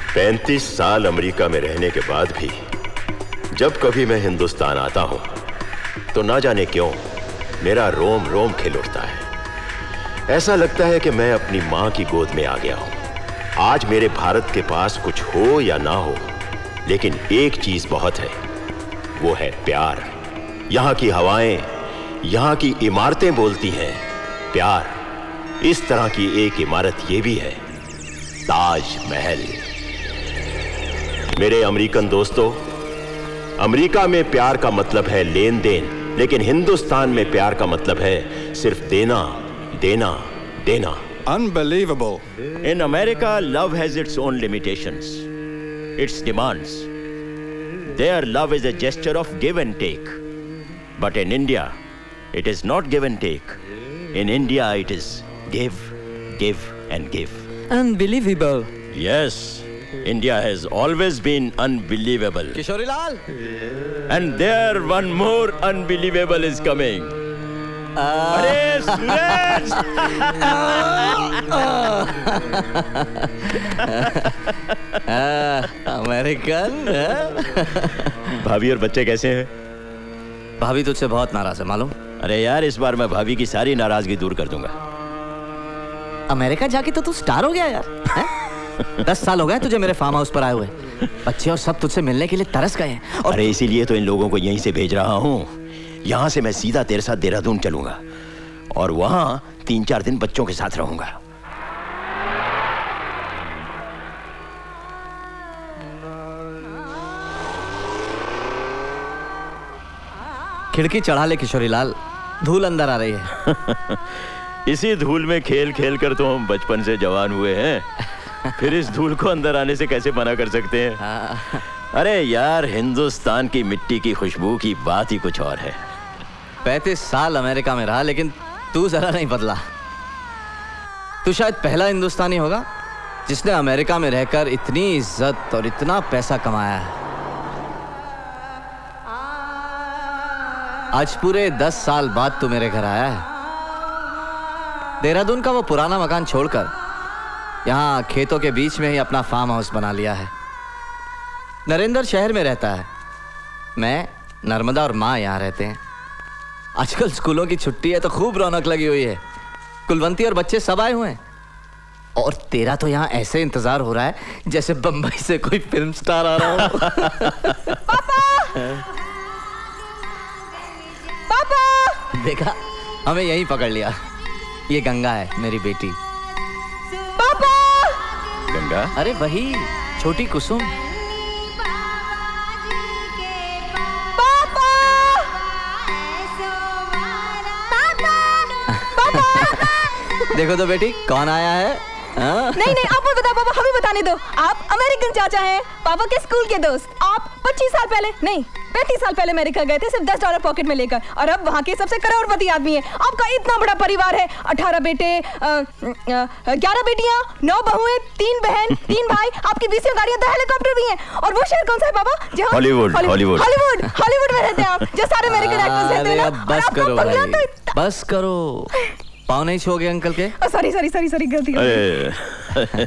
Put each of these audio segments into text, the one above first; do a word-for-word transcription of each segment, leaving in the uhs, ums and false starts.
पैंतीस साल अमेरिका में रहने के बाद भी जब कभी मैं हिंदुस्तान आता हूं तो ना जाने क्यों मेरा रोम रोम खिल उठता है। ऐसा लगता है कि मैं अपनी मां की गोद में आ गया हूं। आज मेरे भारत के पास कुछ हो या ना हो, लेकिन एक चीज बहुत है, वो है प्यार। यहां की हवाएं, यहां की इमारतें बोलती हैं प्यार। इस तरह की एक इमारत ये भी है, ताज महल। मेरे अमेरिकन दोस्तों, अमेरिका में प्यार का मतलब है लेन देन, लेकिन हिंदुस्तान में प्यार का मतलब है सिर्फ देना देना देना। Unbelievable. In America, love has its own limitations, its demands. Their love is a gesture of give and take. But in India, it is not give and take. In India, it is give, give and give. Unbelievable. Yes, India has always been unbelievable. Kishori Lal. And there one more unbelievable is coming. अरे सूरज! American. भाभी और बच्चे कैसे हैं? भाभी तुझसे बहुत नाराज है मालूम? अरे यार, इस बार मैं भाभी की सारी नाराजगी दूर कर दूंगा। अमेरिका जाके तो तू स्टार हो गया यार। दस साल हो गए तुझे मेरे फार्म हाउस पर आए हुए। बच्चे और सब तुझसे मिलने के लिए तरस गए हैं। और अरे इसीलिए तो इन लोगों को यहीं से भेज रहा हूँ। यहाँ से मैं सीधा तेरे साथ देहरादून चलूंगा और वहाँ तीन चार दिन बच्चों के साथ रहूंगा। खिड़की चढ़ा ले किशोरी लाल, धूल अंदर आ रही है। इसी धूल में खेल खेल कर तो हम बचपन से जवान हुए हैं। फिर इस धूल को अंदर आने से कैसे मना कर सकते हैं? अरे यार, हिंदुस्तान की मिट्टी की खुशबू की बात ही कुछ और है। पैंतीस साल अमेरिका में रहा, लेकिन तू जरा नहीं बदला। तू शायद पहला हिंदुस्तानी होगा जिसने अमेरिका में रहकर इतनी इज्जत और इतना पैसा कमाया है। आज पूरे दस साल बाद तू मेरे घर आया है। देहरादून का वो पुराना मकान छोड़कर यहाँ खेतों के बीच में ही अपना फार्म हाउस बना लिया है। नरेंद्र शहर में रहता है, मैं, नर्मदा और माँ यहाँ रहते हैं। आजकल स्कूलों की छुट्टी है तो खूब रौनक लगी हुई है। कुलवंती और बच्चे सब आए हुए हैं। और तेरा तो यहाँ ऐसे इंतजार हो रहा है जैसे बंबई से कोई फिल्म स्टार आ रहा हो। पापा! देखा, हमें यहीं पकड़ लिया। ये गंगा है, मेरी बेटी। पापा! गंगा? अरे वही छोटी कुसुम। देखो तो बेटी कौन आया है। हाँ? नहीं नहीं, आप मत बताओ पापा, हमें बताने दो। आप अमेरिकन चाचा हैं, पापा के स्कूल के दोस्त। आप पच्चीस साल पहले नहीं पैंतीस साल पहले अमेरिका गए थे सिर्फ दस डॉलर पॉकेट में लेकर, और अब वहाँ के सबसे करोड़पति आदमी हैं। आपका इतना बड़ा परिवार है, अठारह बेटे, ग्यारह बेटियाँ, नौ बहुएं, तीन बहन, तीन भाई, आपकी बीसियों गाड़ियाँ, दो हेलीकॉप्टर भी हैं। और वो शहर कौन सा है पापा? जहाँ हॉलीवुड हॉलीवुड हॉलीवुड हॉलीवुड में रहते हैं आप, जो सारे अमेरिकन एक्टर्स रहते हैं ना। बस करो भाई, बस करो। पाँव नहीं छो गए अंकल के? सॉरी सॉरी सॉरी सॉरी गलती गलती।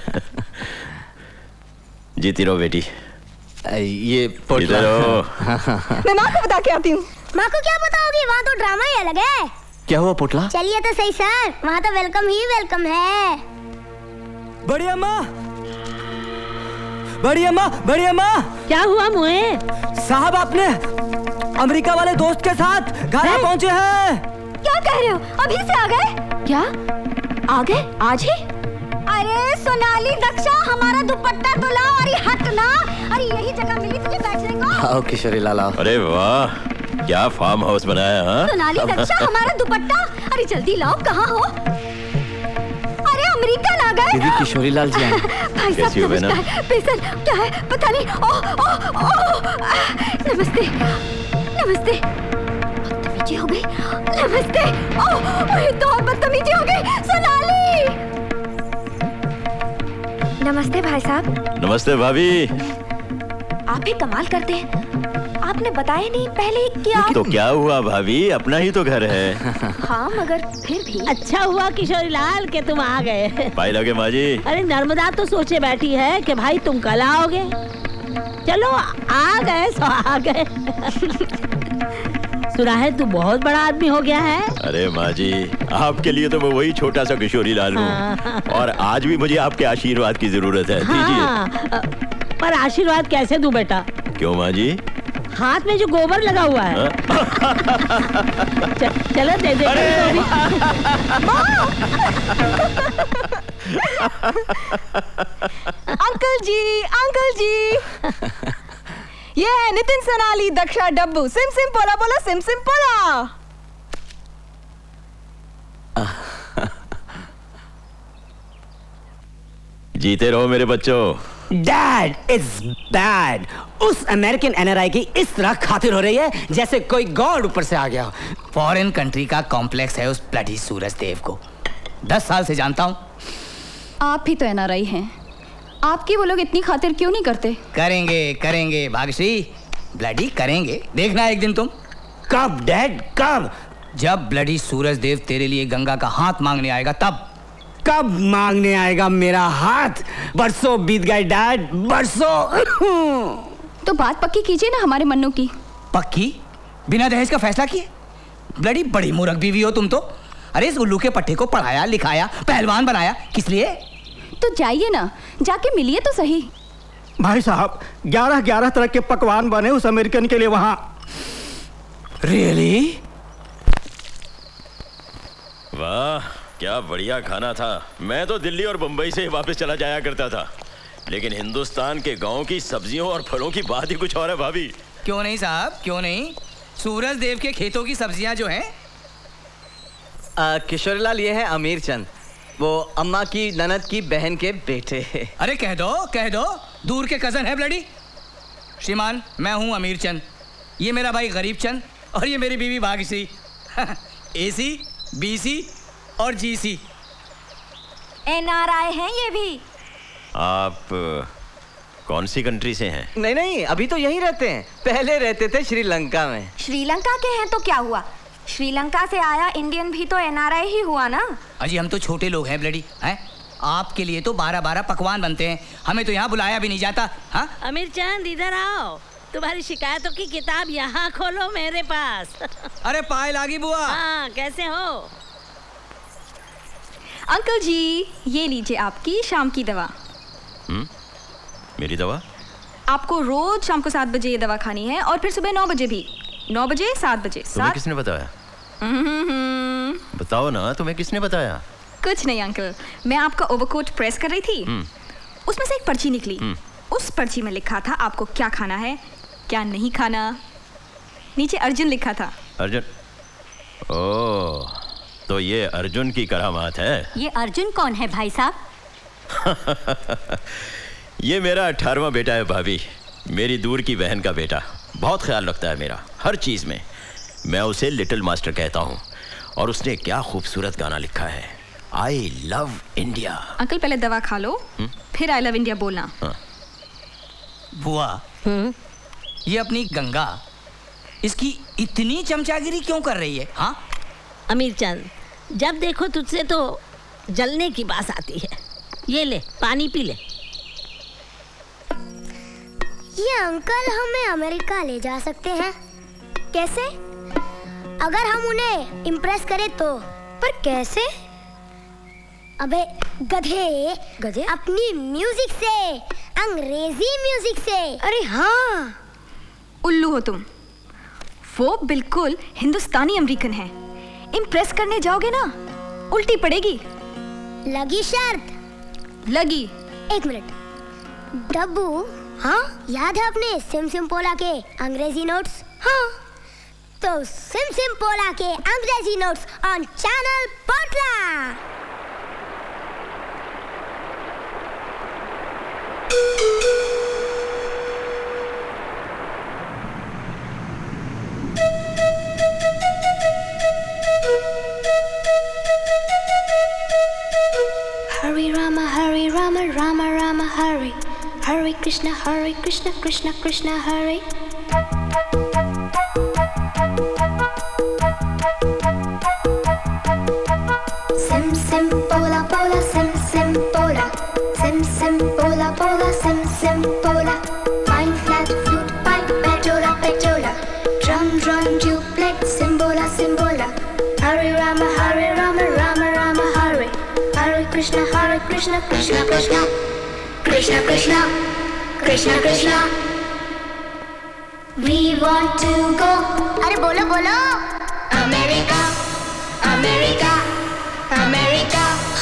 जीती रहो बेटी। ये पोटला। मैं माँ को बता के आती हूँ। माँ को क्या पता होगी, वहाँ तो ड्रामा ही अलग है। क्या हुआ पोटला? चलिए तो सही सर, वहाँ तो वेलकम ही वेलकम है। बढ़िया माँ, बढ़िया माँ, बढ़िया माँ। क्या हुआ मुए? साहब आपने अमेरिका वाले दोस्त के साथ घर पहुँचे हैं। क्या कह रहे हो? अभी से आ गए? क्या आ गए? आज ही? अरे सोनाली दक्षा, हमारा दुपट्टा तो लाओ। अरे हट ना, अरे यही जगह मिली तुझे बैठने को। आओ किशोरी लाल आओ। अरे वाह, क्या फार्म हाउस बनाया। हाँ सोनाली दक्षा, हमारा दुपट्टा। अरे जल्दी लाओ, कहाँ हो? अरे अमेरिका आ गए। दीदी किशोरी लाल जी आए। भाई साहब नमस्कार। पेशेंट क्या है पता नहीं। ओह ओह ओह, नमस्ते नमस्ते। बदतमीजी हो गई। नमस्ते। ओह ये तो और बदतमीजी हो गई। सोनाली। नमस्ते भाई साहब। नमस्ते भाभी। आप भी कमाल करते हैं। आपने बताया नहीं पहले कि आप... तो क्या हुआ भाभी, अपना ही तो घर है। हाँ मगर फिर भी अच्छा हुआ किशोरी लाल के तुम आ गए। पाई लगे माँ जी। अरे नर्मदा तो सोचे बैठी है कि भाई तुम कल आओगे। चलो आ गए सो आ गए। सुना है तू बहुत बड़ा आदमी हो गया है। अरे माँ जी, आपके लिए तो मैं वही छोटा सा किशोरी लाल हूँ। हाँ। और आज भी मुझे आपके आशीर्वाद की जरूरत है। हाँ। दीजिए। पर आशीर्वाद कैसे दूं बेटा? क्यों माँ जी? हाथ में जो गोबर लगा हुआ है। च, चलो दे दे। अंकल जी, अंकल जी, ये है नितिन सनाली, दक्षा डब्बू, सिम सिम पोला पोला, सिम सिम पोला। जीते रहो मेरे बच्चों। Dad is bad. उस अमेरिकन एनआरआई की इस तरह खातिर हो रही है जैसे कोई गॉड ऊपर से आ गया हो। फॉरेन कंट्री का कॉम्प्लेक्स है उस ब्लडी सूरज देव को। दस साल से जानता हूँ। आप भी तो एनआरआई हैं, आपकी वो लोग इतनी खातिर क्यों नहीं करते? करेंगे करेंगे भाग्यश्री, ब्लडी करेंगे, देखना एक दिन तुम। कब डैड, कब? जब ब्लडी सूरज देव तेरे लिए गंगा का हाथ मांगने आएगा तब। कब मांगने आएगा मेरा हाथ? बरसों बीत गए डैड, बरसों। तो बात पक्की कीजिए ना हमारे मन्नू की। पक्की? बिना दहेज का फैसला किए? ब्लडी बड़ी मूर्ख बीवी हो तुम तो। अरे इस उल्लू के पट्टे को पढ़ाया लिखाया पहलवान बनाया किस लिए? तो जाइए ना, जाके मिलिए तो सही। भाई साहब, ग्यारह ग्यारह तरह के पकवान बने उस अमेरिकन के लिए वहां। रियली? वाह क्या बढ़िया खाना था। मैं तो दिल्ली और बंबई से वापस चला जाया करता था, लेकिन हिंदुस्तान के गांव की सब्जियों और फलों की बात ही कुछ और है भाभी। क्यों नहीं साहब, क्यों नहीं? सूरज देव के खेतों की सब्जियां जो हैं। किशोरीलाल, ये है अमीर चंद, वो अम्मा की ननद की बहन के बेटे। अरे कह दो कह दो, दूर के कजन है ब्लडी। श्रीमान, मैं हूं अमीर चंद, ये मेरा भाई गरीब चंद और ये मेरी बीवी भाग्यश्री। एसी, बीसी और जीसी। एनआरआई हैं ये भी। आप कौन सी कंट्री से हैं? नहीं नहीं, अभी तो यहीं रहते हैं, पहले रहते थे श्रीलंका में। श्रीलंका के हैं तो क्या हुआ? श्रीलंका से आया इंडियन भी तो एनआरआई ही हुआ ना। अजी हम तो छोटे लोग हैं ब्लडी, हैं? आपके लिए तो बारह बारह पकवान बनते हैं, हमें तो यहाँ बुलाया भी नहीं जाता। हाँ अमीर चंद इधर आओ, तुम्हारी शिकायतों की किताब यहाँ खोलो मेरे पास। अरे पाए लागी बुआ। हाँ कैसे हो? अंकल जी, ये लीजिए आपकी शाम की दवा। हम्म, मेरी दवा? आपको रोज शाम को सात बजे ये दवा खानी है और फिर सुबह नौ बजे भी। नौ बजे, सात बजे। तुम्हें सात... किसने बताया? बताओ ना, तुम्हें किसने बताया? कुछ नहीं अंकल, मैं आपका ओवरकोट प्रेस कर रही थी, उसमें से एक पर्ची निकली। उस पर्ची में लिखा था आपको क्या खाना है, क्या नहीं खाना। नीचे अर्जुन लिखा था। अर्जुन? ओह, तो ये अर्जुन की करामात है। ये अर्जुन कौन है भाई साहब? ये मेरा अठारहवां बेटा है भाभी, मेरी दूर की बहन का बेटा। बहुत ख्याल रखता है मेरा हर चीज में। मैं उसे लिटिल मास्टर कहता हूँ। और उसने क्या खूबसूरत गाना लिखा है, आई लव इंडिया। अंकल पहले दवा खा लो, हुँ? फिर आई लव इंडिया बोलना। हाँ। बुआ, ये अपनी गंगा, इसकी इतनी चमचागिरी क्यों कर रही है? हाँ अमीर चंद, जब देखो तुझसे तो जलने की बात आती है। ये ले पानी पी ले। ये अंकल हमें अमेरिका ले जा सकते हैं। कैसे? अगर हम उन्हें इम्प्रेस करें तो। पर कैसे? अबे गधे, गधे अपनी म्यूजिक से, अंग्रेजी म्यूजिक से। अरे हाँ, उल्लू हो तुम। वो बिल्कुल हिंदुस्तानी अमेरिकन है। इम्प्रेस करने जाओगे ना, उल्टी पड़ेगी। लगी शर्त? लगी। एक मिनट। डब्बू, हाँ याद है अपने सिम सिम पोला के अंग्रेजी नोट्स? हाँ, तो सिम सिम पोला के अंग्रेजी notes on channel Potla. Hare Rama, Hare Rama, Rama Rama, Hare Hare Krishna, Hare Krishna, Krishna Krishna, Hare Sim sim pola pola sim sim pola. Sim sim pola pola sim sim pola. Fine flat flute pipe petola petola. Drum drum duplex simbola simbola. Hare Rama Hare Rama Rama Rama Hare. Hare Krishna Hare Krishna Krishna Krishna. Krishna Krishna Krishna Krishna. We want to go. अरे बोलो बोलो. America America America.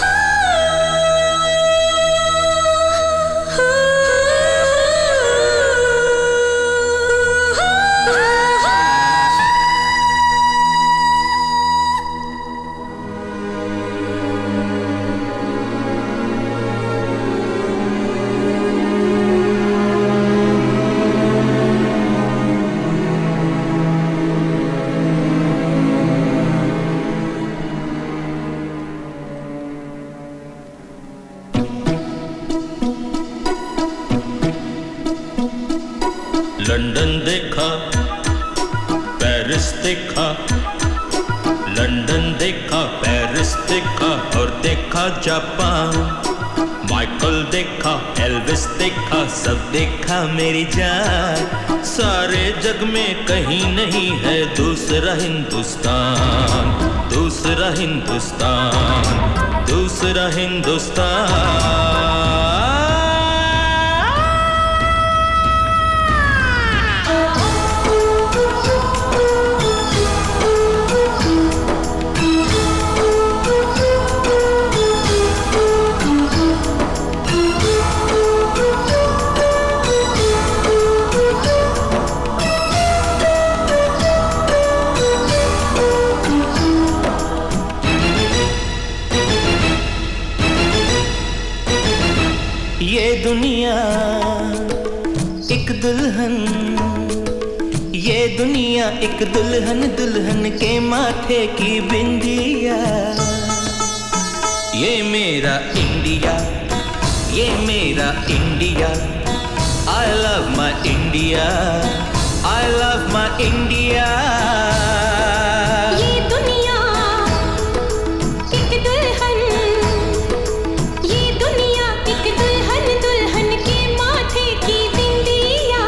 London देखा, Paris देखा, London देखा, Paris देखा और देखा Japan. Michael देखा, एल्विस देखा, सब देखा मेरी जान। सारे जग में कहीं नहीं है दूसरा हिंदुस्तान, दूसरा हिंदुस्तान, दूसरा हिंदुस्तान। ये दुनिया एक दुल्हन, ये दुनिया एक दुल्हन, दुल्हन के माथे की बिंदिया। ये मेरा इंडिया, ये मेरा India. I love my India, I love my India। ये दुनिया एक दुल्हन, ये दुनिया एक दुल्हन, दुल्हन के माथे की बिंदिया।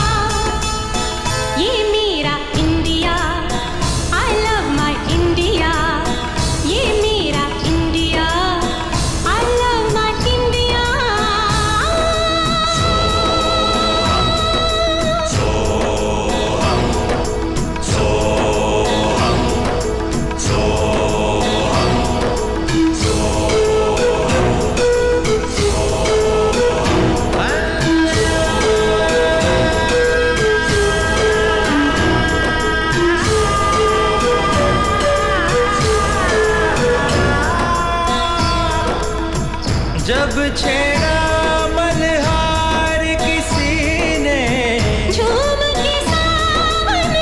ये मेरा India, I love my India। ये मेरा India, I love my India। जब छेड़ा मल्हार किसी ने, झूम के सावन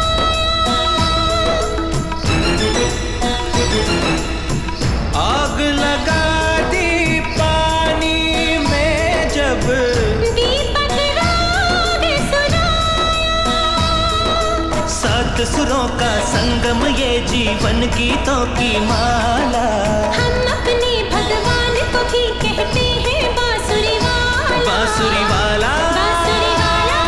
आग लगा दी पानी में जब, दीपक राग सुनाया। सात सुरों का संगम ये जीवन गीतों की माला। हम अपने भगवान को भी कहते हैं बांसुरी वाला, बांसुरी वाला, बांसुरी वाला।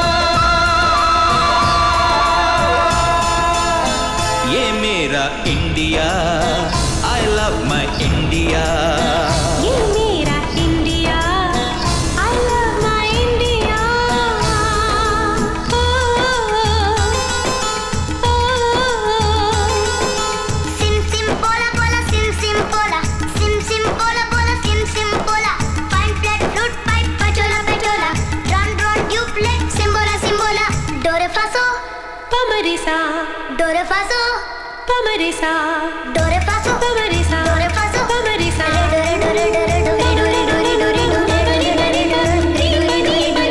ये मेरा India, I love my India। ये मेरा India, I love my India। सिम सिम पोला पोला सिम सिम पोला, सिम सिम पोला पोला सिम सिम पोला। फाइन फ्लैट फ्लूट पाइप पचोला पचोला। ड्रम ड्रम ड्यूप्लेक्स सिम्बोला सिम्बोला। डोरे फासो पमरिसा, डोरे फासो पमरिसा, डोरे फासो पमरिसा, डोरे फासो पमरिसा। डोरे डोरे डोरे डोरे डोरे डोरे डोरे डोरे डोरे डोरे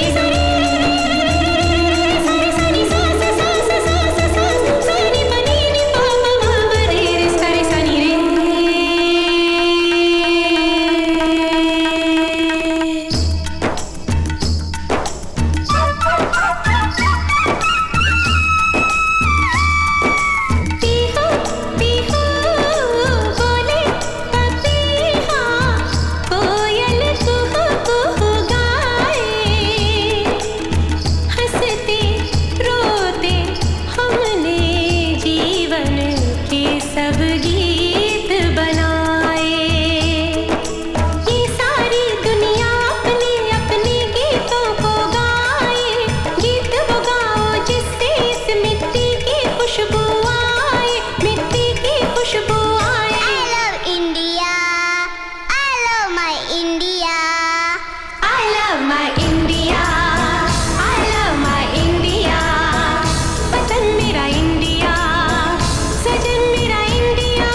my India. I love my India. वतन मेरा इंडिया, सजन मेरा इंडिया.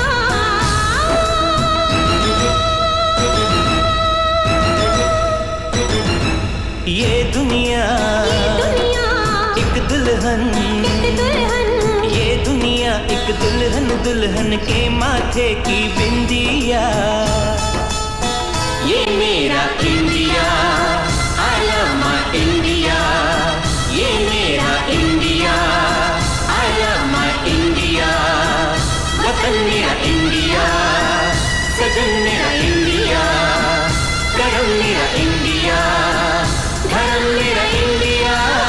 ये दुनिया, ये दुनिया एक दुल्हन, एक दुल्हन. ये दुनिया एक दुल्हन, दुल्हन के माथे की बिंदिया. ये मेरा India, I love my India. ये मेरा India, I love my India. वतन मेरा इंडिया, सजन मेरा इंडिया, करम मेरा इंडिया, धर्म मेरा इंडिया.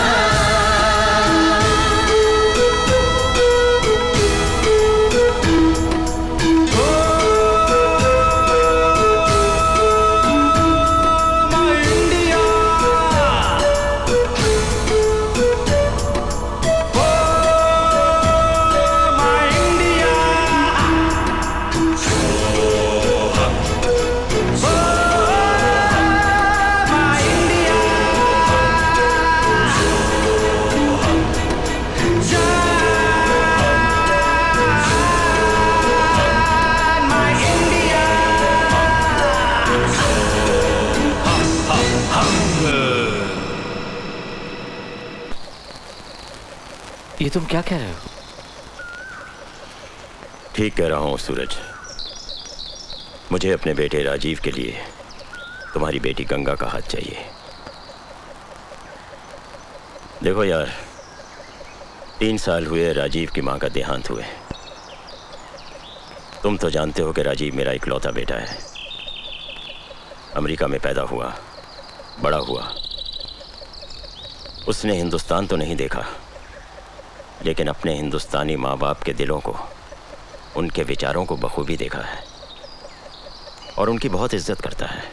ये तुम क्या कह रहे हो? ठीक कह रहा हूँ सूरज। मुझे अपने बेटे राजीव के लिए तुम्हारी बेटी गंगा का हाथ चाहिए। देखो यार, तीन साल हुए राजीव की माँ का देहांत हुए। तुम तो जानते हो कि राजीव मेरा इकलौता बेटा है। अमेरिका में पैदा हुआ, बड़ा हुआ। उसने हिंदुस्तान तो नहीं देखा, लेकिन अपने हिंदुस्तानी माँ बाप के दिलों को, उनके विचारों को बखूबी देखा है और उनकी बहुत इज्जत करता है।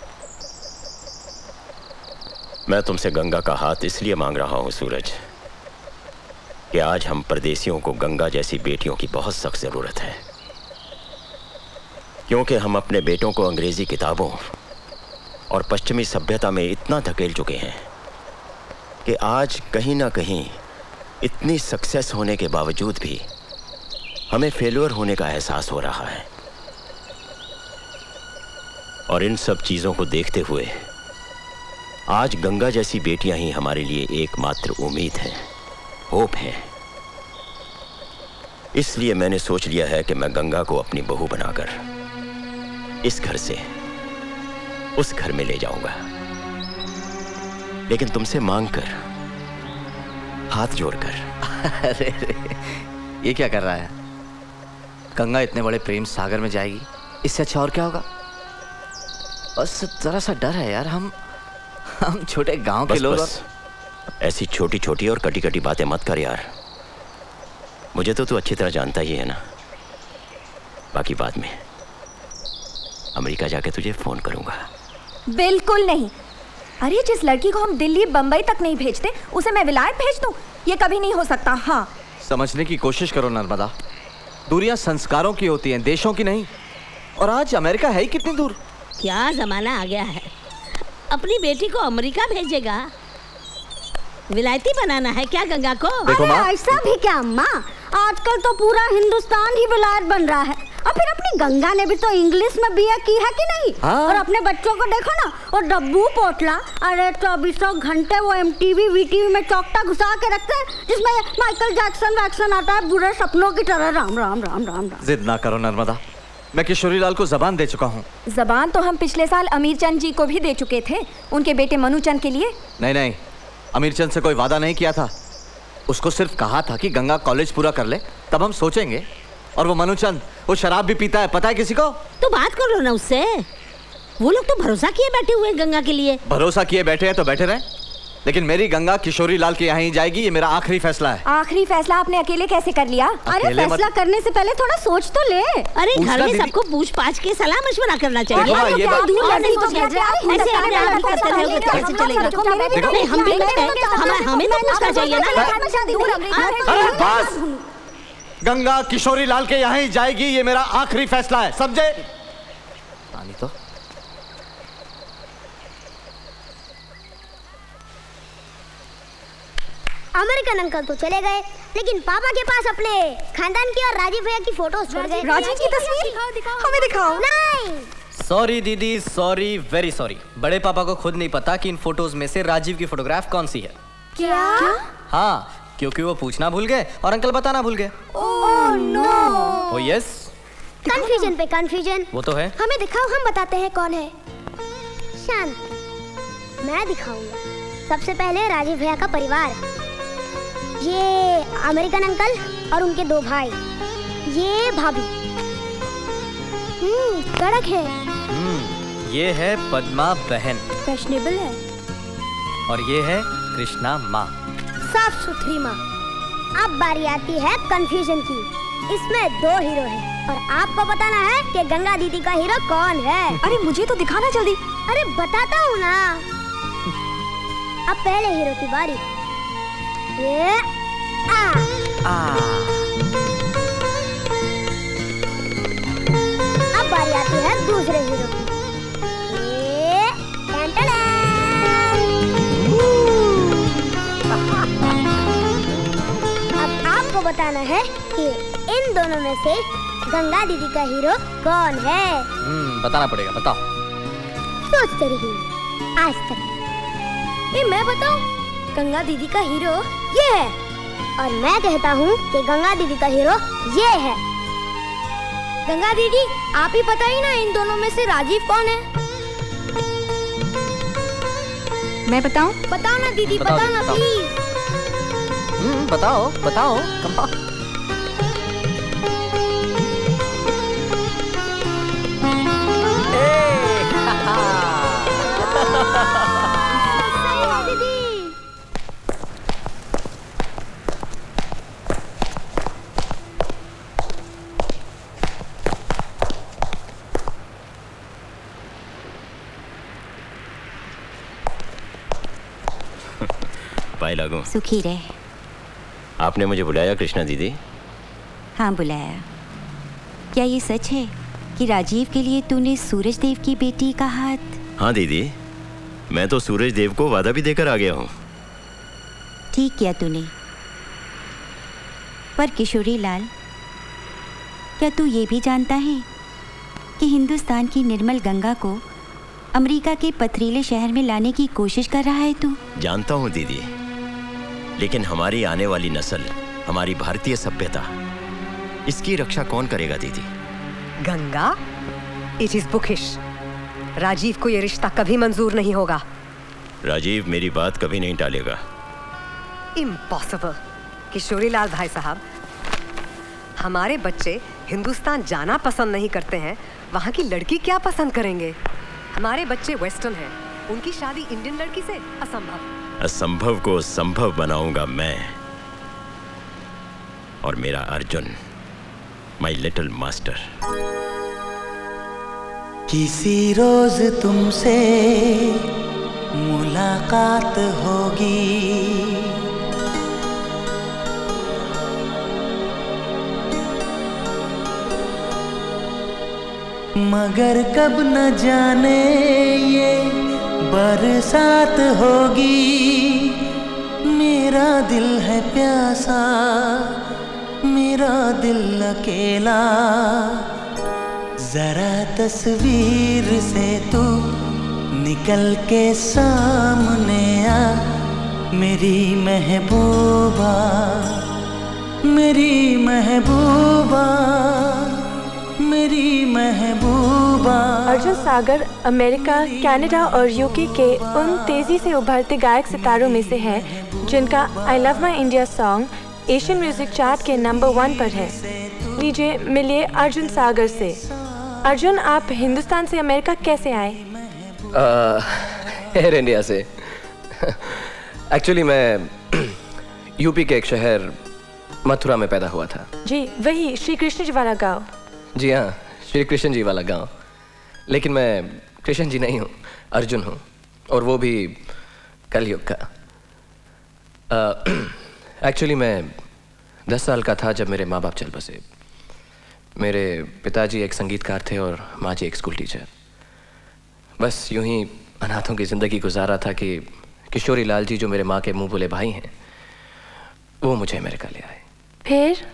मैं तुमसे गंगा का हाथ इसलिए मांग रहा हूँ सूरज कि आज हम परदेशियों को गंगा जैसी बेटियों की बहुत सख्त ज़रूरत है, क्योंकि हम अपने बेटों को अंग्रेज़ी किताबों और पश्चिमी सभ्यता में इतना धकेल चुके हैं कि आज कहीं ना कहीं इतनी सक्सेस होने के बावजूद भी हमें फेल्योर होने का एहसास हो रहा है। और इन सब चीज़ों को देखते हुए आज गंगा जैसी बेटियां ही हमारे लिए एकमात्र उम्मीद है, होप है। इसलिए मैंने सोच लिया है कि मैं गंगा को अपनी बहू बनाकर इस घर से उस घर में ले जाऊंगा, लेकिन तुमसे मांगकर, हाथ जोड़कर। अरे अरे, ये क्या कर रहा है? गंगा इतने बड़े प्रेम सागर में जाएगी, इससे अच्छा और क्या होगा? बस जरा सा डर है यार। हम हम छोटे गांव के लोग। बस ऐसी छोटी छोटी और कटी कटी बातें मत कर यार। मुझे तो तू अच्छी तरह जानता ही है ना। बाकी बाद में अमेरिका जाके तुझे फोन करूंगा। बिल्कुल नहीं। अरे जिस लड़की को हम दिल्ली बंबई तक नहीं भेजते, उसे मैं विलायत भेज दूं? ये कभी नहीं हो सकता। हाँ, समझने की कोशिश करो नर्मदा। दूरियां संस्कारों की होती हैं, देशों की नहीं। और आज अमेरिका है ही कितनी दूर। क्या जमाना आ गया है, अपनी बेटी को अमेरिका भेजेगा? विलायती बनाना है क्या गंगा को? अरे ऐसा भी क्या अम्मा, आजकल तो पूरा हिंदुस्तान ही विलायत बन रहा है। और फिर अपनी गंगा ने भी तो इंग्लिश में बीए की है कि नहीं? हाँ? और अपने बच्चों को देखो ना, और डब्बू पोटला, अरे चौबीसों घंटे वो एमटीवी वीटीवी में चौकटा घुसा के रखते हैं, जिसमें माइकल जैक्सन वैक्सन आता है बुरे सपनों की तरह। राम राम राम राम राम। जिद ना करो नर्मदा, मैं किशोरी लाल को जबान दे चुका हूँ। जबान तो हम पिछले साल अमीर चंद जी को भी दे चुके थे, उनके बेटे मनु चंद के लिए। नहीं नहीं, अमीर चंद से कोई वादा नहीं किया था। उसको सिर्फ कहा था कि गंगा कॉलेज पूरा कर ले, तब हम सोचेंगे। और वो मनु चंद, वो शराब भी पीता है, पता है किसी को? तो बात कर लो ना उससे। वो लोग तो भरोसा किए बैठे हुए गंगा के लिए। भरोसा किए बैठे हैं तो बैठे रहे, लेकिन मेरी गंगा किशोरी लाल के यहाँ ही जाएगी। ये मेरा आखिरी फैसला है। आखिरी फैसला आपने अकेले कैसे कर लिया? अरे फैसला मत... करने से पहले थोड़ा सोच तो ले। अरे घर में सबको पूछ पाछ के सलाह मशवरा करना चाहिए। हमें तो पूछना चाहिए ना। गंगा किशोरी लाल के यहाँ ही जाएगी, ये मेरा आखिरी फैसला है, समझे? आनी तो अमेरिकन अंकल तो चले गए, लेकिन पापा के पास अपने खानदान की और राजीव भैया की फोटोज छोड़ गए। राजीव की तस्वीर हमें दिखाओ। नहीं। सॉरी दीदी, सॉरी, वेरी सॉरी। बड़े पापा को खुद नहीं पता कि इन फोटोज में से राजीव की फोटोग्राफ कौन सी है। क्या? हाँ, क्योंकि वो पूछना भूल गए और अंकल बताना भूल गए। Oh no. Oh yes. Confusion पे कंफ्यूजन। वो तो है। हमें दिखाओ, हम बताते हैं कौन है। शांत, मैं दिखाऊंगा। सबसे पहले राजीव भैया का परिवार, ये अमेरिकन अंकल और उनके दो भाई, ये भाभी। हम्म कड़क है। हम्म ये है पद्मा बहन, फैशनेबल है। और ये है कृष्णा माँ, साफ सुथरी माँ। अब बारी आती है कंफ्यूजन की। इसमें दो हीरो हैं और आपको बताना है कि गंगा दीदी का हीरो कौन है। अरे मुझे तो दिखाना जल्दी। अरे बताता हूँ ना। अब पहले हीरो की बारी। ये आ। आ। अब बारी आती है दूसरे हीरो की। ये अब आपको बताना है कि इन दोनों में से गंगा दीदी का हीरो कौन है। हम्म बताना पड़ेगा, बताओ। सोचते रहिए आज तक। ये मैं बताऊं, गंगा दीदी का हीरो ये है, और मैं कहता हूँ कि गंगा दीदी का हीरो ये है। गंगा दीदी, आप ही बताइए ना, इन दोनों में से राजीव कौन है? मैं बताऊं? बताओ ना दीदी, बताओ, बताओ ना बताओ। प्लीज। हम्म बताओ, बताओ, कम ऑन। सही है दीदी। पाए लागू। सुखी रहे। आपने मुझे बुलाया कृष्णा दीदी? हाँ बुलाया। क्या ये सच है कि राजीव के लिए तूने सूरज देव की बेटी का हाथ? हाँ दीदी, मैं तो सूरज देव को वादा भी देकर आ गया हूँ। ठीक किया तूने। पर किशोरी लाल, क्या तू ये भी जानता है कि हिंदुस्तान की निर्मल गंगा को अमेरिका के पथरीले शहर में लाने की कोशिश कर रहा है तू? जानता हूँ दीदी, लेकिन हमारी आने वाली नस्ल, हमारी भारतीय सभ्यता, इसकी रक्षा कौन करेगा दीदी? Ganga, it is bookish. Rajiv को ये रिश्ता कभी मंजूर नहीं होगा। राजीव मेरी बात कभी नहीं टालेगा। इम्पॉसिबल। किशोरी लाल भाई साहब, हमारे बच्चे हिंदुस्तान जाना पसंद नहीं करते हैं, वहाँ की लड़की क्या पसंद करेंगे? हमारे बच्चे वेस्टर्न हैं, उनकी शादी इंडियन लड़की से असंभव। असंभव को संभव बनाऊंगा मैं और मेरा अर्जुन, माय लिटिल मास्टर। किसी रोज तुमसे मुलाकात होगी, मगर कब न जाने ये बरसात होगी। मेरा दिल है प्यासा, मेरा दिल अकेला, जरा तस्वीर से तू निकल के सामने आ, मेरी महबूबा, मेरी महबूबा, मेरी महबूबा। अर्जुन सागर अमेरिका, कनाडा और यूके के उन तेजी से उभरते गायक सितारों में से है जिनका I love my India song Asian music chart के नंबर वन पर है। लीजिए मिलिए अर्जुन सागर से। अर्जुन, आप हिंदुस्तान से अमेरिका कैसे आए? एयर इंडिया से। एक्चुअली मैं यूपी के एक शहर मथुरा में पैदा हुआ था। जी वही श्री कृष्ण जी वाला गाँव। जी हाँ, श्री कृष्ण जी वाला गांव। लेकिन मैं कृष्ण जी नहीं हूँ, अर्जुन हूँ, और वो भी कलयुग का। एक्चुअली मैं दस साल का था जब मेरे माँ बाप चल बसे। मेरे पिताजी एक संगीतकार थे और माँ जी एक स्कूल टीचर। बस यूं ही अनाथों की ज़िंदगी गुजारा था कि किशोरी लाल जी, जो मेरे माँ के मुँह बोले भाई हैं, वो मुझे अमेरिका ले आए। फिर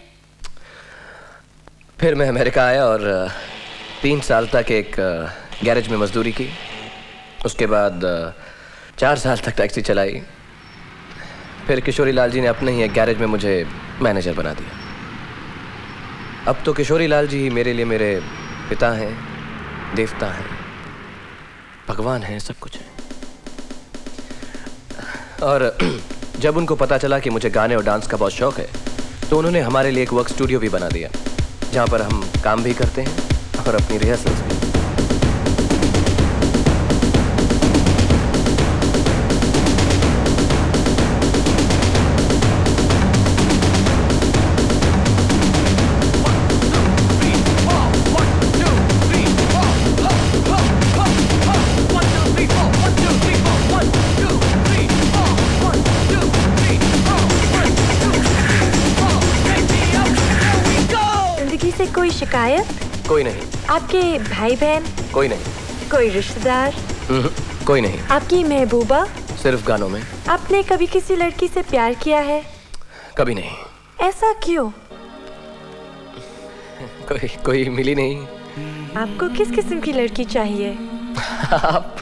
फिर मैं अमेरिका आया और तीन साल तक एक गैरेज में मजदूरी की। उसके बाद चार साल तक टैक्सी चलाई। फिर किशोरी लाल जी ने अपने ही एक गैरेज में मुझे मैनेजर बना दिया। अब तो किशोरी लाल जी ही मेरे लिए मेरे पिता हैं, देवता हैं, भगवान हैं, सब कुछ है। और जब उनको पता चला कि मुझे गाने और डांस का बहुत शौक है तो उन्होंने हमारे लिए एक वर्क स्टूडियो भी बना दिया जहाँ पर हम काम भी करते हैं और अपनी रिहर्सल्स भी। कोई शिकायत? कोई नहीं। आपके भाई बहन? कोई नहीं। कोई रिश्तेदार? कोई नहीं। आपकी महबूबा? सिर्फ गानों में। आपने कभी किसी लड़की से प्यार किया है? कभी नहीं। ऐसा क्यों? कोई कोई मिली नहीं। आपको किस किस्म की लड़की चाहिए? आप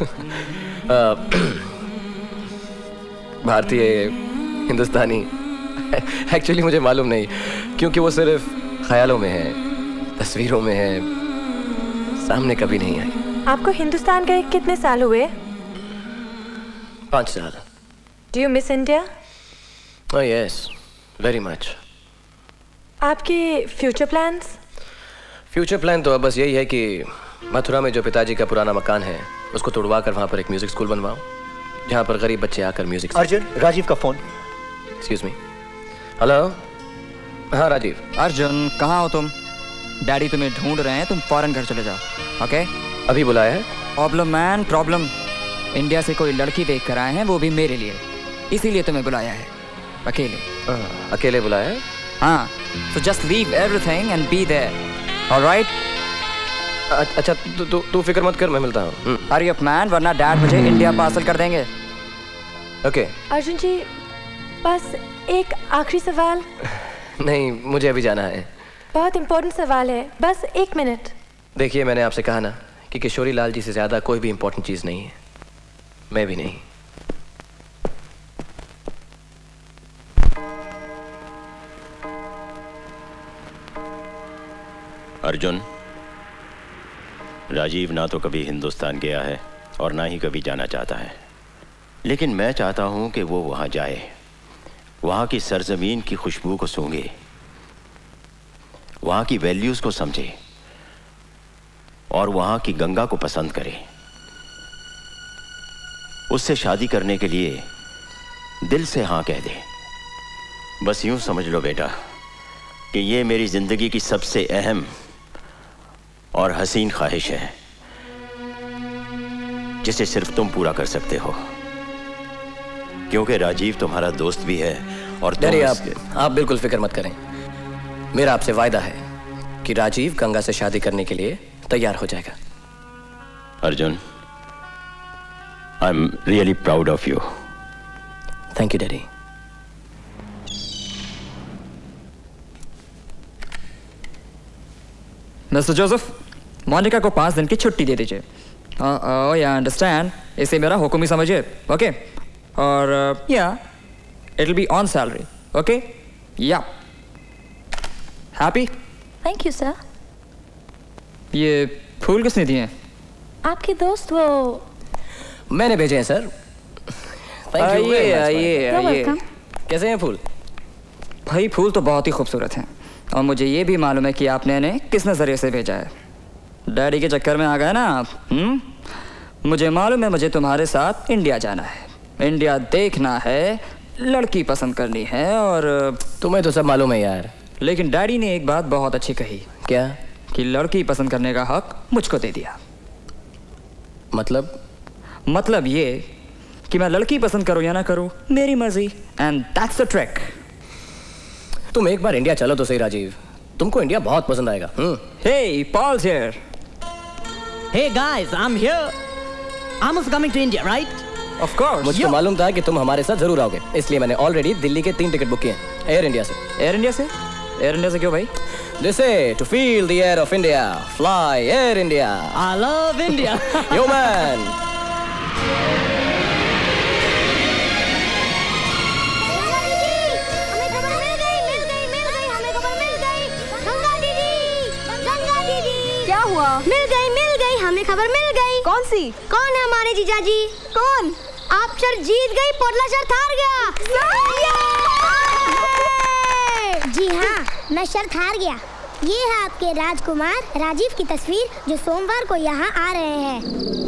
भारतीय, हिंदुस्तानी? एक्चुअली मुझे मालूम नहीं, क्योंकि वो सिर्फ ख्यालों में है, तस्वीरों में है, सामने कभी नहीं आई। आपको हिंदुस्तान गए कितने साल हुए? पाँच साल। Do you miss India? Oh yes, very much. आपके फ्यूचर प्लान्स? फ्यूचर प्लान तो अब बस यही है कि मथुरा में जो पिताजी का पुराना मकान है उसको तोड़वा कर वहाँ पर एक म्यूजिक स्कूल बनवाऊं जहाँ पर गरीब बच्चे आकर म्यूजिक। अर्जुन, राजीव का फोन। Excuse me. हेलो। हाँ राजीव। अर्जुन, कहाँ हो तुम? डैडी तुम्हें ढूंढ रहे हैं, तुम फौरन घर चले जाओ। ओके? अभी बुलाया है? Problem man, problem. इंडिया से कोई लड़की देख कर आए हैं, वो भी मेरे लिए, इसीलिए तुम्हें बुलाया है। अकेले। आ, अकेले बुलाया है? हाँ। So just leave everything and be there. All right? अच्छा, तू तू तू फिक्र मत कर, मैं मिलता हूँ। Hurry up man, वरना डैड मुझे इंडिया पार्सल कर देंगे। ओके। अर्जुन जी, बस एक आखिरी सवाल। नहीं, मुझे अभी जाना है। बहुत इम्पोर्टेंट सवाल है, बस एक मिनट। देखिए, मैंने आपसे कहा ना कि किशोरी लाल जी से ज्यादा कोई भी इम्पोर्टेंट चीज नहीं है। मैं भी नहीं। अर्जुन, राजीव ना तो कभी हिंदुस्तान गया है और ना ही कभी जाना चाहता है, लेकिन मैं चाहता हूं कि वो वहां जाए, वहां की सरजमीन की खुशबू को सूंघे, वहां की वैल्यूज को समझे और वहां की गंगा को पसंद करे। उससे शादी करने के लिए दिल से हां कह दे। बस यूं समझ लो बेटा कि ये मेरी जिंदगी की सबसे अहम और हसीन ख्वाहिश है जिसे सिर्फ तुम पूरा कर सकते हो, क्योंकि राजीव तुम्हारा दोस्त भी है और डैडी, आप आप बिल्कुल फिक्र मत करें। मेरा आपसे वायदा है कि राजीव गंगा से शादी करने के लिए तैयार हो जाएगा। Arjun, I am really proud of you. Thank you daddy. Mister Joseph, Monica को पाँच दिन की छुट्टी दे दीजिए। या अंडरस्टैंड, इसे मेरा हुक्म ही समझिए। ओके? और या it will be on salary. Okay? या हैप्पी? Thank you sir. ये फूल किसने दिए हैं? आपके दोस्त वो मैंने भेजे हैं सर। Thank you. ये ये ये कैसे हैं फूल? भाई फूल तो बहुत ही खूबसूरत हैं और मुझे ये भी मालूम है कि आपने इन्हें किस नज़रिए से भेजा है। डैडी के चक्कर में आ गए ना आप। हुँ? मुझे मालूम है मुझे तुम्हारे साथ इंडिया जाना है, इंडिया देखना है, लड़की पसंद करनी है और तुम्हें तो सब मालूम है यार। लेकिन डैडी ने एक बात बहुत अच्छी कही। क्या? कि लड़की पसंद करने का हक मुझको दे दिया। मतलब? मतलब ये कि मैं लड़की पसंद करूं या ना करूं, मेरी मर्जी, एंड दैट्स द ट्रिक। तुम एक बार इंडिया चलो तो सही राजीव, तुमको इंडिया बहुत पसंद आएगा। Hey, Paul's here. Hey guys, I'm here. I'm also coming to India, right? Of course. मुझको मालूम था कि तुम हमारे साथ जरूर आओगे, इसलिए मैंने ऑलरेडी दिल्ली के तीन टिकट बुक किए हैं एयर इंडिया से। एयर इंडिया से? एयर इंडिया से क्यों भाई? They to feel the air of India, fly Air India. I love India. Yo man. क्या हुआ? मिल गई मिल गई हमें खबर मिल गई। कौन सी? कौन है हमारे जीजा जी? कौन? आप सर जीत गई, पोटला सर हार गया। जी हाँ, मैं शर्त हार गया। ये है आपके राजकुमार राजीव की तस्वीर जो सोमवार को यहाँ आ रहे हैं।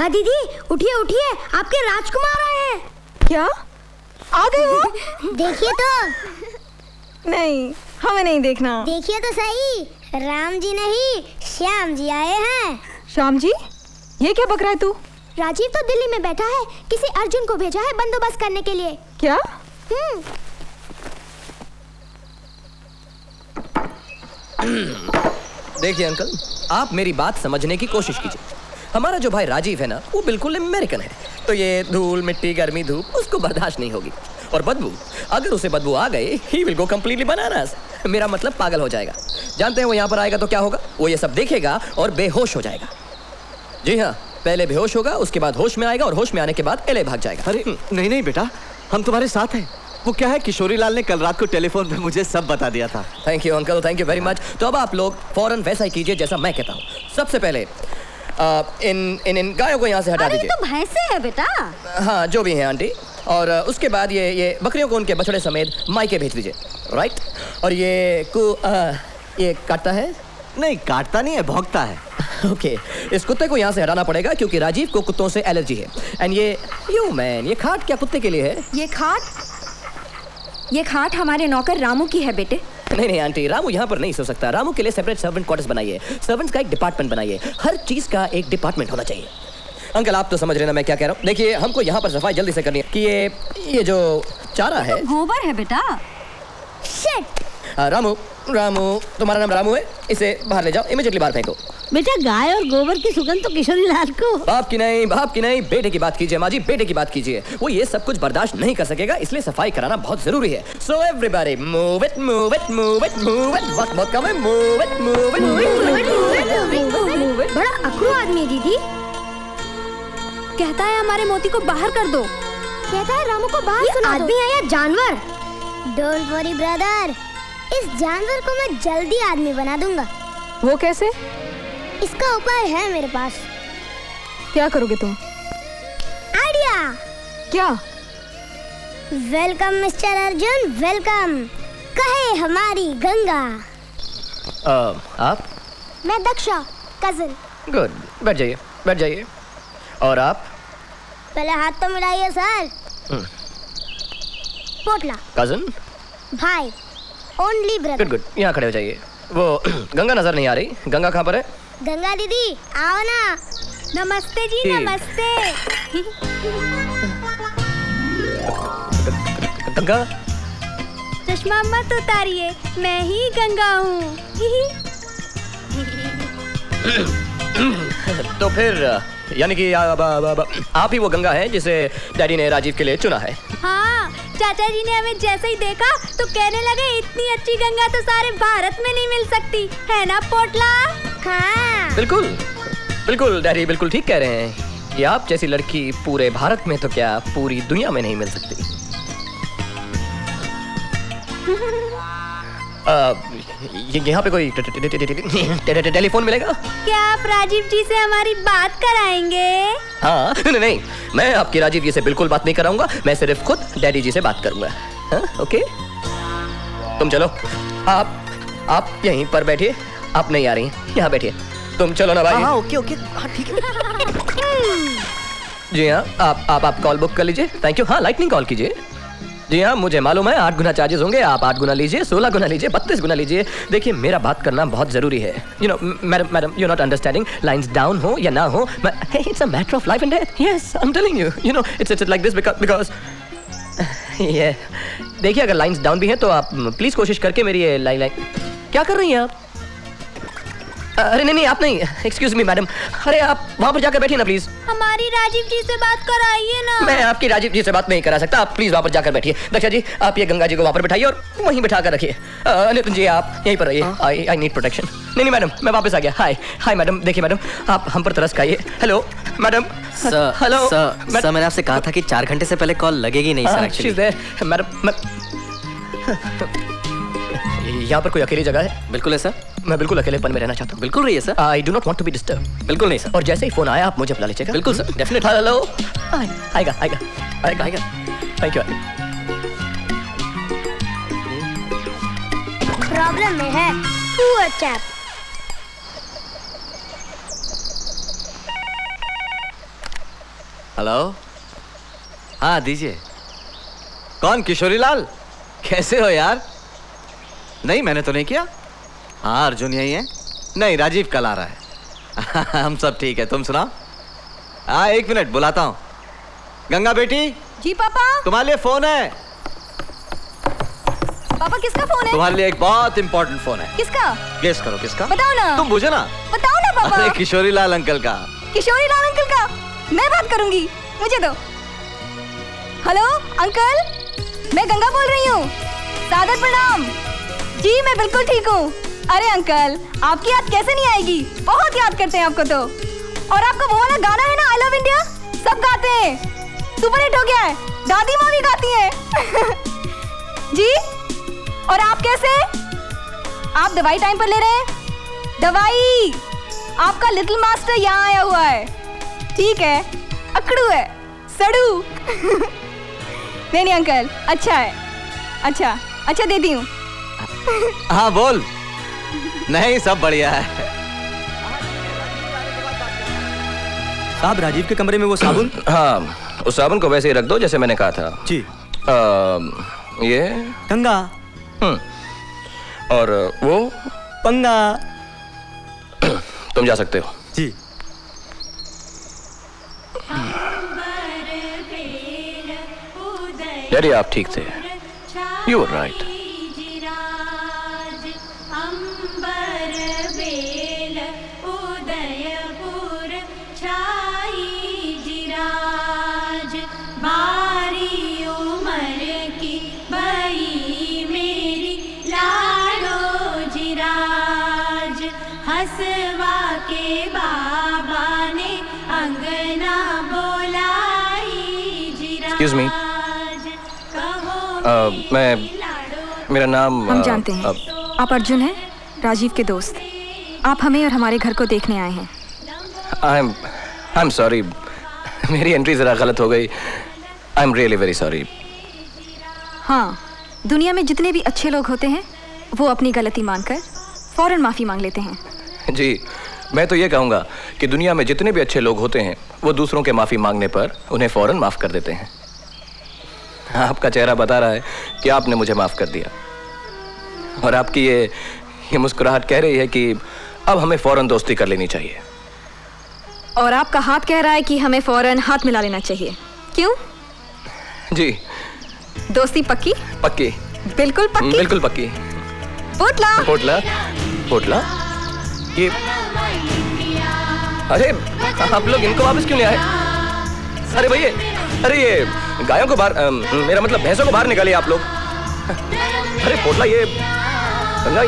हाँ दीदी, उठिए उठिए, आपके राजकुमार आए हैं। क्या आ गए हो? देखिए तो। नहीं, हमें नहीं देखना। देखिए तो सही, राम जी नहीं श्याम जी आए हैं। श्याम जी, ये क्या बक रहा है तू? राजीव तो दिल्ली में बैठा है, किसी अर्जुन को भेजा है बंदोबस्त करने के लिए। क्या? हम्म। देखिए अंकल, आप मेरी बात समझने की कोशिश कीजिए। हमारा जो भाई राजीव है ना, वो बिल्कुल अमेरिकन है, तो ये धूल मिट्टी गर्मी धूप उसको बर्दाश्त नहीं होगी। और बदबू, अगर उसे बदबू आ गई, he will go completely bananas. मेरा मतलब पागल हो जाएगा। जानते हैं वो यहाँ पर आएगा तो क्या होगा? वो ये सब देखेगा और बेहोश हो जाएगा। जी हाँ, पहले बेहोश होगा, उसके बाद होश में आएगा और होश में आने के बाद एले भाग जाएगा। अरे नहीं नहीं बेटा, हम तुम्हारे साथ हैं। वो क्या है, किशोरी लाल ने कल रात को टेलीफोन पे मुझे सब बता दिया था। Thank you uncle, thank you very much. तो अब आप लोग फौरन वैसा ही कीजिए जैसा मैं कहता हूँ। सबसे पहले आ, इन इन इन गायों को यहाँ से हटा दीजिए। तो भैंसे है बेटा। हाँ, जो भी हैं आंटी। और आ, उसके बाद ये ये बकरियों को उनके बछड़े समेत मायके भेज दीजिए, राइट? और ये को आ, ये काटता है? नहीं, काटता नहीं है, भौंकता है। Okay okay. इस कुत्ते को यहाँ से हटाना पड़ेगा क्योंकि राजीव को कुत्तों से एलर्जी है। एंड ये यू मैन, ये खाट क्या कुत्ते के लिए है? ये खाट ये खाट हमारे नौकर रामू की है बेटे। नहीं नहीं आंटी, रामू यहाँ पर नहीं सो सकता। रामू के लिए सेपरेट सर्वेंट क्वार्टर्स बनाइए, सर्वेंट्स का एक डिपार्टमेंट बनाइए। हर चीज का एक डिपार्टमेंट होना चाहिए। अंकल आप तो समझ रहे ना मैं क्या कह रहा हूँ। देखिए, हमको यहाँ पर सफाई जल्दी से करनी है कि ये ये जो चारा है, गोबर है बेटा। शिट। रामू रामू तुम्हारा नाम रामू है, इसे बाहर ले जाओ, इमीडिएटली बाहर फेंको। बेटा, गाय और गोबर की सुगंध तो किशोरी लाल को। बाप की नहीं, बाप की नहीं, बेटे की बात कीजिए माँ जी, बेटे की बात कीजिए। वो ये सब कुछ बर्दाश्त नहीं कर सकेगा, इसलिए सफाई कराना बहुत जरूरी है। So everybody move it move it move it move it. वक्त बहुत कम है, move it move it move it. बड़ा अकड़ू आदमी है दीदी। कहता है हमारे मोती को बाहर कर दो। कहता है रामू को बाहर सुना दो। आदमी है या जानवर? डोंट वरी ब्रदर, इस जानवर को मैं जल्दी आदमी बना दूंगा। वो कैसे? इसका उपाय है मेरे पास। क्या करोगे तुम? आइडिया। क्या? Welcome mister Arjun, welcome. कहे हमारी गंगा। uh, आप? मैं दक्षा, कजिन। गुड, बैठ जाइए बैठ जाइए। और आप? पहले हाथ तो मिलाइए सर। hmm. पोटला। कजिन। भाई, ओनली ब्रदर। गुड गुड, यहाँ खड़े हो जाइए। वो गंगा नजर नहीं आ रही, गंगा कहाँ पर है? गंगा दीदी आओ ना। नमस्ते जी, नमस्ते। गंगा, चश्मा मत उतारिए, मैं ही गंगा हूँ। तो फिर यानी कि आ, आ, आ, आ, आप ही वो गंगा हैं जिसे डैडी ने राजीव के लिए चुना है। हाँ, चाचा जी ने हमें जैसे ही देखा तो कहने लगे इतनी अच्छी गंगा तो सारे भारत में नहीं मिल सकती, है ना पोटला? हाँ। बिल्कुल बिल्कुल डैडी बिल्कुल ठीक कह रहे हैं कि आप जैसी लड़की पूरे भारत में तो क्या पूरी दुनिया में नहीं मिल सकती। आ, यहाँ पे कोई टेलीफोन मिलेगा क्या? आप राजीव जी से हमारी बात कराएंगे? हाँ, नहीं नहीं, मैं आपकी राजीव जी से बिल्कुल बात नहीं कराऊंगा, मैं सिर्फ खुद डैडी जी से बात करूंगा। हाँ, ओके, तुम चलो, आप आप यहीं पर बैठिए। आप नहीं आ रही, यहाँ बैठिए। तुम चलो ना भाई। हाँ, ओके ओके, हाँ ठीक है। जी हाँ, आप आप आप कॉल बुक कर लीजिए। Thank you. हाँ, लाइटनिंग कॉल कीजिए। जी हाँ, मुझे मालूम है आठ गुना चार्जेस होंगे। आप आठ गुना लीजिए, सोलह गुना लीजिए, बत्तीस गुना लीजिए। देखिए, मेरा बात करना बहुत जरूरी है। You know madam madam you not understanding. Lines down हो या ना हो, it's a matter of life and death. Yes, I am telling you. You know it's it's like this because ये देखिए, अगर लाइंस डाउन भी हैं तो आप प्लीज कोशिश करके मेरी ये लाइन लाइन क्या कर रही हैं आप? अरे नहीं नहीं, आप नहीं, एक्सक्यूज मी मैडम। अरे आप वहाँ पर जाकर बैठिए ना प्लीज। हमारी राजीव जी से बात कराइए ना। मैं आपकी राजीव जी से बात नहीं करा सकता, आप प्लीज वहाँ पर जाकर बैठिए। दक्षा जी, आप ये गंगा जी को वहाँ पर बैठाइए और वहीं बैठा कर रखिए। नितिन जी, आप यहीं पर रहिए। I I need protection. नहीं नहीं मैडम, मैं वापस आ गया। हाय हाय मैडम, देखिए मैडम, आप हम पर तरस खाइए। Hello madam. Sir, hello sir, sir, मैंने आपसे कहा था कि चार घंटे से पहले कॉल लगेगी नहीं सर। एक्चुअली मैडम, यहाँ पर कोई अकेली जगह है? बिल्कुल है सर, मैं बिल्कुल अकेलेपन में रहना चाहता हूँ। बिल्कुल रहिए sir. I do not want to be disturb. बिल्कुल नहीं सर। और जैसे ही फोन आया आप मुझे बुला लीजिएगा। बिल्कुल सर, डेफिनेटली। हेलो, आएगा आएगा आएगा आएगा। Thank you. प्रॉब्लम में है पुअर चैप। हेलो, हाँ दीजिए। कौन? किशोरी लाल? कैसे हो यार? नहीं, मैंने तो नहीं किया। हाँ, अर्जुन यही है। नहीं, राजीव कल आ रहा है। हम सब ठीक है, तुम सुनाओ। हाँ, एक मिनट बुलाता हूँ। गंगा बेटी। जी पापा। तुम्हारे लिए फोन है। पापा किसका फोन है? तुम्हारे लिए एक बहुत इंपॉर्टेंट फोन है। किसका? गेस करो किसका। बताओ ना। तुम पूछो ना। बताओ ना पापा। अरे किशोरी लाल अंकल का। किशोरी लाल अंकल का? मैं बात करूंगी, मुझे दो। हेलो अंकल, मैं गंगा बोल रही हूँ। सादर प्रणाम। जी मैं बिल्कुल ठीक हूँ। अरे अंकल, आपकी याद कैसे नहीं आएगी, बहुत याद करते हैं आपको तो। और आपका वो वाला गाना है ना, आई लव इंडिया, सब गाते हैं, सुपर हिट हो गया है, दादी माँ भी गाती है। जी, और आप कैसे? आप दवाई टाइम पर ले रहे हैं? दवाई, आपका लिटिल मास्टर यहाँ आया हुआ है। ठीक है, अकड़ू है, सड़ू। नहीं नहीं अंकल, अच्छा है, अच्छा अच्छा देती हूँ। हाँ बोल। नहीं, सब बढ़िया है। साहब, राजीव के कमरे में वो साबुन। हाँ, उस साबुन को वैसे ही रख दो जैसे मैंने कहा था। जी। आ, ये गंगा। हम्म। और वो पंगा। तुम जा सकते हो। जी। डैडी, आप ठीक थे। You were right. Excuse me. Uh, मैं मेरा नाम हम uh, जानते हैं uh, आप अर्जुन हैं, राजीव के दोस्त। आप हमें और हमारे घर को देखने आए हैं। I'm I'm sorry. मेरी एंट्री जरा गलत हो गई। I'm really very sorry. हाँ, दुनिया में जितने भी अच्छे लोग होते हैं वो अपनी गलती मानकर फौरन माफी मांग लेते हैं। जी, मैं तो ये कहूँगा कि दुनिया में जितने भी अच्छे लोग होते हैं वो दूसरों के माफ़ी मांगने पर उन्हें फ़ौरन माफ़ कर देते हैं। आपका चेहरा बता रहा है कि आपने मुझे माफ़ कर दिया, और आपकी ये ये मुस्कुराहट कह रही है कि अब हमें फ़ौरन दोस्ती कर लेनी चाहिए। और आपका हाथ कह रहा है कि हमें फौरन हाथ मिला लेना चाहिए। क्यों? जी। दोस्ती पक्की? पक्की। बिल्कुल पक्की? बिल्कुल पक्की। पोटला। पोटला। पोटला। ये अरे आप लोग इनको वापस क्यों ले आए? अरे भैया, अरे ये गायों को बाहर, मेरा मतलब भैंसों को बाहर निकालिए आप लोग। अरे पोटला, ये गंगा,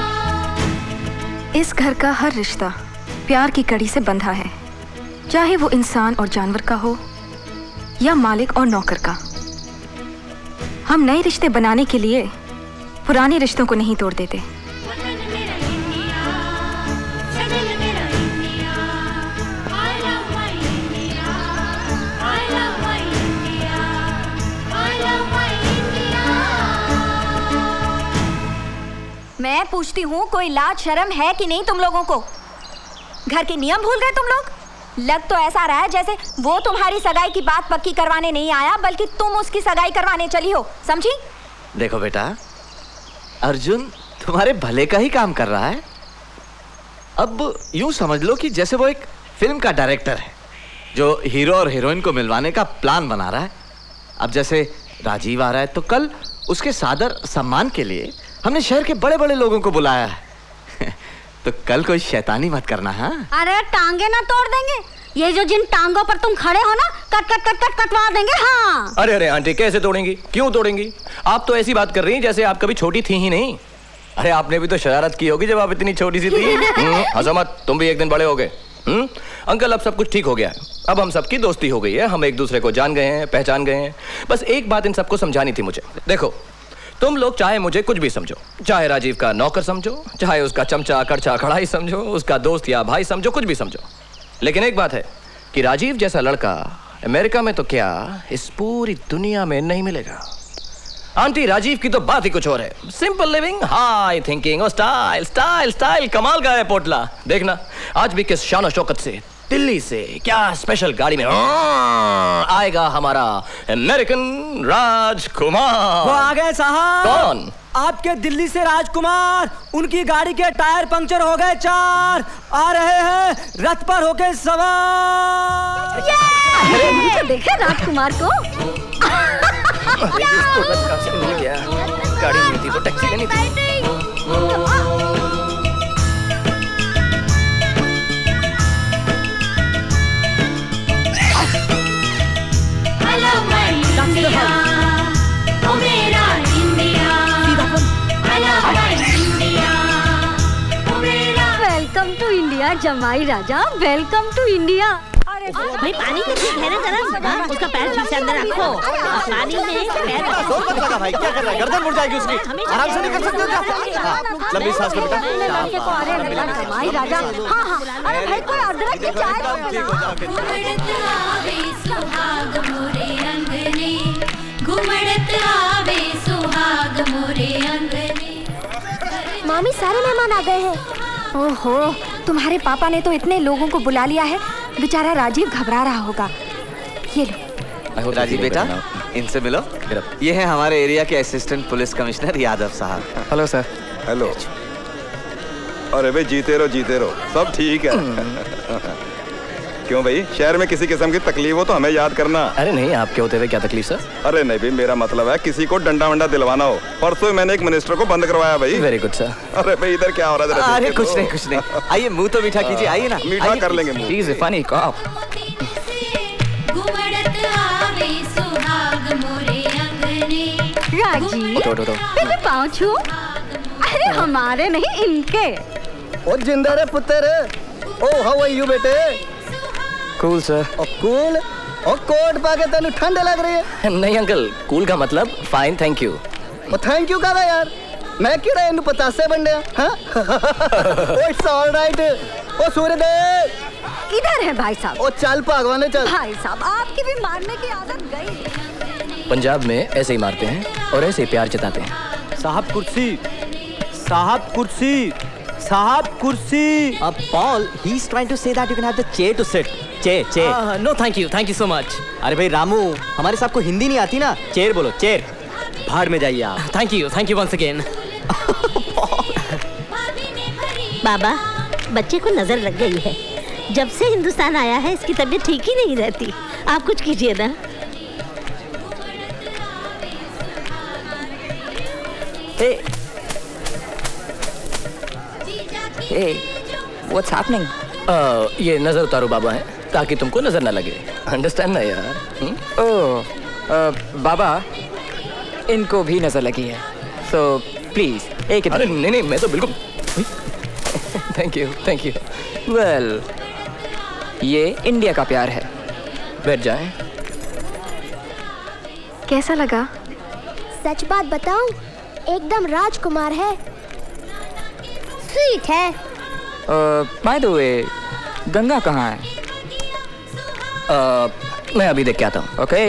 ये इस घर का हर रिश्ता प्यार की कड़ी से बंधा है, चाहे वो इंसान और जानवर का हो या मालिक और नौकर का। हम नए रिश्ते बनाने के लिए पुराने रिश्तों को नहीं तोड़ देते। मैं पूछती हूँ, कोई लाज शर्म है कि नहीं तुम लोगों को? घर के नियम भूल गए तुम लोग? लग तो ऐसा रहा है जैसे वो तुम्हारी सगाई की बात पक्की करवाने नहीं आया, बल्कि तुम उसकी सगाई करवाने चली हो, समझी? देखो बेटा, अर्जुन तुम्हारे भले का ही काम कर रहा है। अब यूं समझ लो कि जैसे वो एक फिल्म का डायरेक्टर है जो हीरो और हीरोइन को मिलवाने का प्लान बना रहा है। अब जैसे राजीव आ रहा है तो कल उसके सादर सम्मान के लिए हमने शहर के बड़े बड़े लोगों को बुलाया है। तो कल कोई शैतानी मत करना। हाँ, अरे टांगे ना तोड़ देंगे, ये जो जिन टांगों पर तुम खड़े हो ना, कट कट कट कट कटवा देंगे। हाँ। अरे अरे आंटी, कैसे तोड़ेंगी? क्यों तोड़ेंगी? आप तो ऐसी बात कर रही हैं जैसे आप कभी छोटी थी ही नहीं। अरे आपने भी तो शरारत की होगी जब आप इतनी छोटी सी थी। हंसो मत, तुम भी एक दिन बड़े हो गए। हम्म अंकल, अब सब कुछ ठीक हो गया है। अब हम सबकी दोस्ती हो गई है, हम एक दूसरे को जान गए हैं, पहचान गए हैं। बस एक बात इन सबको समझानी थी मुझे। देखो, तुम लोग चाहे मुझे कुछ भी समझो, चाहे राजीव का नौकर समझो, चाहे उसका चमचा कड़छा कढ़ाई समझो, उसका दोस्त या भाई समझो, कुछ भी समझो, लेकिन एक बात है कि राजीव जैसा लड़का अमेरिका में तो क्या, इस पूरी दुनिया में नहीं मिलेगा। आंटी, राजीव की तो बात ही कुछ और है। सिंपल लिविंग, हाई थिंकिंग और स्टाइल स्टाइल स्टाइल कमाल का है पोटला। देखना आज भी किस शान और शौकत से दिल्ली से क्या स्पेशल गाड़ी में आएगा हमारा अमेरिकन राजकुमार। वो आ गए साहब। कौन? आपके दिल्ली से राजकुमार। उनकी गाड़ी के टायर पंक्चर हो गए चार, आ रहे हैं रथ पर होके सवार। ये देखे राजकुमार को। इसको रथ का से मिल गया, गाड़ी नहीं थी तो टैक्सी लेनी थी। वेलकम टू इंडिया जमाई राजा, वेलकम टू इंडिया। भाई पानी तो ठीक है ना गरम, उसका पैर ठीक से अंदर रखो। पानी में पैर जोर मत लगा भाई, क्या कर रहा है? गर्दन मुड़ जाएगी उसकी। आराम से नहीं कर सकते क्या? हाँ, लंबी सांस लो बेटा। जमाई राजा, हाँ हाँ, अरे भाई कोई अदरक की चाय मामी सारे मेहमान आ गए हैं। ओहो, तुम्हारे पापा ने तो इतने लोगों को बुला लिया है, बेचारा राजीव घबरा रहा होगा। ये लो। राजीव बेटा, इनसे मिलो। ये है हमारे एरिया के असिस्टेंट पुलिस कमिश्नर यादव साहब। Hello sir. हेलो। अरे भाई जीते रहो जीते रहो, सब ठीक है। क्यों भाई, शहर में किसी किस्म की तकलीफ हो तो हमें याद करना। अरे नहीं, आपके होते हुए क्या तकलीफ सर? अरे नहीं भाई, मेरा मतलब है किसी को डंडा वंडा दिलवाना हो। परसों मैंने एक मिनिस्टर को बंद करवाया भाई। Very good sir. अरे भाई इधर क्या हो रहा है? अरे कुछ नहीं कुछ नहीं, आइए मुंह तो मीठा कीजिए, आइए ना। मीठा कर लेंगे मुंह। He's a funny cop. Rajiv, मेरे पाँव छू। अरे हमारे नहीं, इनके। ओ जिंदा रे पुत्र। ओ हाउ आर यू बेटे? Cool sir. ओ कूल? ओ कोट पाके तेनु ठंड लग रही है? नहीं अंकल, कूल का मतलब फाइन थैंक यू। ओ थैंक यू कहा यार, मैं किड़ा इन्हें पतासे बन गया। हाँ? ओ इट्स ऑल राइट। ओ सूर्यदेव इधर है भाई साहब। ओ चल भगवान चल। भाई साहब, आपकी भी मारने की आदत गई। पंजाब में ऐसे ही मारते हैं और ऐसे ही प्यार जताते हैं। साहब कुर्सी, साहब कुर्सी, साहब कुर्सी। अब Paul, he is trying to say that you can have the chair to sit. Chair chair. No thank you, thank you so much. अरे भाई रामू, हमारे साहब को हिंदी नहीं आती ना, चेयर बोलो चेयर। भाड़ में जाइए आप। Thank you, thank you once again. बाबा, बच्चे को नजर लग गई है। जब से हिंदुस्तान आया है इसकी तबीयत ठीक ही नहीं रहती। आप कुछ कीजिए ना। Hey. Hey, what's happening? uh, ये नजर उतारो बाबा है ताकि तुमको नजर ना लगे। अंडरस्टैंड ना यार? ओह, uh, बाबा, इनको भी नजर लगी है, so प्लीज एक। अरे नहीं नहीं, मैं तो बिल्कुल। Thank you thank you. Well, ये इंडिया का प्यार है। बैठ जाएं। कैसा लगा? सच बात बताऊं, एकदम राजकुमार है। स्वीट है। बाय द वे, गंगा कहाँ है? uh, मैं अभी देख के आता हूँ। ओके।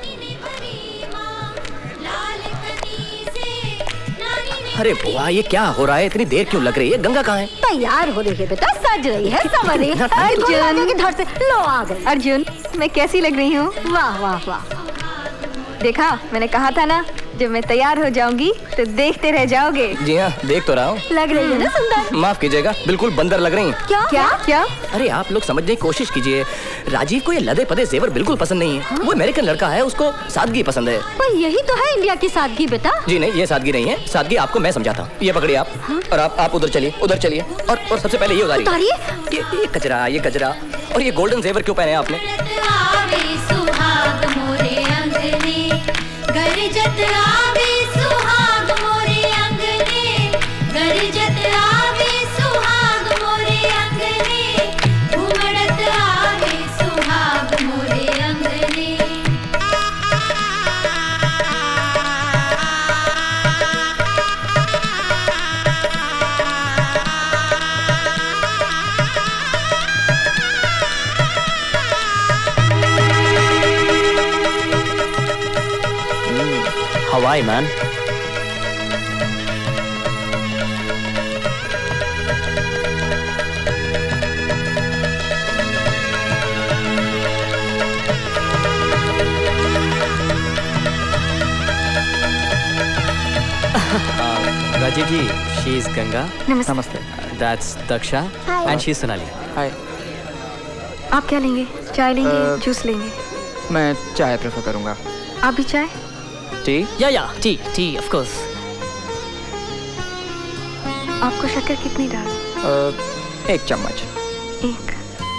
अरे बुआ, ये क्या हो रहा है? इतनी देर क्यों लग रही है? गंगा कहाँ है? तैयार हो रही है बेटा, सज रही है, समझ रही है। अर्जुन घर से लो आ गए। अर्जुन, मैं कैसी लग रही हूँ? वाह वाह वाह। देखा, मैंने कहा था ना, जब मैं तैयार हो जाऊंगी तो देखते रह जाओगे। जी हाँ, देख तो रहा हूँ। लग रही है ना सुंदर? माफ कीजिएगा, बिल्कुल बंदर लग रही हैं। क्या क्या क्या? अरे आप लोग समझने की कोशिश कीजिए। राजीव को ये लदे पदे जेवर बिल्कुल पसंद नहीं है। हाँ? वो अमेरिकन लड़का है, उसको सादगी पसंद है। पर यही तो है इंडिया की सादगी बेटा। जी नहीं, ये सादगी नहीं है। सादगी आपको मैं समझाता हूँ। ये पकड़िए आप। हाँ? और आप आप उधर चलिए, उधर चलिए। और और सबसे पहले ये उतारिए। ये ये कचरा, ये कचरा। और ये गोल्डन जेवर क्यों पहने आपने? गरजत आवे सुहाग मोरे अंगने, गरजत आवे सुहाग मोरे अंगने, घुमड़त आवे सुहाग मोरे अंगने। Hawaii, man. Rajiv ji, she is Ganga. नमस्ते। नमस्ते। That's Daksha. Hi. And she is Sonali. हाय। आप क्या लेंगे? चाय लेंगे? जूस लेंगे? मैं चाय प्रेफर करूंगा। आप भी चाय? Tea? Yeah, yeah, tea, tea, of course. आपको शक्कर कितनी डाल? uh, एक चम्मच। एक।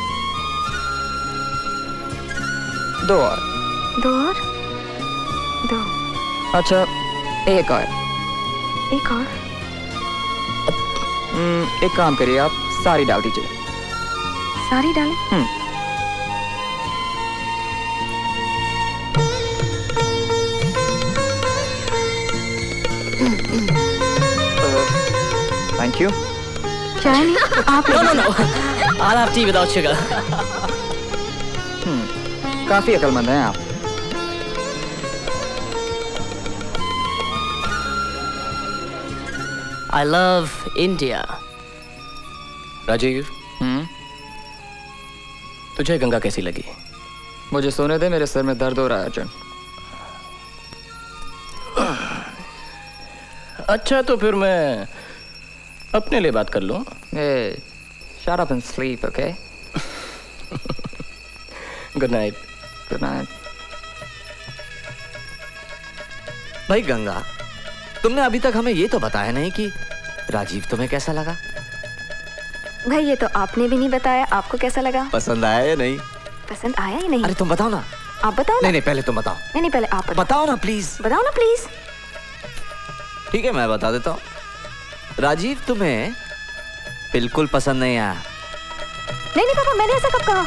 दो और। दो और? दो। अच्छा, एक और। एक और? hmm, एक काम करिए, आप सारी डाल दीजिए। सारी डालें? हम्म। Thank you. चाय नहीं, आप No, no, no. I'll have tea without sugar. हम्म, काफी अक्लमंद हैं आप। I love India. राजीव, हम्म, तुझे गंगा कैसी लगी? मुझे सोने दे, मेरे सर में दर्द हो रहा है अर्जुन। अच्छा, तो फिर मैं अपने लिए बात कर लूं। Hey, shut up and sleep, okay? Good night. Good night. भाई गंगा, तुमने अभी तक हमें ये तो बताया नहीं कि राजीव तुम्हें कैसा लगा? भाई ये तो आपने भी नहीं बताया, आपको कैसा लगा? पसंद आया या नहीं? पसंद आया ही नहीं। अरे तुम बताओ ना। आप बताओ ना। नहीं नहीं, पहले तुम बताओ। नहीं नहीं, पहले आप बताओ। बताओ ना प्लीज। बताओ ना प्लीज। ठीक है, मैं बता देता हूँ। राजीव तुम्हें बिल्कुल पसंद नहीं आया। नहीं नहीं पापा, मैंने ऐसा कब कहा?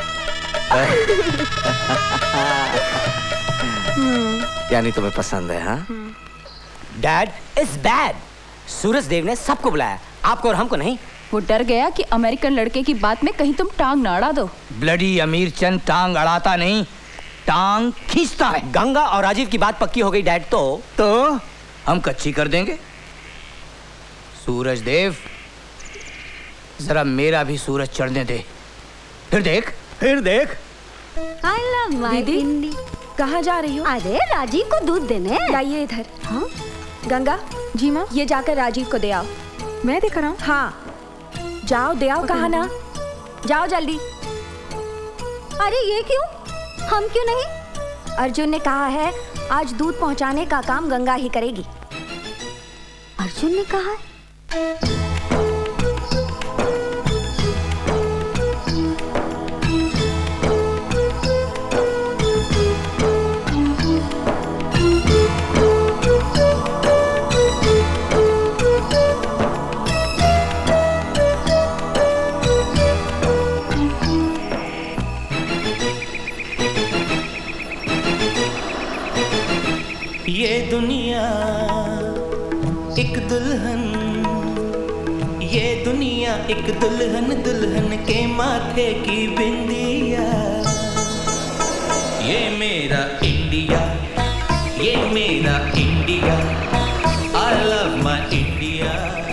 यानी तुम्हें पसंद है? हाँ। Dad is bad. Suraj Dev ने सबको बुलाया, आपको और हमको नहीं। वो डर गया कि अमेरिकन लड़के की बात में कहीं तुम टांग ना अड़ा दो। ब्लडी अमीर चंद टांग अड़ाता नहीं, टांग खींचता है। गंगा और राजीव की बात पक्की हो गई डैड, तो तो हम कच्ची कर देंगे। सूरज देव, जरा मेरा भी सूरज चढ़ने दे, फिर देख फिर देख। I love my दीदी, India. कहाँ जा रही हो? अरे राजीव को दूध देने। लाइए इधर। हाँ? गंगा जी माँ। ये जाकर राजीव को दे आओ। मैं देख रहा हूँ। हाँ, जाओ दे आओ। कहा ना, जाओ जल्दी। अरे ये क्यों? हम क्यों नहीं? अर्जुन ने कहा है आज दूध पहुंचाने का काम गंगा ही करेगी। अर्जुन ने कहा है? ये दुनिया एक दुल्हन, ये दुनिया एक दुल्हन, दुल्हन के माथे की बिंदिया। ये मेरा इंडिया, ये मेरा India. I love my India.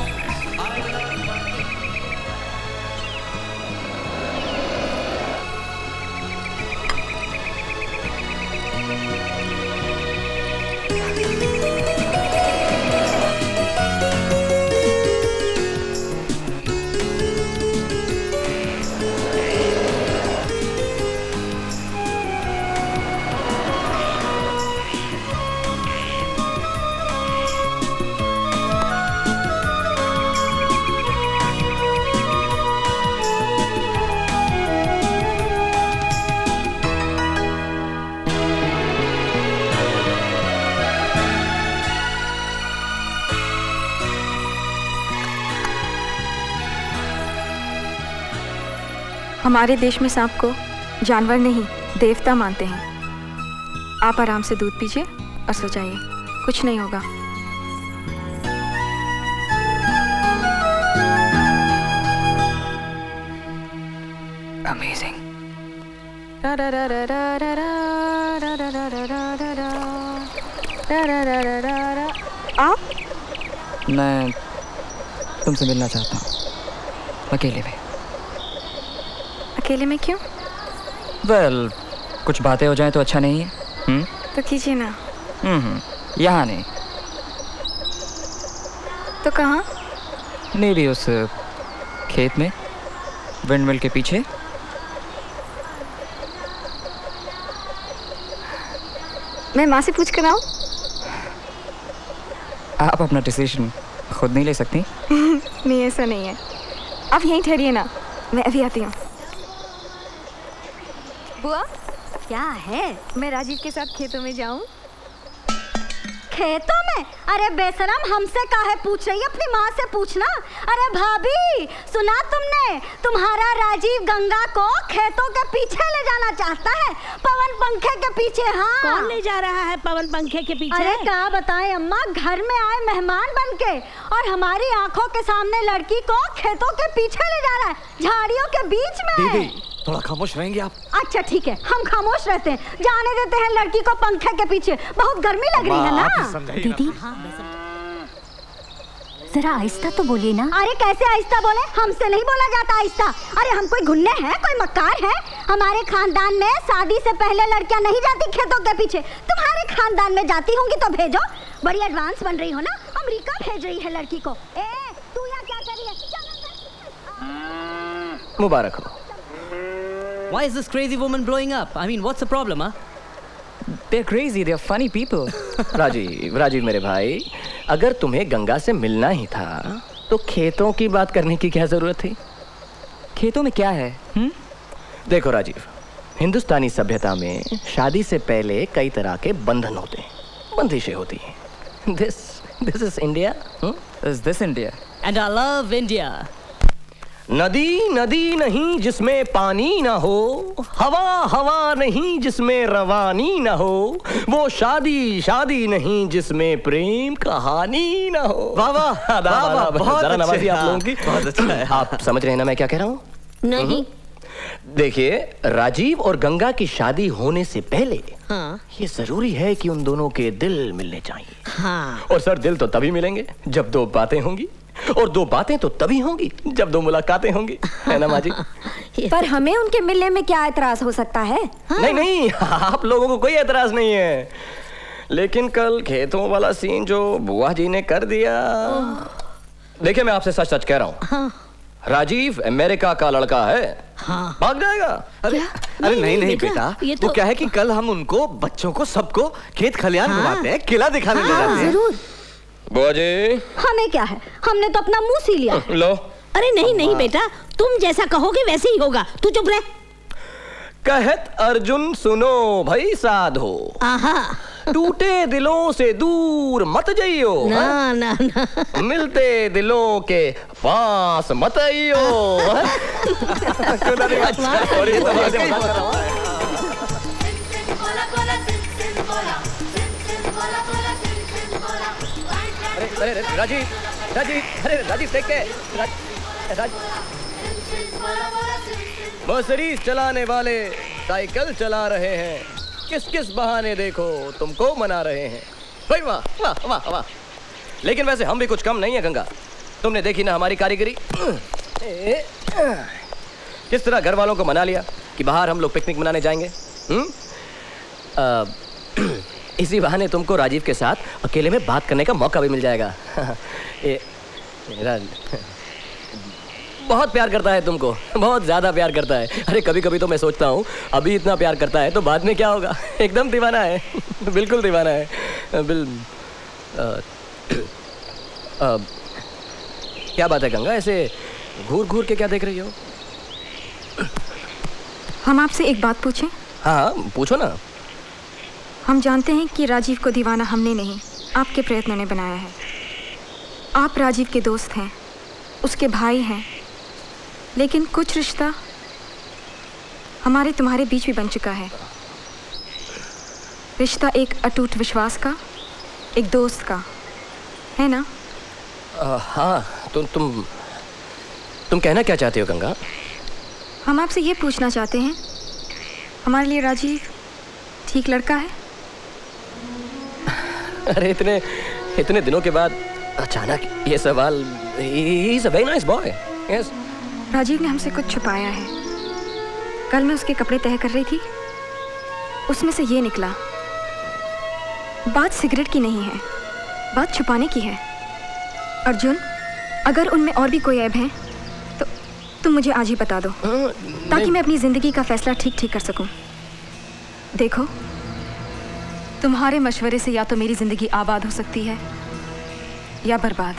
हमारे देश में सांप को जानवर नहीं देवता मानते हैं। आप आराम से दूध पीजिए और सो जाइए, कुछ नहीं होगा। अमेजिंग। आप? मैं तुमसे मिलना चाहता हूँ, अकेले में। अकेले में क्यों? वेल well, कुछ बातें हो जाएं तो अच्छा नहीं है। हम्म तो कीजिए ना। हम्म यहाँ नहीं। तो कहाँ? मे भी उस खेत में, विंडमिल के पीछे। मैं माँ से पूछ कर आऊँ? आप अपना डिसीजन खुद नहीं ले सकती? नहीं, ऐसा नहीं है। आप यहीं ठहरिए ना, मैं अभी आती हूँ। बुआ, क्या है? मैं राजीव के साथ खेतों में जाऊँ? खेतों में? अरे बेशरम, हमसे काहे पूछ रही है? अपनी माँ से पूछना। अरे भाभी, सुना तुमने? तुम्हारा राजीव गंगा को खेतों के पीछे ले जाना चाहता है, पवन पंखे के पीछे। हाँ, कौन ले जा रहा है पवन पंखे के पीछे? अरे क्या बताएं अम्मा, घर में आए मेहमान बनके और हमारी आंखों के सामने लड़की को खेतों के पीछे ले जा रहा है, झाड़ियों के बीच में। दीदी, थोड़ा खामोश रहेंगे आप? अच्छा ठीक है, हम खामोश रहते हैं। जाने देते हैं लड़की को पंखे के पीछे, बहुत गर्मी लग रही है ना। दीदी, जरा आहिस्ता तो बोलिए ना। अरे कैसे आहिस्ता बोले? हमसे नहीं बोला जाता आहिस्ता। अरे हम कोई गुन्ने हैं, कोई मक्कार है? हमारे खानदान में शादी से पहले लड़कियां नहीं जाती खेतों के पीछे। तुम्हारे खानदान में जाती होंगी तो भेजो। बड़ी एडवांस बन रही हो ना, अमेरिका भेज रही है लड़की को। ए, तू यहाँ क्या कर रही है? मुबारक हो। Why is this crazy woman blowing up? I mean, what's the problem, huh? They're crazy. They're funny people. Rajiv, Rajiv मेरे भाई, अगर तुम्हें गंगा से मिलना ही था तो खेतों की बात करने की क्या जरूरत थी? खेतों में क्या है? हुँ? देखो राजीव, हिंदुस्तानी सभ्यता में शादी से पहले कई तरह के बंधन होते हैं, बंदिशें होती हैं। This, this is India. Hmm? Is this India? And I love India. नदी नदी नहीं जिसमें पानी ना हो, हवा हवा नहीं जिसमें रवानी ना हो, वो शादी शादी नहीं जिसमें प्रेम कहानी ना हो। वाह वाह वाह वाह, बहुत जरा नवाजी अच्छे, आप लोगों की। बहुत अच्छा है। आप समझ रहे हैं ना मैं क्या कह रहा हूँ? नहीं। देखिए, राजीव और गंगा की शादी होने से पहले हाँ। ये जरूरी है कि उन दोनों के दिल मिलने चाहिए। हाँ। और सर, दिल तो तभी मिलेंगे जब दो बातें होंगी, और दो बातें तो तभी होंगी जब दो मुलाकातें होंगी, है ना माँ जी? पर हमें उनके मिलने में क्या एतराज हो सकता है? हाँ? नहीं नहीं, आप लोगों को कोई एतराज नहीं है, लेकिन कल खेतों वाला सीन जो बुआ जी ने कर दिया। देखिए, मैं आपसे सच सच कह रहा हूँ। हाँ। राजीव अमेरिका का लड़का है। हाँ। भाग जाएगा। अरे अरे नहीं नहीं बेटा, वो क्या है कि कल हम उनको, बच्चों को, सबको खेत खलियान घुमाते हैं, किला दिखाने ले जाते हैं। जरूर। बुआ जी, हमें क्या है, हमने तो अपना मुंह सी लिया। लो। अरे नहीं नहीं बेटा, तुम जैसा कहोगे वैसे ही होगा, तू चुप रह। कहत अर्जुन सुनो भाई साधो, आहा, टूटे दिलों से दूर मत जाइयो, ना ना ना, मिलते दिलों के पास मत आइयो। अरे अरे राजीव, राजीव, अरे राजीव देख के, मर्सिडीज चलाने वाले साइकिल चला रहे हैं, किस किस बहाने देखो तुमको मना रहे हैं। भाई वाह वाह वाह वाह। लेकिन वैसे हम भी कुछ कम नहीं है गंगा, तुमने देखी ना हमारी कारीगरी। किस तरह घर वालों को मना लिया कि बाहर हम लोग पिकनिक मनाने जाएंगे। हम्म? आ, इसी बहाने तुमको राजीव के साथ अकेले में बात करने का मौका भी मिल जाएगा। ये मेरा बहुत प्यार करता है तुमको, बहुत ज्यादा प्यार करता है। अरे कभी कभी तो मैं सोचता हूँ अभी इतना प्यार करता है तो बाद में क्या होगा। एकदम दीवाना है, बिल्कुल दीवाना है। बिल आ, आ, क्या बात है गंगा, ऐसे घूर घूर के क्या देख रही हो? हम आपसे एक बात पूछें? हाँ पूछो ना। हम जानते हैं कि राजीव को दीवाना हमने नहीं, आपके प्रयत्नों ने बनाया है। आप राजीव के दोस्त हैं, उसके भाई हैं, लेकिन कुछ रिश्ता हमारे तुम्हारे बीच भी बन चुका है। रिश्ता एक अटूट विश्वास का, एक दोस्त का, है ना? आ, हाँ, तुम तुम तुम कहना क्या चाहते हो गंगा? हम आपसे ये पूछना चाहते हैं, हमारे लिए राजीव ठीक लड़का है? अरे इतने इतने दिनों के बाद अचानक ये सवाल। He is a very nice boy. Yes. Rajiv ने हमसे कुछ छुपाया है। कल मैं उसके कपड़े तय कर रही थी, उसमें से ये निकला। बात सिगरेट की नहीं है, बात छुपाने की है। अर्जुन, अगर उनमें और भी कोई ऐब है तो तुम मुझे आज ही बता दो, ताकि मैं अपनी जिंदगी का फैसला ठीक ठीक कर सकूं। देखो, तुम्हारे मशवरे से या तो मेरी जिंदगी आबाद हो सकती है या बर्बाद।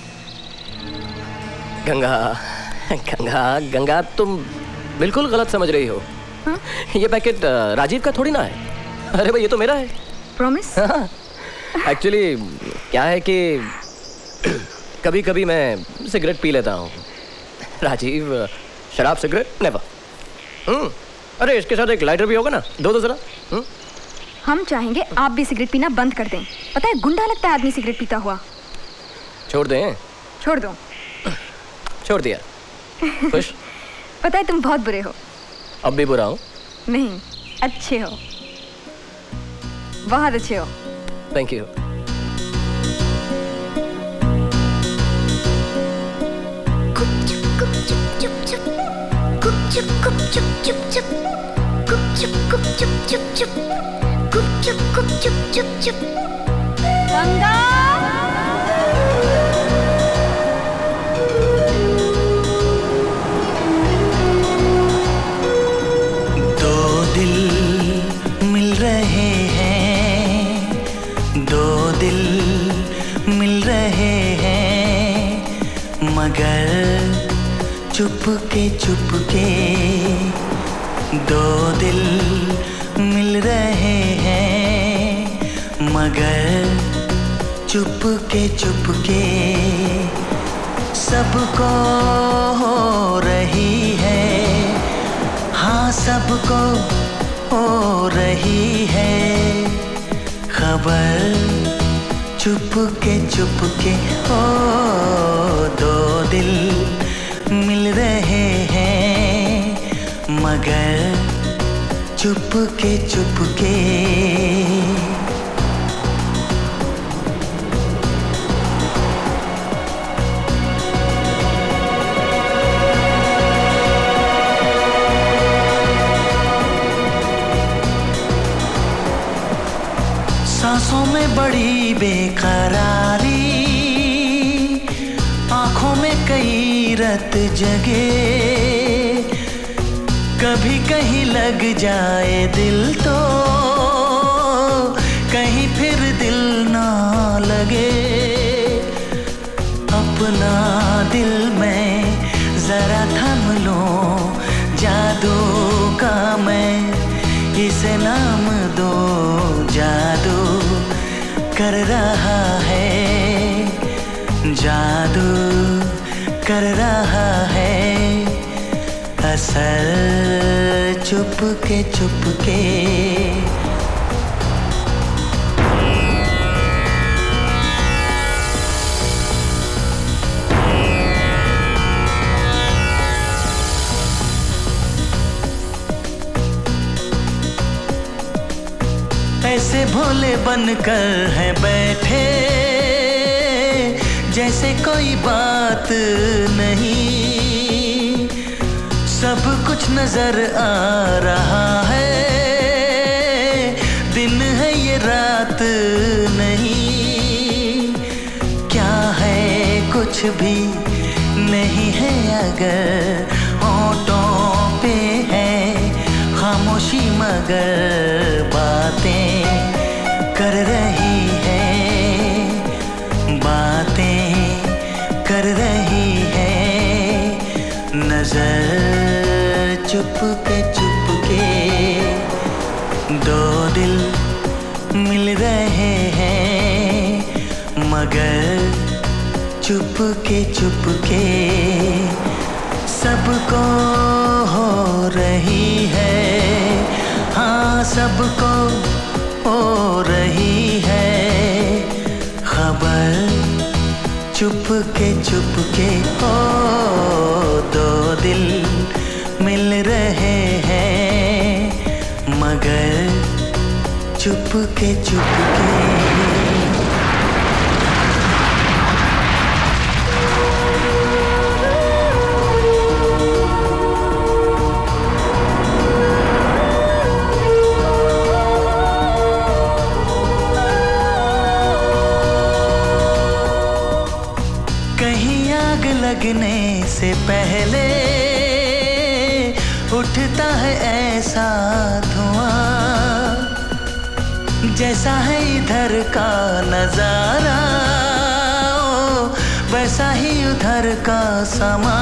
गंगा, गंगा, गंगा, तुम बिल्कुल गलत समझ रही हो। हा? ये पैकेट राजीव का थोड़ी ना है। अरे भाई, ये तो मेरा है। प्रॉमिस? एक्चुअली क्या है कि कभी कभी मैं सिगरेट पी लेता हूँ। राजीव शराब सिगरेट नेवर। हम्म अरे इसके साथ एक लाइटर भी होगा ना, दो दो जरा। हम्म हम चाहेंगे आप भी सिगरेट पीना बंद कर दें। पता है, गुंडा लगता है आदमी सिगरेट पीता हुआ। छोड़ दें? छोड़ दो। छोड़ दिया। खुश? पता है तुम बहुत बुरे हो। अब भी बुरा हूँ? नहीं, अच्छे हो, बहुत अच्छे हो। Thank you. गंगा, दो दिल मिल रहे हैं, दो दिल मिल रहे हैं, मगर चुपके चुपके दो दिल मिल रहे हैं, मगर चुपके चुपके सबको हो रही है, हाँ सबको हो रही है खबर, चुपके चुपके ओ दो दिल मिल रहे हैं, मगर चुपके चुपके। सांसों में बड़ी बेकरारी, आंखों में कई रत जगे, कभी कहीं लग जाए दिल तो कहीं फिर दिल ना लगे, अपना दिल में जरा थम लो, जादू का मैं इसे नाम दो, जादू कर रहा है, जादू कर रहा है, असर चुपके चुपके। ऐसे भोले बनकर है बैठे जैसे कोई बात नहीं, सब कुछ नजर आ रहा है, दिन है ये रात नहीं, क्या है कुछ भी नहीं है अगर होठों पे है खामोशी, मगर बातें कर रही है, बातें कर रही है, नजर चुपके चुपके दो दिल मिल रहे हैं, मगर चुपके चुपके सबको हो रही है, हाँ सबको हो रही है खबर, चुपके चुपके ओ दो दिल मिल रहे हैं, मगर चुपके चुपके। लगने से पहले उठता है ऐसा धुआं, जैसा है इधर का नजारा ओ, वैसा ही उधर का समा।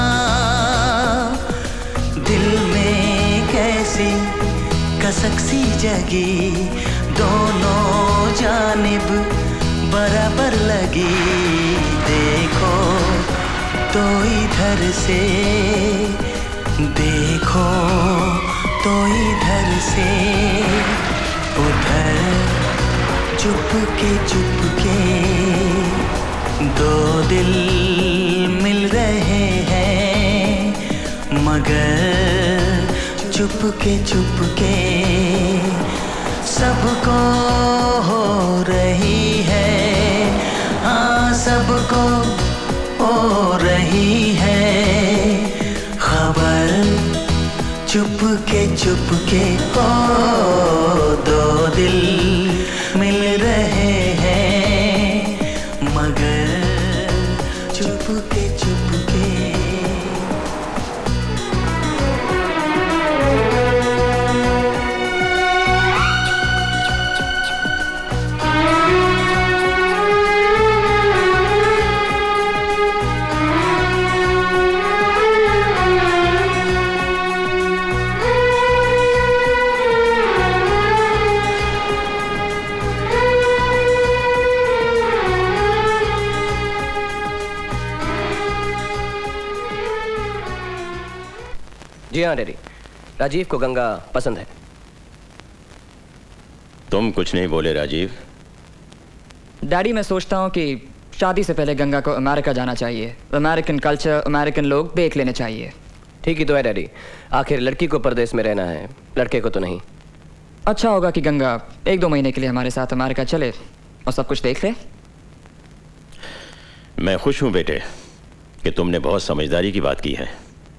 दिल में कैसी कसक सी जगी, दोनों जानिब बराबर लगी। देखो तो इधर से, देखो तो इधर से, उधर चुपके चुपके दो दिल मिल रहे हैं, मगर चुपके चुपके सबको हो रही है, हाँ सबको हो रही है खबर। चुपके चुपके ओ दो दिल मिल रहे हैं, मगर चुपके चुपके। जी हाँ डैडी, राजीव को गंगा पसंद है। तुम कुछ नहीं बोले राजीव। डैडी मैं सोचता हूँ कि शादी से पहले गंगा को अमेरिका जाना चाहिए। अमेरिकन कल्चर, अमेरिकन लोग देख लेने चाहिए। ठीक ही तो है डैडी, आखिर लड़की को परदेश में रहना है, लड़के को तो नहीं। अच्छा होगा कि गंगा एक दो महीने के लिए हमारे साथ अमेरिका चले और सब कुछ देख ले। मैं खुश हूं बेटे कि तुमने बहुत समझदारी की बात की है।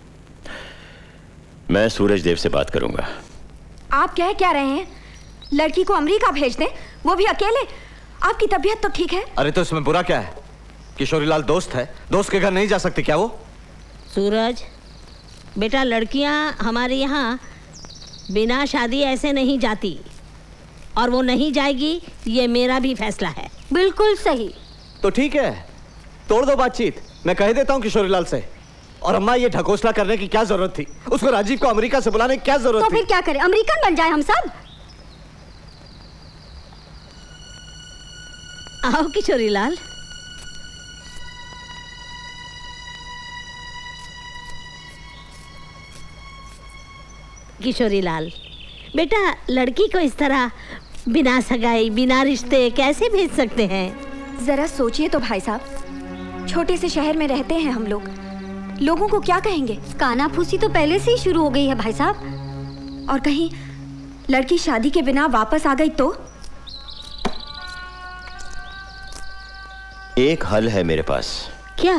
मैं सूरज देव से बात करूंगा। आप कह क्या रहे हैं? लड़की को अमेरिका भेज दें, वो भी अकेले? आपकी तबीयत तो ठीक है। अरे तो इसमें बुरा क्या है? किशोरीलाल दोस्त है, दोस्त के घर नहीं जा सकते क्या वो? सूरज बेटा, लड़कियां हमारे यहाँ बिना शादी ऐसे नहीं जाती, और वो नहीं जाएगी, ये मेरा भी फैसला है। बिल्कुल सही। तो ठीक है, तोड़ दो बातचीत। मैं कह देता हूँ किशोरीलाल से। और अम्मा, ये ढकोसला करने की क्या जरूरत थी? उसको राजीव को अमेरिका से बुलाने की क्या जरूरत तो थी? फिर क्या करें, अमेरिकन बन जाए हम सब? आओ किशोरीलाल। किशोरीलाल बेटा, लड़की को इस तरह बिना सगाई, बिना रिश्ते कैसे भेज सकते हैं? जरा सोचिए तो भाई साहब, छोटे से शहर में रहते हैं हम लोग, लोगों को क्या कहेंगे? कानाफूसी तो पहले से ही शुरू हो गई है भाई साहब। और कहीं लड़की शादी के बिना वापस आ गई तो? एक हल है मेरे पास। क्या?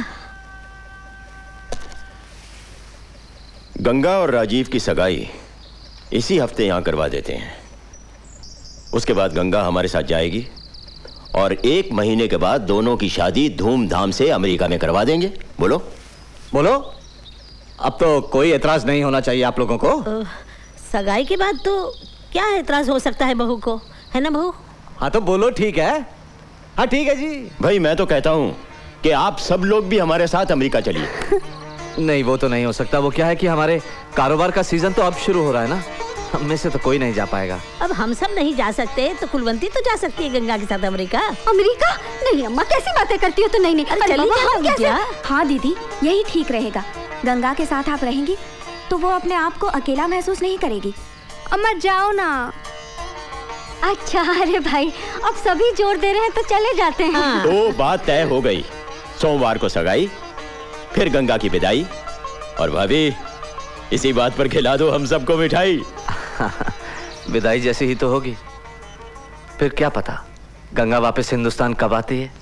गंगा और राजीव की सगाई इसी हफ्ते यहां करवा देते हैं। उसके बाद गंगा हमारे साथ जाएगी और एक महीने के बाद दोनों की शादी धूमधाम से अमेरिका में करवा देंगे। बोलो बोलो। अब तो कोई एतराज नहीं होना चाहिए आप लोगों को। सगाई के बाद तो क्या एतराज हो सकता है बहू को, है ना बहू? हाँ तो बोलो। ठीक है, हाँ ठीक है जी। भाई मैं तो कहता हूँ कि आप सब लोग भी हमारे साथ अमेरिका चलिए। नहीं, वो तो नहीं हो सकता। वो क्या है कि हमारे कारोबार का सीजन तो अब शुरू हो रहा है ना, हम में से तो कोई नहीं जा पाएगा। अब हम सब नहीं जा सकते तो कुलवंती तो जा सकती है गंगा के साथ अमेरिका। अमेरिका? नहीं अम्मा, कैसी बातें करती हो? तो नहीं नहीं, अरे चलिए हम कैसे? क्या? हाँ दीदी, यही ठीक रहेगा। गंगा के साथ आप रहेंगी तो वो अपने आप को अकेला महसूस नहीं करेगी। अम्मा जाओ ना। अच्छा, अरे भाई अब सभी जोर दे रहे हैं तो चले जाते हैं। हाँ। तो बात तय हो गई। सोमवार को सगाई, फिर गंगा की विदाई, और भाभी इसी बात पर खिला दो हम सबको मिठाई। विदाई जैसी ही तो होगी। फिर क्या पता गंगा वापस हिंदुस्तान कब आती है।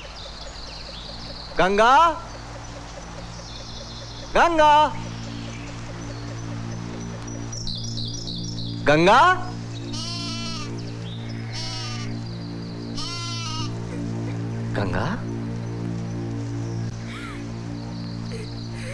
गंगा, गंगा, गंगा, गंगा।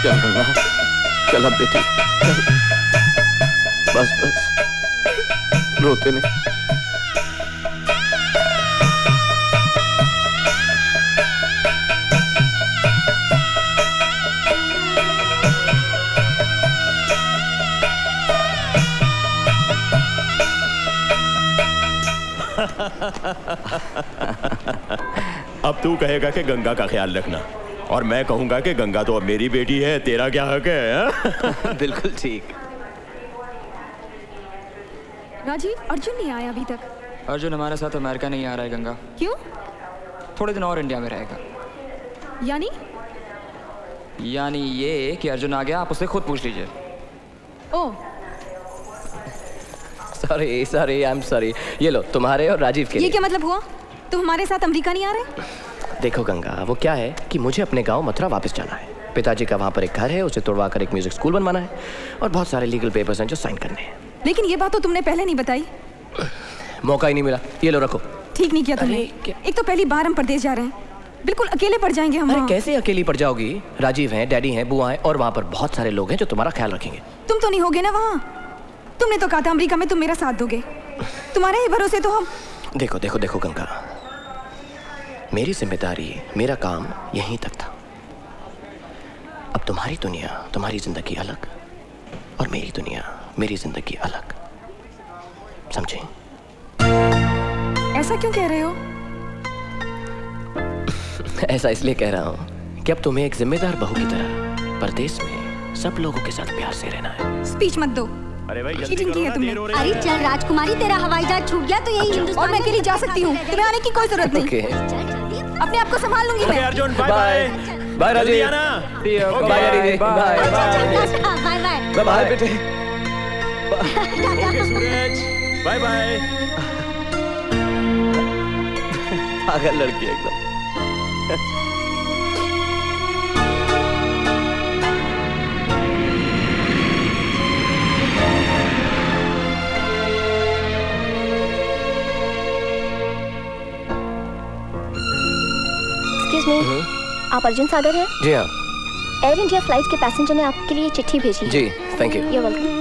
चल गंगा, चल अब बेटी, चल। बस बस, रोते नहीं। अब तू कहेगा कि गंगा का ख्याल रखना और मैं कहूंगा कि गंगा तो अब मेरी बेटी है, तेरा क्या हक है? बिल्कुल ठीक। राजीव, अर्जुन नहीं आया अभी तक। अर्जुन हमारे साथ अमेरिका नहीं आ रहा है गंगा। क्यों? थोड़े दिन और इंडिया में रहेगा। यानी? यानी ये कि अर्जुन आ गया, आप उससे खुद पूछ लीजिए। Oh, sorry sorry, I am sorry. ये लो तुम्हारे और राजीव के ये लिए। क्या मतलब हुआ? तुम हमारे साथ अमेरिका नहीं आ रहे? देखो गंगा, वो क्या है कि मुझे अपने गांव मथुरा वापस जाना है। पिताजी का वहाँ पर एक घर है, उसे तोड़वा कर एक म्यूजिक स्कूल बनवाना है और बहुत सारे लीगल पेपर्स हैं जो साइन करने हैं। लेकिन ये बात तो तुमने पहले नहीं बताई। मौका ही नहीं मिला। ये लो रखो। ठीक नहीं किया तुमने। एक तो पहली बार हम परदेश जा रहे हैं, बिल्कुल अकेले पड़ जाएंगे हम। अरे कैसे अकेली पड़ जाओगी? राजीव हैं, डैडी हैं, बुआ हैं और वहाँ पर बहुत सारे लोग हैं जो तुम्हारा ख्याल रखेंगे। तुम तो नहीं होगे ना वहाँ? तुमने तो कहा था अमेरिका में तुम मेरा साथ दोगे। तुम्हारे ही भरोसे तो हम। देखो देखो देखो गंगा, मेरी जिम्मेदारी, मेरा काम यहीं तक था। अब तुम्हारी दुनिया, तुम्हारी जिंदगी अलग और मेरी दुनिया, मेरी जिंदगी अलग। समझे? ऐसा क्यों कह रहे हो? ऐसा इसलिए कह रहा हूँ कि अब तुम्हें एक जिम्मेदार बहू की तरह परदेश में सब लोगों के साथ प्यार से रहना है। स्पीच मत दो। अरे भाई जल्दी करो ना, देर हो रही है। अरे चल राजकुमारी, तेरा हवाई जहाज छूट गया तो यही हिंदुस्तान। और मैं अकेली जा सकती हूँ, तुम्हें आने की कोई जरूरत नहीं। Okay. अपने आप को संभाल लूंगी मैं। Arjun, bye bye. Bye Rajiv. Bye Rajiv. Bye bye bye bye बेटे। Okay Suraj, bye bye. पागल लड़की एकदम। एक्सक्यूज मी, आप अर्जुन सागर हैं? जी हाँ। एयर इंडिया फ्लाइट के पैसेंजर ने आपके लिए चिट्ठी भेजी है। जी, thank you. You're welcome।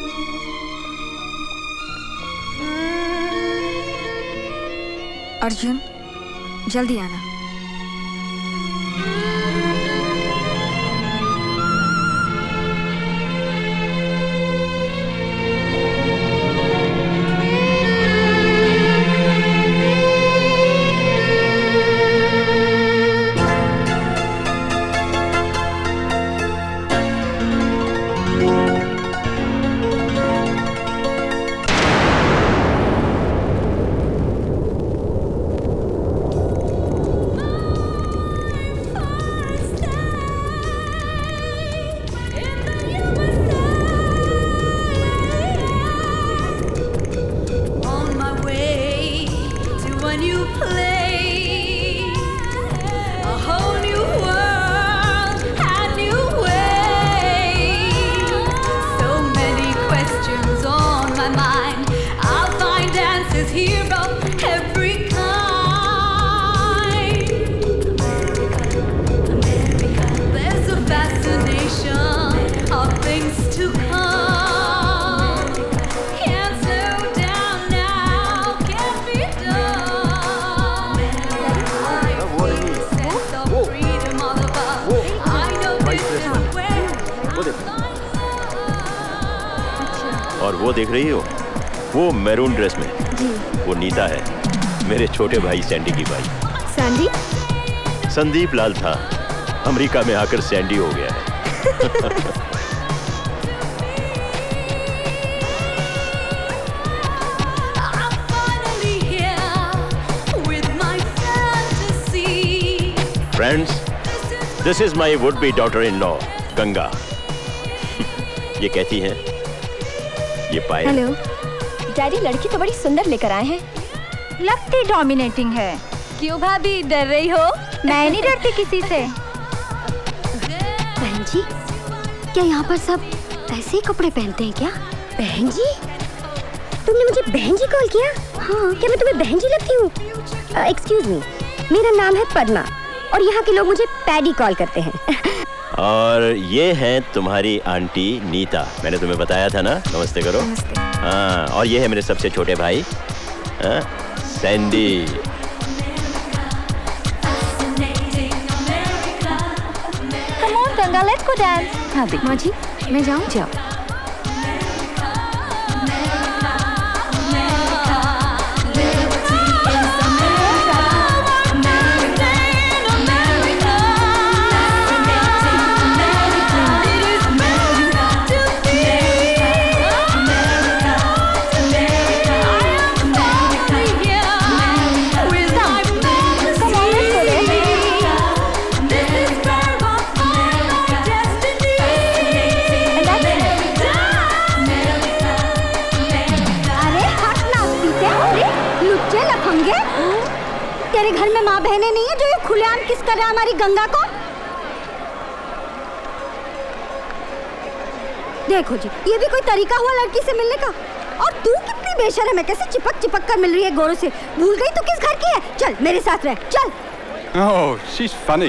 Arjun, जल्दी आना। और वो देख रही हो, वो मैरून ड्रेस में जी। वो नीता है, मेरे छोटे भाई सैंडी की भाई। सैंडी? संदीप लाल था, अमेरिका में आकर सैंडी हो गया है। Friends, this is my would be daughter in law Ganga. ये कहती हैं, ये पाए। हेलो डैडी, लड़की तो बड़ी सुंदर लेकर आए हैं। लगती डोमिनेटिंग है। क्यों भाभी, डर रही हो? मैं नहीं डरती किसी से। बहन जी, क्या यहाँ पर सब ऐसे ही कपड़े पहनते हैं क्या? बहन जी, तुमने मुझे बहन जी कॉल किया? हाँ, क्या मैं तुम्हें बहन जी लगती हूँ? एक्सक्यूज मी, मेरा नाम है पद्मा और यहाँ के लोग मुझे पैडी कॉल करते हैं। और ये हैं तुम्हारी आंटी नीता, मैंने तुम्हें बताया था ना। नमस्ते करो। नमस्ते। हाँ, और ये है मेरे सबसे छोटे भाई हाँ, Sandy. Come on, Ganga, let's go dance. हाँ देख माँ जी, मैं जाऊँ? जाओ। तेरे घर में माँ बहनें नहीं है जो ये खुलेआम किस कर रहा है हमारी गंगा को? देखो जी, ये भी कोई तरीका हुआ लड़की से मिलने का? और तू कितनी बेशर्म है, कैसे चिपक चिपक कर मिल रही है गोरों से? भूल गई तू किस घर की है? चल मेरे साथ रह, चल। Oh, she's funny.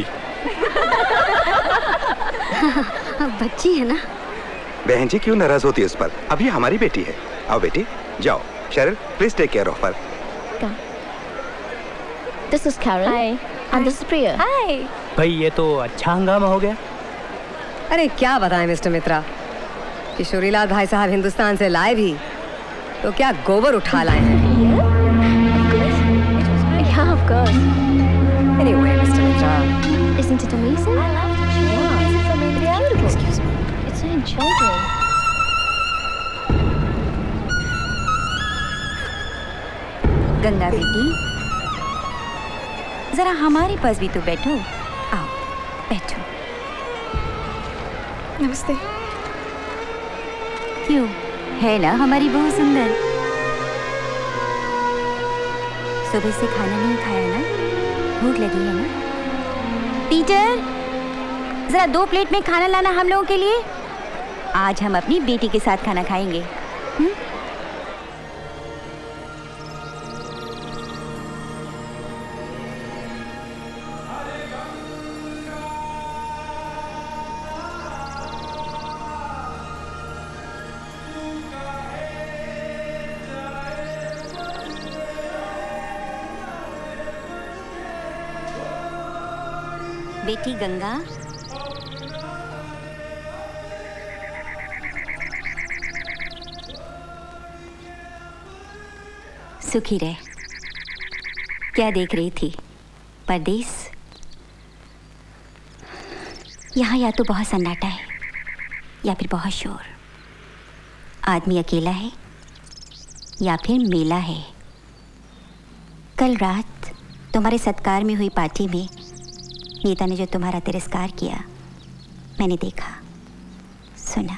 बच्ची है ना। बहन जी क्यों नाराज होती है उस पर? अब ये हमारी बेटी है। आओ बेटी, जाओ। Sheryl, please take care of her. This is Carol. Hi. And this is Priya. Hi. भाई ये तो अच्छा हंगामा हो गया। अरे क्या बताएं मिस्टर मित्रा, किशोरीलाल भाई साहब हिंदुस्तान से लाए भी तो क्या गोबर उठा लाए हैं। Yeah, of course. Anyway, mister Mitra, Isn't it amazing? I love it. Yeah. It's amazing. Beautiful. Excuse me. It's in children. Ganga बेटी, जरा हमारे पास भी तो बैठो। आओ बैठो। नमस्ते। क्यों, है ना हमारी बहुत सुंदर? सुबह से खाना नहीं खाया ना? भूख लगी है ना? पीटर, जरा दो प्लेट में खाना लाना हम लोगों के लिए। आज हम अपनी बेटी के साथ खाना खाएंगे। हुँ? बेटी गंगा, सुखी रहे। क्या देख रही थी? परदेश? यहाँ या तो बहुत सन्नाटा है या फिर बहुत शोर। आदमी अकेला है या फिर मेला है। कल रात तुम्हारे सत्कार में हुई पार्टी में नीता ने जो तुम्हारा तिरस्कार किया, मैंने देखा, सुना।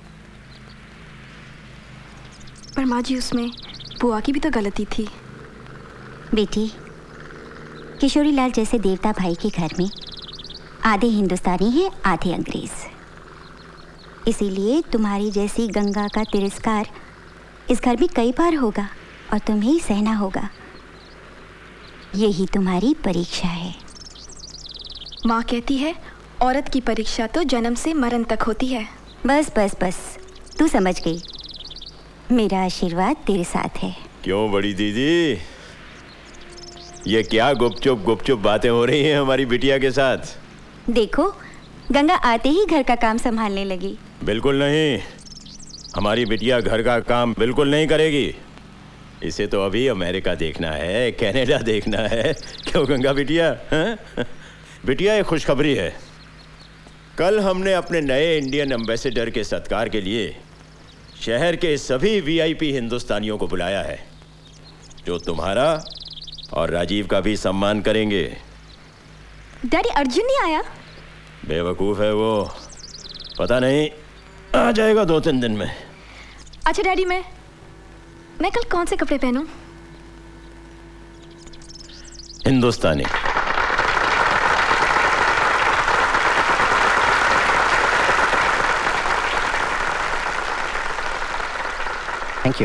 पर माँ जी, उसमें बुआ की भी तो गलती थी। बेटी, किशोरीलाल जैसे देवता भाई के घर में आधे हिंदुस्तानी हैं, आधे अंग्रेज। इसीलिए तुम्हारी जैसी गंगा का तिरस्कार इस घर में कई बार होगा और तुम्हें ही सहना होगा। यही तुम्हारी परीक्षा है। माँ कहती है औरत की परीक्षा तो जन्म से मरण तक होती है। बस बस बस, तू समझ गई। मेरा आशीर्वाद तेरे साथ है। क्यों बड़ी दीदी, ये क्या गुपचुप गुपचुप बातें हो रही हैं हमारी बिटिया के साथ? देखो, गंगा आते ही घर का काम संभालने लगी। बिल्कुल नहीं, हमारी बिटिया घर का काम बिल्कुल नहीं करेगी। इसे तो अभी अमेरिका देखना है, कनाडा देखना है। क्यों गंगा बिटिया? हाँ? बिटिया, एक खुशखबरी है। कल हमने अपने नए इंडियन एम्बेसडर के सत्कार के लिए शहर के सभी वीआईपी हिंदुस्तानियों को बुलाया है, जो तुम्हारा और राजीव का भी सम्मान करेंगे। डैडी, अर्जुन नहीं आया? बेवकूफ़ है वो, पता नहीं, आ जाएगा दो तीन दिन में। अच्छा डैडी, मैं मैं कल कौन से कपड़े पहनूं? हिंदुस्तानी। Thank you.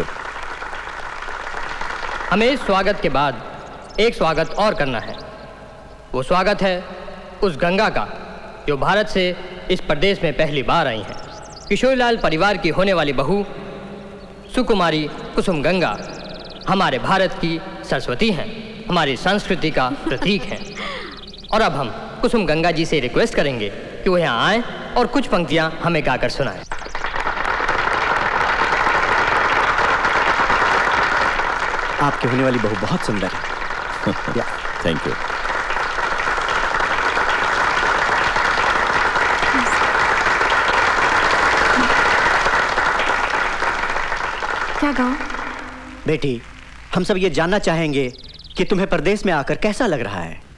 हमें स्वागत के बाद एक स्वागत और करना है। वो स्वागत है उस गंगा का जो भारत से इस प्रदेश में पहली बार आई हैं। किशोरीलाल परिवार की होने वाली बहू सुकुमारी कुसुम गंगा हमारे भारत की सरस्वती हैं, हमारी संस्कृति का प्रतीक हैं। और अब हम कुसुम गंगा जी से रिक्वेस्ट करेंगे कि वो यहाँ आएँ और कुछ पंक्तियाँ हमें गाकर सुनाएं। आपके होने वाली बहू बहुत सुंदर है। Thank you. क्या गाऊं? बेटी, हम सब ये जानना चाहेंगे कि तुम्हें परदेश में आकर कैसा लग रहा है।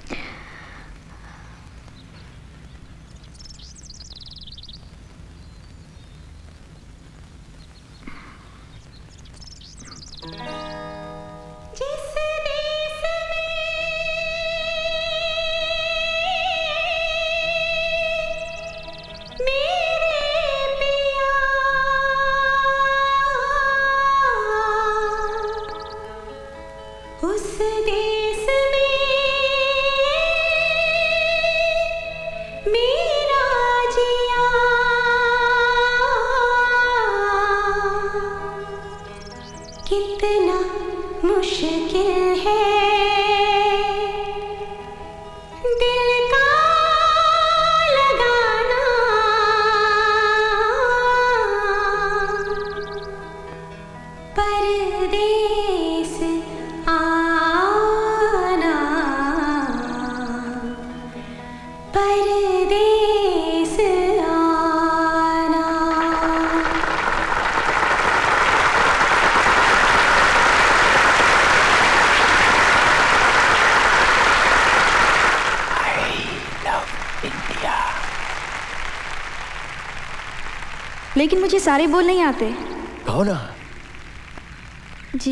लेकिन मुझे सारे बोल नहीं आते। कहो ना। जी।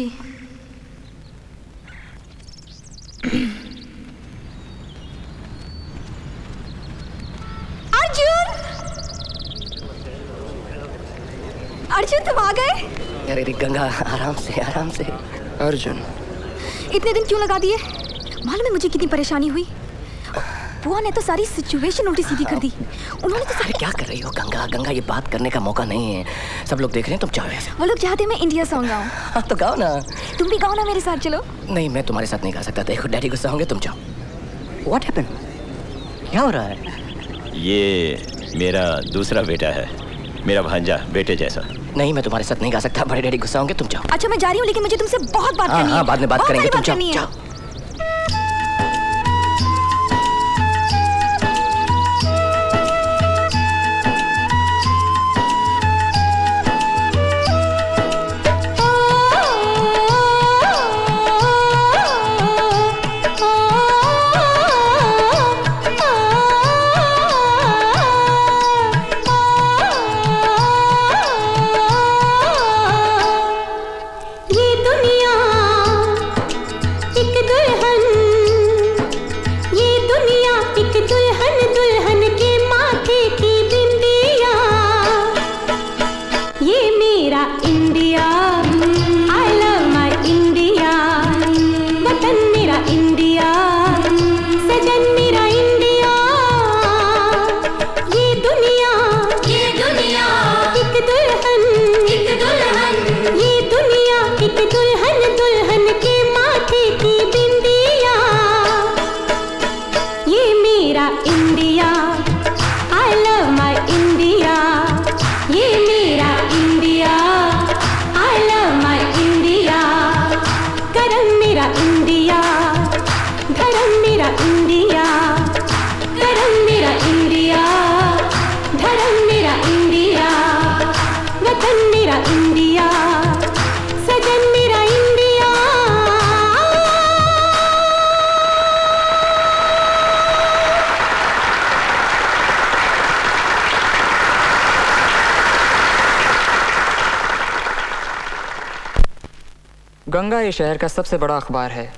अर्जुन! अर्जुन तुम आ गए? अरे गंगा आराम से आराम से। अर्जुन इतने दिन क्यों लगा दिए? मालूम है मुझे कितनी परेशानी हुई। बुआ ने तो सारी सिचुएशन उल्टी सीधी कर दी। उन्होंने तो अरे क्या कर रही हो गंगा? गंगा ये बात करने का मौका नहीं है, सब लोग देख रहे हैं, तुम जाओ ऐसे। वो लोग चाहते हैं मैं इंडिया सॉन्ग गाऊं। हाँ तो गाओ ना। तुम भी गाओ ना मेरे साथ, चलो। नहीं मैं तुम्हारे साथ नहीं गा सकता, देखो डैडी गुस्सा होंगे, तुम जाओ। What happened? क्या हो रहा है? ये मेरा दूसरा बेटा है, मेरा भांजा, बेटे जैसा। नहीं मैं तुम्हारे साथ नहीं गा सकता, बड़े डैडी गुस्सा होंगे, तुम जाओ। अच्छा मैं जा रही हूँ, लेकिन मुझे तुमसे बहुत बात करनी है। हाँ बाद में बात करेंगे, तुम जाओ जाओ। गंगा ये शहर का सबसे बड़ा अखबार है।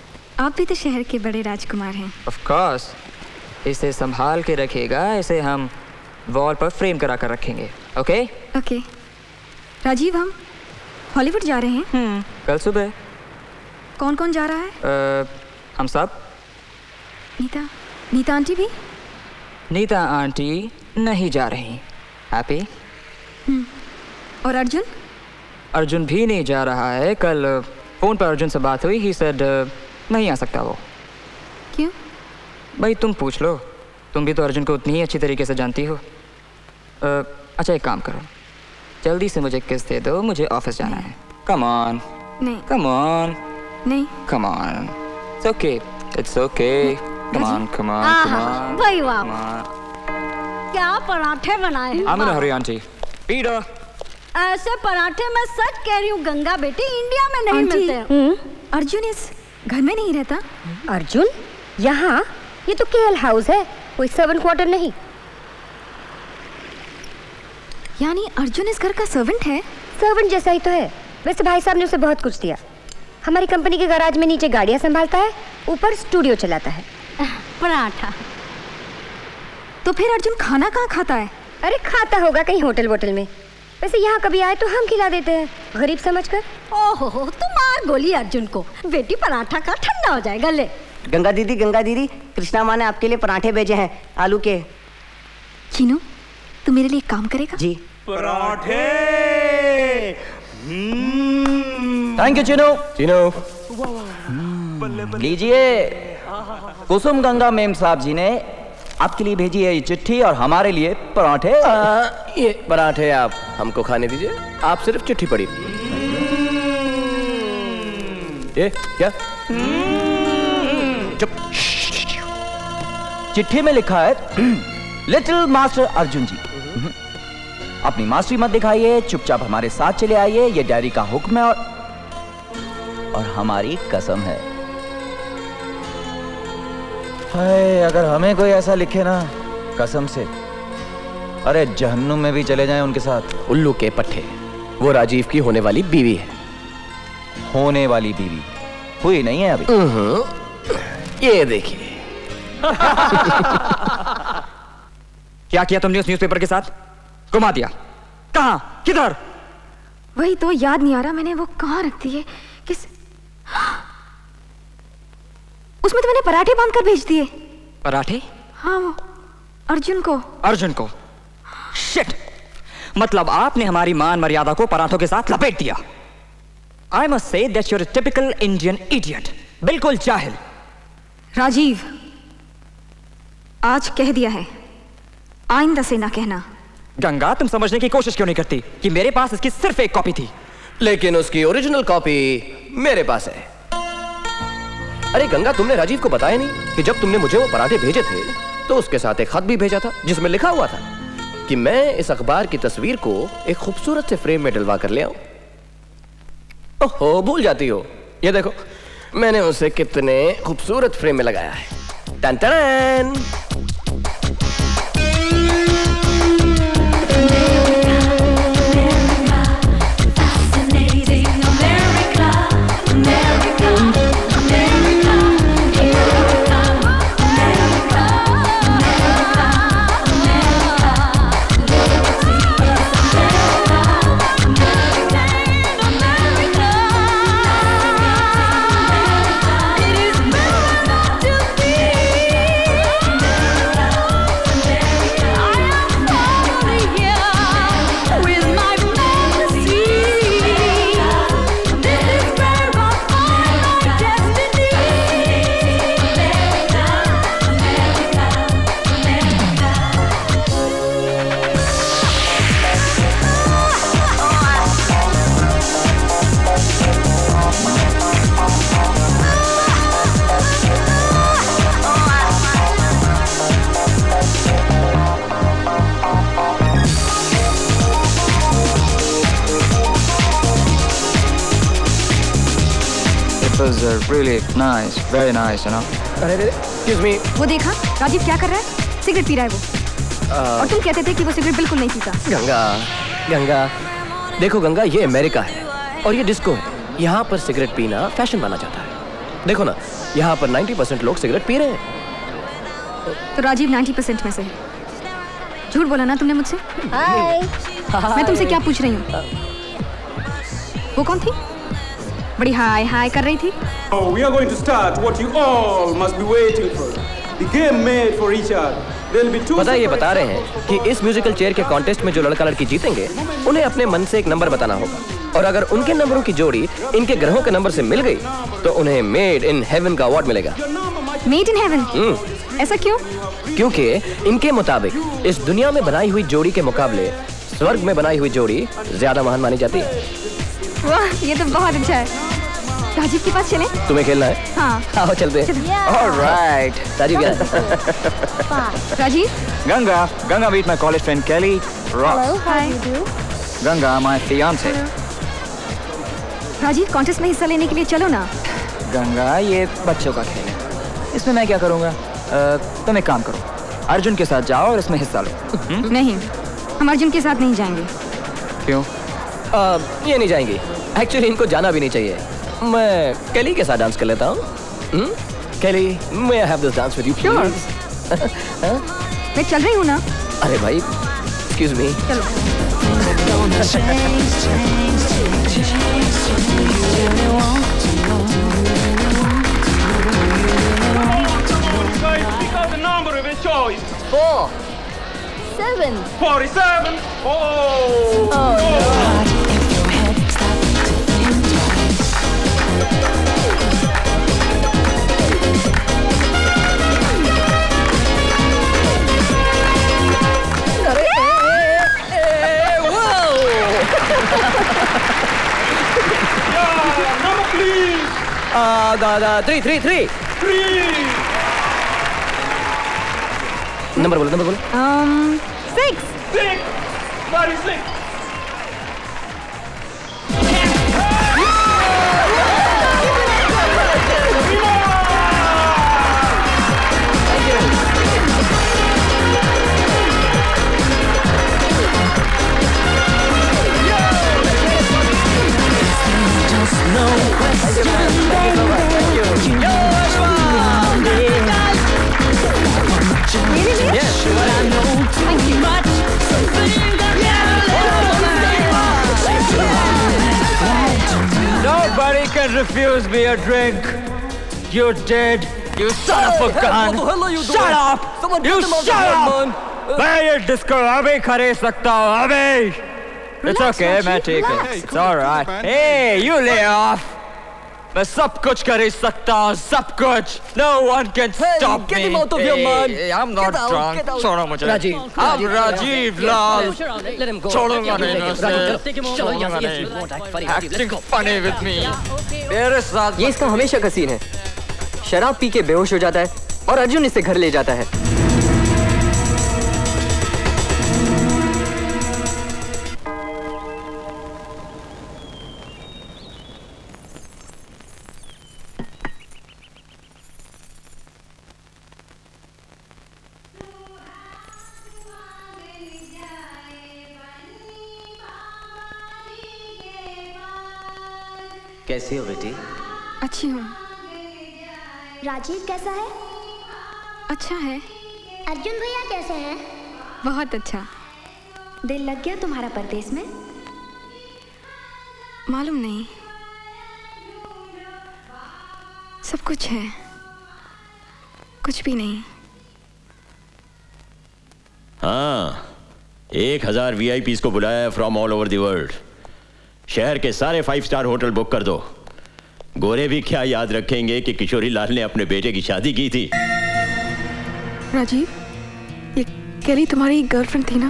आप भी तो शहर के बड़े राजकुमार हैं। ऑफ कोर्स, इसे संभाल के रखिएगा, इसे हम वॉल पर फ्रेम करा कर रखेंगे। ओके ओके राजीव, हम हॉलीवुड जा रहे हैं। हम्म कल सुबह। कौन कौन जा रहा है? uh, हम सब। नीता नीता आंटी भी? नीता आंटी नहीं जा रही। हैप्पी? और अर्जुन? अर्जुन भी नहीं जा रहा है। कल फोन पर अर्जुन से बात हुई, ही सेड नहीं आ सकता वो। क्यों? भाई तुम पूछ लो, तुम भी तो अर्जुन को उतनी ही अच्छी तरीके से जानती हो। uh, अच्छा एक काम करो, जल्दी से मुझे किस दे दो, मुझे ऑफिस जाना है। Come on. नहीं। Come on. नहीं। Come on. It's okay, it's okay. Come on, come on, come on. भाई वाह, क्या पराठे बनाए हैं। I'm in a hurry, aunty. Peter. ऐसे पराठे मैं सच कह रही हूँ गंगा बेटी, इंडिया में नहीं मिलते। अर्जुन इस घर में नहीं रहता। अर्जुन यहाँ? ये तो केएल हाउस है, कोई सर्वेंट क्वार्टर नहीं। यानी अर्जुन इस घर का सर्वेंट है? सर्वेंट जैसा ही तो है। वैसे भाई साहब ने उसे बहुत कुछ दिया। हमारी कंपनी के गैराज में नीचे गाड़ियाँ संभालता है, ऊपर स्टूडियो चलाता है। पराठा। तो फिर अर्जुन खाना कहाँ खाता है? अरे खाता होगा कहीं होटल वोटल में। वैसे यहाँ कभी आए तो हम खिला देते हैं, गरीब समझकर। ओहो, तू मार गोली अर्जुन को। बेटी पराठा का ठंडा हो जाएगा। ले गंगा दीदी, गंगा दीदी, कृष्णा माँ ने आपके लिए पराठे भेजे हैं, आलू के। चीनू, तू मेरे लिए काम करेगा? जी। पराठे। Thank you Chinu. चीनू लीजिए, कुसुम गंगा मेम साहब जी ने आपके लिए भेजी है ये चिट्ठी और हमारे लिए पराठे। आ, ये पराठे आप हमको खाने दीजिए, आप सिर्फ चिट्ठी पढ़ी। ये क्या? चुप। चिट्ठी में लिखा है लिटिल मास्टर अर्जुन जी, अपनी मास्टरी मत दिखाइए, चुपचाप हमारे साथ चले आइए, ये डायरी का हुक्म है और और हमारी कसम है। हाय, अगर हमें कोई ऐसा लिखे ना, कसम से अरे जहन्नुम में भी चले जाएं उनके साथ। उल्लू के पट्टे, वो राजीव की होने वाली बीवी है। होने वाली बीवी हुई नहीं है अभी। ये देखिए। क्या किया तुमने उस न्यूज़पेपर के साथ? घुमा दिया। कहाँ? किधर? वही तो याद नहीं आ रहा, मैंने वो कहाँ रख दी है। किस उसमें तो मैंने पराठे बांध कर भेज दिए। पराठे? हाँ, वो अर्जुन को। अर्जुन को? शिट! मतलब आपने हमारी मान मर्यादा को पराठों के साथ लपेट दिया। I must say that you're a typical Indian idiot. बिल्कुल जाहिल। राजीव, आज कह दिया है, आइंदा से ना कहना। गंगा, तुम समझने की कोशिश क्यों नहीं करती कि मेरे पास इसकी सिर्फ एक कॉपी थी? लेकिन उसकी ओरिजिनल कॉपी मेरे पास है। अरे गंगा, तुमने राजीव को बताया नहीं कि जब तुमने मुझे वो पराठे भेजे थे तो उसके साथ एक खत भी भेजा था जिसमें लिखा हुआ था कि मैं इस अखबार की तस्वीर को एक खूबसूरत से फ्रेम में डलवा कर ले आऊं। ओहो, भूल जाती हो। ये देखो, मैंने उसे कितने खूबसूरत फ्रेम में लगाया है। टन टन। was uh, really nice, very nice, you know. अरे excuse me. वो देखा राजीव क्या कर रहा है? सिगरेट पी रहा है वो। uh, और तुम कहते थे कि वो सिगरेट बिल्कुल नहीं पीता। गंगा, गंगा, देखो गंगा, ये अमेरिका है और ये डिस्को है। यहाँ पर सिगरेट पीना फैशन माना जाता है। देखो ना, यहाँ पर नब्बे परसेंट लोग सिगरेट पी रहे हैं। तो राजीव नब्बे परसेंट में से है। झूठ बोला ना तुमने मुझसे? हाय। मैं तुमसे क्या पूछ रही हूँ? वो कौन थी? बड़ी हाय हाय कर रही थी। Oh, we are going to start what you all must be waiting for. The game made for each other. पता है, ये बता रहे हैं कि इस म्यूजिकल चेयर के कॉन्टेस्ट में जो लड़का लड़की जीतेंगे उन्हें अपने मन से एक नंबर बताना होगा, और अगर उनके नंबरों की जोड़ी इनके ग्रहों के नंबर से मिल गई तो उन्हें मेड इन हेवन का अवार्ड मिलेगा। Made in heaven? ऐसा क्यों? क्योंकि इनके मुताबिक इस दुनिया में बनाई हुई जोड़ी के मुकाबले स्वर्ग में बनाई हुई जोड़ी ज्यादा महान मानी जाती है। वाह, ये तो बहुत अच्छा है। राजीव के पास चलें? तुम्हें खेलना है? हाँ। आओ चलते हैं। ऑलराइट। राजीव क्या? Rajiv? Ganga, Ganga meet my college friend Kelly. Hello, hi. Ganga my fiance. Rajiv, contest में हिस्सा लेने के लिए चलो ना। गंगा, ये बच्चों का खेल है, इसमें मैं क्या करूँगा? तुम एक काम करो, अर्जुन के साथ जाओ और इसमें हिस्सा लो। नहीं, हम अर्जुन के साथ नहीं जाएंगे। क्यों? आ, ये नहीं जाएंगी। एक्चुअली इनको जाना भी नहीं चाहिए। मैं केली के साथ डांस कर लेता हूँ। केली, may I have this dance with you please? मैं चल रही हूँ ना। अरे भाई, excuse me. चलो। Four. Seven. Forty-seven. Oh. Oh. Number please. Uh, the, the, three, three, three. Three. Number बोलो, नंबर बोलो। Um, six. Six. Body six. Nobody can refuse me a drink. You did, you son of a gun. What the hell are you doing? Shut up. Someone You get them out shut of here, up. man. मैं ये disco अभी खरीद सकता हूँ अभी. It's okay, मैं ठीक हूँ. It's all right. Hey, you lay off. मैं सब कुछ खरीद सकता हूँ, सब कुछ. No one can stop me. Get him out of here, man. Hey, I'm not Get out, drunk. get out. छोड़ो मुझे. Rajiv. I'm Rajiv Lal. Let him go. छोड़ूंगा नहीं Rajiv, उसे. take him over. छोड़ूंगा Yes, yes, you won't act funny. नहीं. Rajiv, let's Acting go. funny with me. मेरे साथ. ये इसका हमेशा का सीन है। शराब पी के बेहोश हो जाता है और अर्जुन इसे घर ले जाता है। कैसी हो बेटी? अच्छी हूँ। राजीव कैसा है? अच्छा है। अर्जुन भैया कैसे हैं? बहुत अच्छा। दिल लग गया तुम्हारा परदेश में? मालूम नहीं, सब कुछ है, कुछ भी नहीं। हाँ, एक हजार वी आई पीज़ को बुलाया है from all over the world. शहर के सारे फाइव स्टार होटल बुक कर दो। गोरे भी क्या याद रखेंगे कि किशोरी लाल ने अपने बेटे की शादी की थी। राजीव, ये केली तुम्हारी गर्लफ्रेंड थी ना?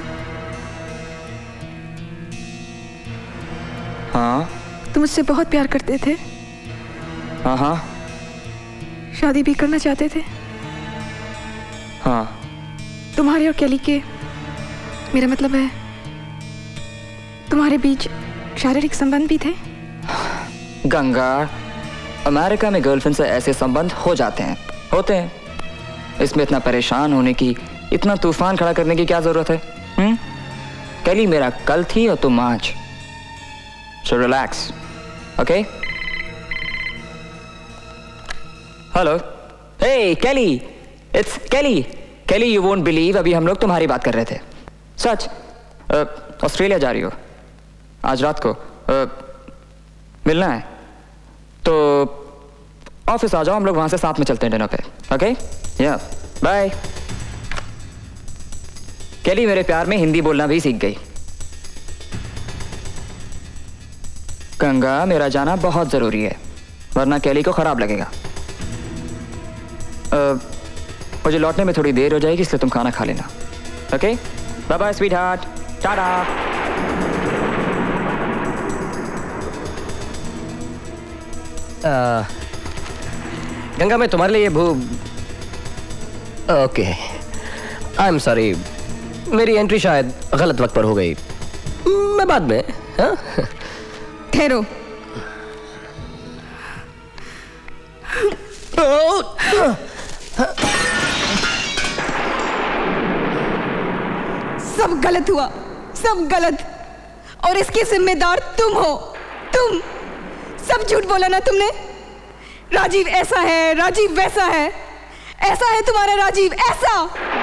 हाँ तुम मुझसे बहुत प्यार करते थे। हाँ हाँ शादी भी करना चाहते थे। हाँ तुम्हारे और केली के, मेरा मतलब है तुम्हारे बीच शारीरिक संबंध भी थे? गंगा, अमेरिका में गर्लफ्रेंड से ऐसे संबंध हो जाते हैं, होते हैं। इसमें इतना परेशान होने की, इतना तूफान खड़ा करने की क्या जरूरत है? हम्म? केली मेरा कल थी और तुम आज। So relax, okay? Hello, hey Kelly, it's Kelly. Kelly, you won't believe, अभी हम लोग तुम्हारी बात कर रहे थे। सच, ऑस्ट्रेलिया जा रही हो आज रात को? uh, मिलना है तो ऑफिस आ जाओ, हम लोग वहां से साथ में चलते हैं डिनर पे। ओके, या बाय। केली मेरे प्यार में हिंदी बोलना भी सीख गई। गंगा, मेरा जाना बहुत जरूरी है, वरना केली को खराब लगेगा। uh, मुझे लौटने में थोड़ी देर हो जाएगी, इसलिए तुम खाना खा लेना। Okay, bye bye sweetheart, tata. Ganga, मैं तुम्हारे लिए भू ओके, आई एम सॉरी, मेरी एंट्री शायद गलत वक्त पर हो गई। मैं बाद में। हाँ, ठहरो। सब गलत हुआ, सब गलत, और इसके जिम्मेदार तुम हो। तुम सब झूठ बोला ना तुमने। राजीव ऐसा है, राजीव वैसा है, ऐसा है तुम्हारा राजीव, ऐसा।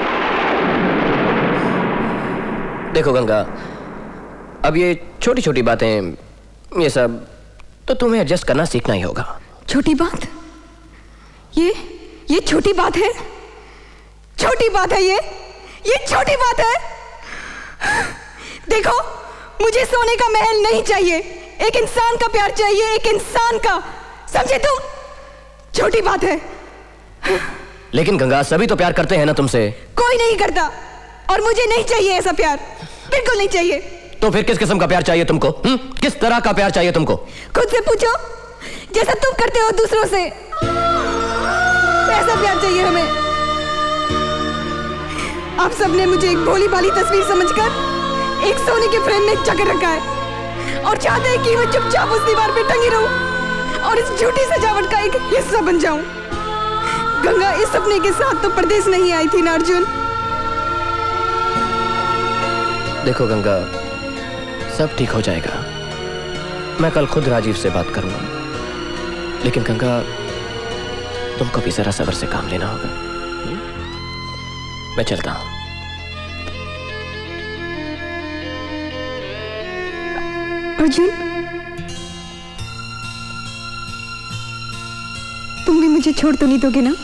देखो गंगा, अब ये छोटी छोटी बातें, ये सब तो तुम्हें एडजस्ट करना सीखना ही होगा। छोटी बात? ये ये छोटी बात है? छोटी बात है ये? ये छोटी बात है? देखो, मुझे सोने का महल नहीं चाहिए, एक इंसान का प्यार चाहिए, एक इंसान का, समझे तुम? छोटी बात है। लेकिन गंगा, सभी तो प्यार करते हैं ना तुमसे। कोई नहीं करता, और मुझे नहीं चाहिए ऐसा प्यार, बिल्कुल नहीं चाहिए। तो फिर किस किस्म का प्यार चाहिए तुमको? हुँ? किस तरह का प्यार चाहिए तुमको? खुद से पूछो, जैसा तुम करते हो दूसरों से, ऐसा प्यार चाहिए हमें। आप सबने मुझे एक भोली भाली तस्वीर समझकर एक सोने के फ्रेम में जकड़ रखा है, और चाहते हैं कि मैं चुपचाप उस दीवार पे टंगी रहूं और इस झूठी सजावट का एक हिस्सा बन जाऊं। गंगा इस सपने के साथ तो परदेश नहीं आई थी ना अर्जुन। देखो गंगा, सब ठीक हो जाएगा। मैं कल खुद राजीव से बात करूंगा, लेकिन गंगा, तुमको भी जरा सब्र से काम लेना होगा। मैं चलता हूं। अर्जुन, तुम भी मुझे छोड़ तो नहीं दोगे ना?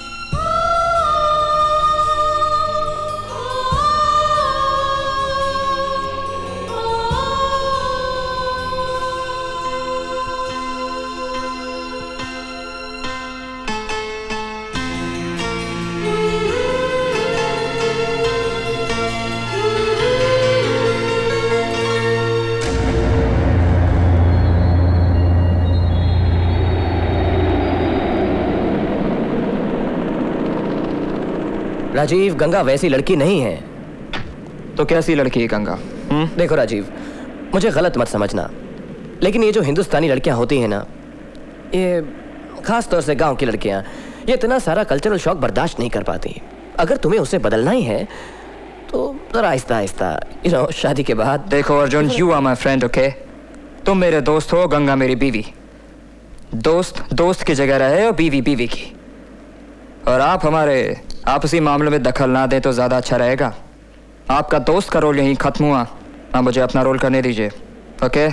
राजीव, गंगा वैसी लड़की नहीं है। तो कैसी लड़की है गंगा? हुँ? देखो राजीव, मुझे गलत मत समझना, लेकिन ये जो हिंदुस्तानी लड़कियां होती हैं ना, ये खास तौर से गांव की लड़कियां, ये इतना सारा कल्चरल शॉक बर्दाश्त नहीं कर पाती। अगर तुम्हें उसे बदलना ही है तो जरा आहिस्ता आहिस्ता, यू नो, शादी के बाद। देखो Arjun, you are my friend, okay? तुम मेरे दोस्त हो, गंगा मेरी बीवी। दोस्त दोस्त की जगह रहे और बीवी बीवी की। और आप हमारे आपसी मामलों में दखल ना दें तो ज्यादा अच्छा रहेगा। आपका दोस्त का रोल यहीं खत्म हुआ, आप मुझे अपना रोल करने दीजिए, ओके?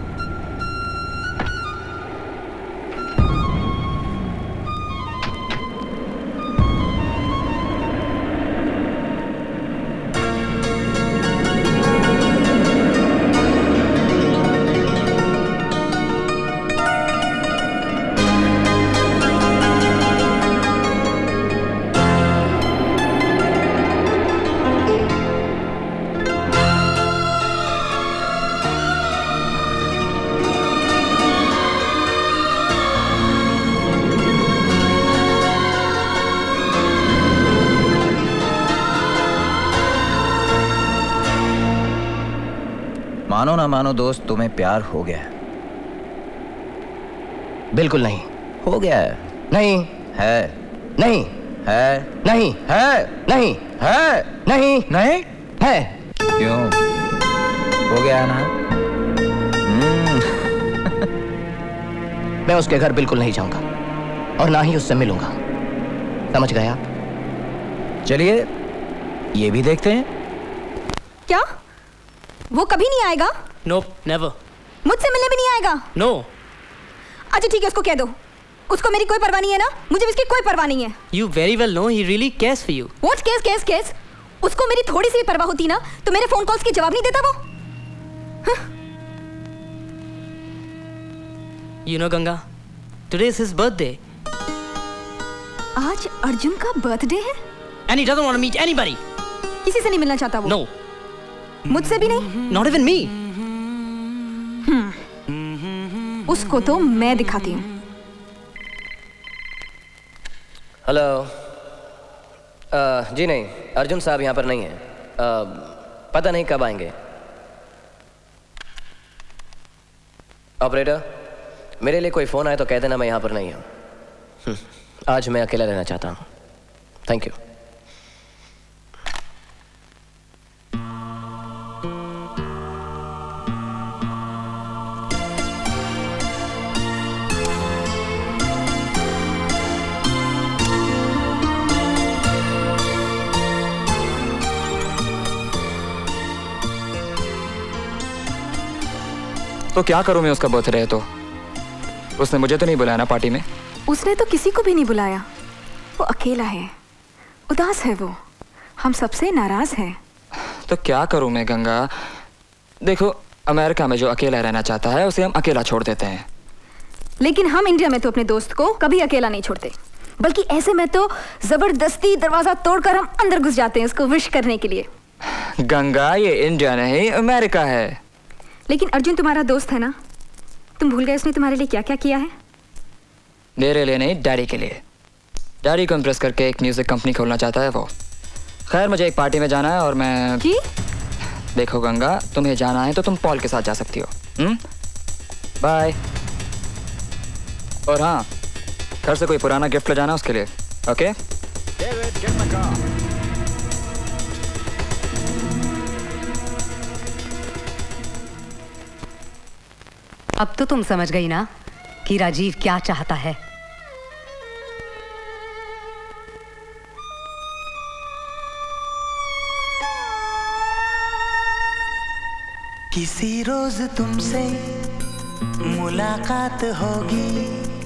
मानो ना मानो दोस्त, तुम्हें प्यार हो गया? बिल्कुल नहीं। हो गया है? नहीं है। नहीं है। नहीं है। नहीं है। नहीं नहीं है। क्यों? हो गया ना? मैं उसके घर बिल्कुल नहीं जाऊंगा और ना ही उससे मिलूंगा, समझ गया? चलिए ये भी देखते हैं। क्या वो कभी नहीं आएगा? Nope, never. मुझसे मिलने भी नहीं आएगा? No. अच्छा ठीक है, उसको कह दो, उसको मेरी कोई परवाह नहीं है ना, मुझे भी इसकी कोई परवाह नहीं है। You very well know he really cares for you. What cares, cares, cares? उसको मेरी थोड़ी सी भी परवाह होती ना तो मेरे फोन कॉल्स की जवाब नहीं देता वो। You know Ganga, today is his birthday. आज अर्जुन का बर्थडे है? And he doesn't want to meet anybody. किसी से नहीं मिलना चाहता वो? No. मुझसे भी नहीं? Not even me. हम्म। उसको तो मैं दिखाती हूँ। हेलो। जी नहीं, अर्जुन साहब यहाँ पर नहीं है। uh, पता नहीं कब आएंगे। ऑपरेटर, मेरे लिए कोई फोन आए तो कह देना मैं यहाँ पर नहीं हूँ। आज मैं अकेला रहना चाहता हूँ। Thank you. तो क्या करूं मैं, उसका बर्थडे है तो? उसने मुझे तो नहीं बुलाया ना पार्टी में। उसने तो किसी को भी नहीं बुलाया। वो अकेला है, उदास है, वो हम सबसे नाराज है। तो क्या करूं मैं गंगा? देखो, अमेरिका में जो अकेला रहना चाहता है उसे हम अकेला छोड़ देते हैं, लेकिन हम इंडिया में तो अपने दोस्त को कभी अकेला नहीं छोड़ते, बल्कि ऐसे में तो जबरदस्ती दरवाजा तोड़कर हम अंदर घुस जाते हैं उसको विश करने के लिए। गंगा, ये इंडिया नहीं अमेरिका है। लेकिन अर्जुन तुम्हारा दोस्त है ना, तुम भूल गए उसने तुम्हारे लिए क्या क्या किया है? मेरे लिए नहीं, डैडी के लिए। डैडी को इम्प्रेस करके एक म्यूजिक कंपनी खोलना चाहता है वो। खैर, मुझे एक पार्टी में जाना है और मैं जी? देखो गंगा, तुम्हें जाना है तो तुम पॉल के साथ जा सकती हो। हम्म, बाय। और हाँ, घर से कोई पुराना गिफ्ट ले जाना उसके लिए। ओके? अब तो तुम समझ गई ना कि राजीव क्या चाहता है। किसी रोज तुमसे मुलाकात होगी,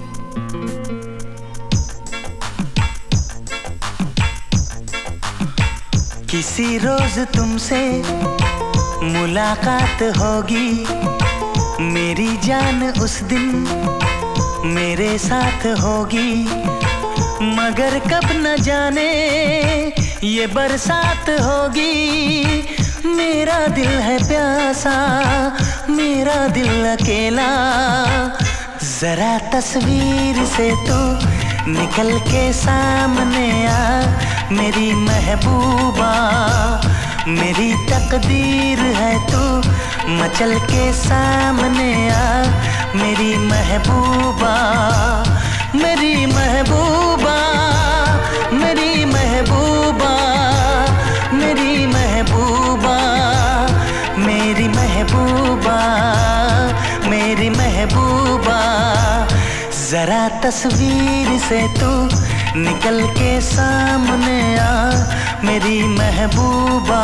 किसी रोज तुमसे मुलाकात होगी, मेरी जान उस दिन मेरे साथ होगी, मगर कब न जाने ये बरसात होगी। मेरा दिल है प्यासा, मेरा दिल अकेला, जरा तस्वीर से तू निकल के सामने आ मेरी महबूबा, मेरी तकदीर है तू मचल के सामने आ मेरी महबूबा, मेरी महबूबा, मेरी महबूबा, मेरी महबूबा, मेरी महबूबा, मेरी महबूबा, जरा तस्वीर से तू निकल के सामने आ मेरी महबूबा।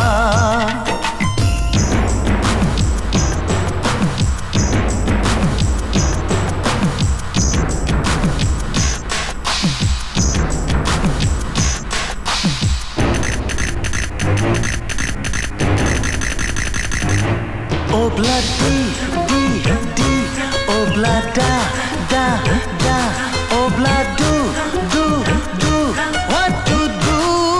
Obla di di di, obla da da da, obla do do do, what to do?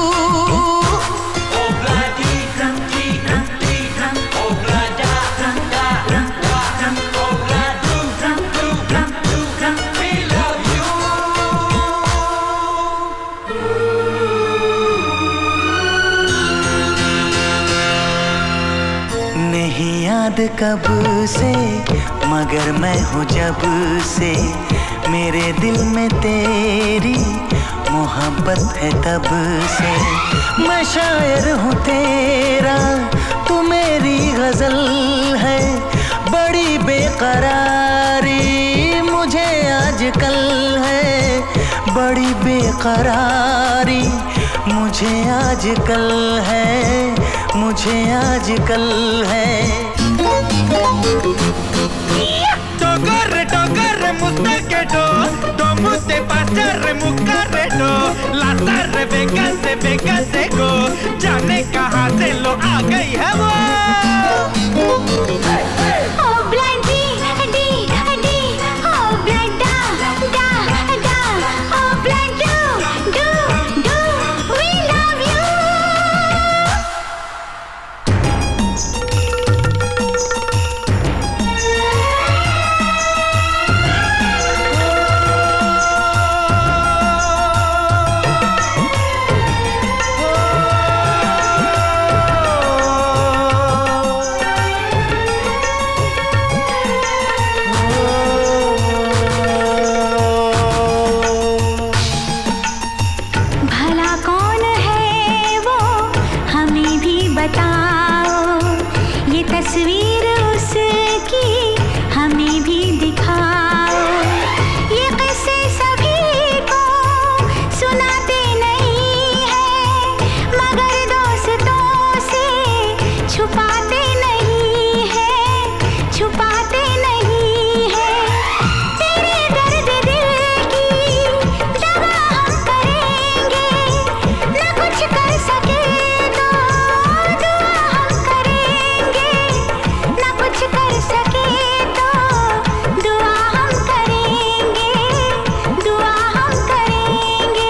Obla di di di, obla da da da, obla do do do, we love you. नहीं याद कब से, मगर मैं हूँ जब से, मेरे दिल में तेरी मोहब्बत है तब से। मैं शायर हूँ तेरा, तू मेरी गजल है, बड़ी बेकरारी मुझे आजकल है, बड़ी बेकरारी मुझे आजकल है, मुझे आजकल है। टोकर टोकर gusta que no, como te pasa remucar no, la tarde véngase, véngase go, जाने कहाँ से लो आ गई है वो। Oh bloody, D, D, oh blood da, da, da, oh blood do, do, do, we love you. भला कौन है वो हमें भी बताओ, ये तस्वीर उसकी हमें भी दिखाओ। ये किस्से सभी को सुनाते नहीं है, मगर दोस्तों से छुपाते नहीं है, छुपाते नहीं है। तेरे दर्द दिल की दवा हम करेंगे, न कुछ कर सके तो दुआ हम करेंगे, न कुछ कर सके तो दुआ हम करेंगे, दुआ हम करेंगे।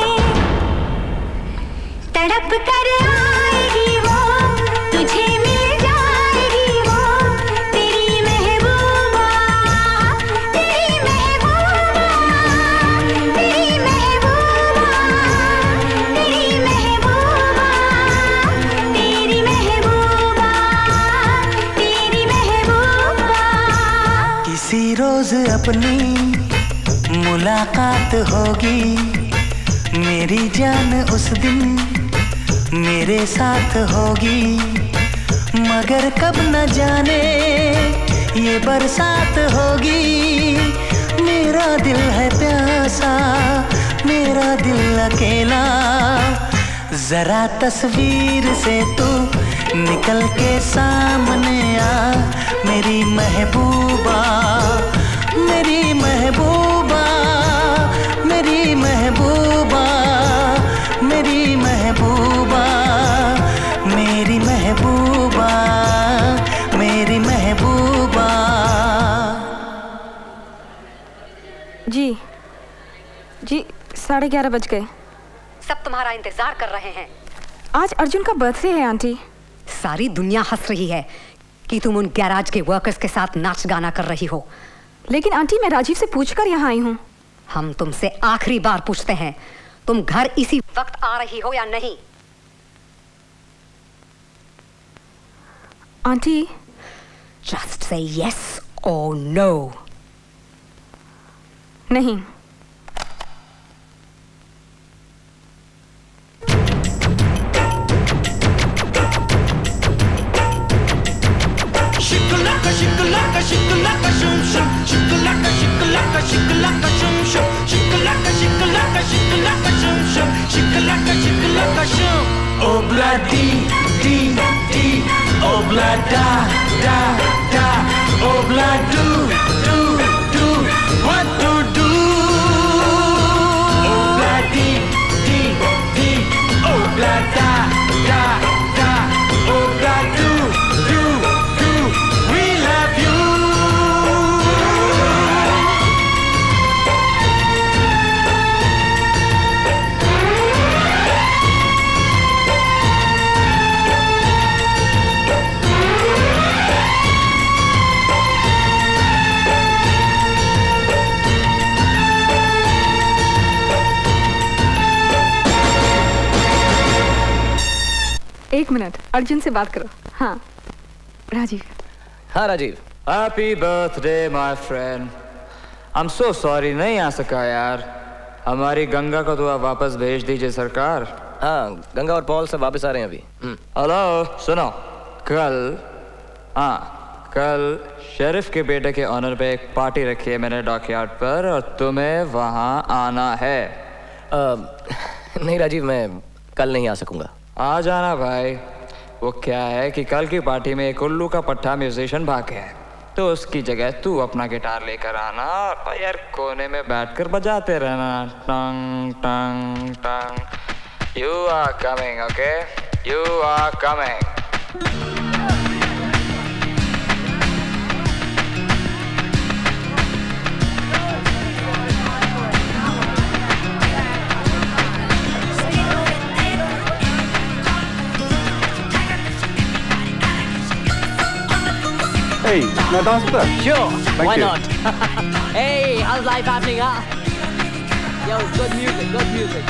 तड़प कर आएगी वो, तुझे मिल जाएगी वो, तेरी महबूबा, तेरी महबूबा, तेरी महबूबा, तेरी महबूबा, तेरी महबूबा, तेरी महबूबा। किसी रोज अपनी मुलाकात होगी, मेरी जान उस दिन मेरे साथ होगी, मगर कब न जाने ये बरसात होगी। मेरा दिल है प्यासा, मेरा दिल अकेला, जरा तस्वीर से तू निकल के सामने आ, मेरी महबूबा, मेरी महबूबा, मेरी महबूबा, मेरी महबूबा, मेरी महबूबा, मेरी महबूबा। जी जी साढ़े ग्यारह बज गए। सब तुम्हारा इंतजार कर रहे हैं। आज अर्जुन का बर्थडे है आंटी। सारी दुनिया हंस रही है कि तुम उन गैराज के वर्कर्स के साथ नाच गाना कर रही हो। लेकिन आंटी मैं राजीव से पूछकर यहाँ आई हूँ। हम तुमसे आखिरी बार पूछते हैं, तुम घर इसी वक्त आ रही हो या नहीं? आंटी जस्ट से यस और नो। नहीं। Shikalaka, shikalaka, shikalaka, shum shum. Shikalaka, shikalaka, shikalaka, shum shum. Shikalaka, shikalaka, shikalaka, shum shum. Shikalaka, shikalaka, shum. Oh bloody, dee, dee. Oh blood, da, da, da. Oh blood, do, do, do. What to do? Oh bloody, dee, dee. Oh blood, da, da, da. Oh blood, do, do, do. We love you. एक minute, Arjun से बात करो। हाँ राजीव। हाँ Rajiv. Happy birthday my friend. I am so sorry, नहीं आ सका यार। हमारी गंगा को तो आप वापस भेज दीजिए सरकार। हाँ, गंगा और पॉल सब वापस आ रहे हैं अभी। हेलो सुनो, कल हाँ कल शेरिफ के बेटे के ऑनर पे एक पार्टी रखी है मैंने डॉकयार्ड पर, और तुम्हें वहाँ आना है। आ, नहीं राजीव, मैं कल नहीं आ सकूंगा। आ जाना भाई। वो क्या है कि कल की पार्टी में एक उल्लू का पट्टा म्यूजिशियन भाग गया है। तो उसकी जगह तू अपना गिटार लेकर आना और यार कोने में बैठकर बजाते रहना। टंग टंग टंग। You are coming, okay, you are coming. Hey, now dance with us. Sure, Thank why you. not? Hey, how's life happening, huh? Yo, good music, good music.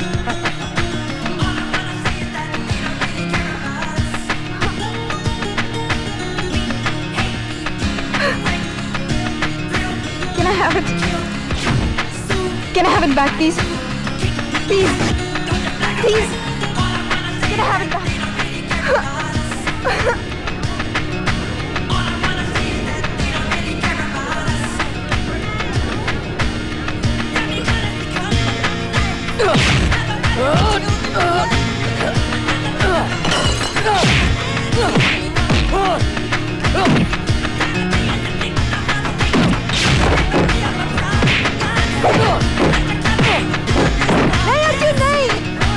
Can I have it? Can I have it back, please? Please. Please. Can I have it back? नहीं अर्जुन नहीं।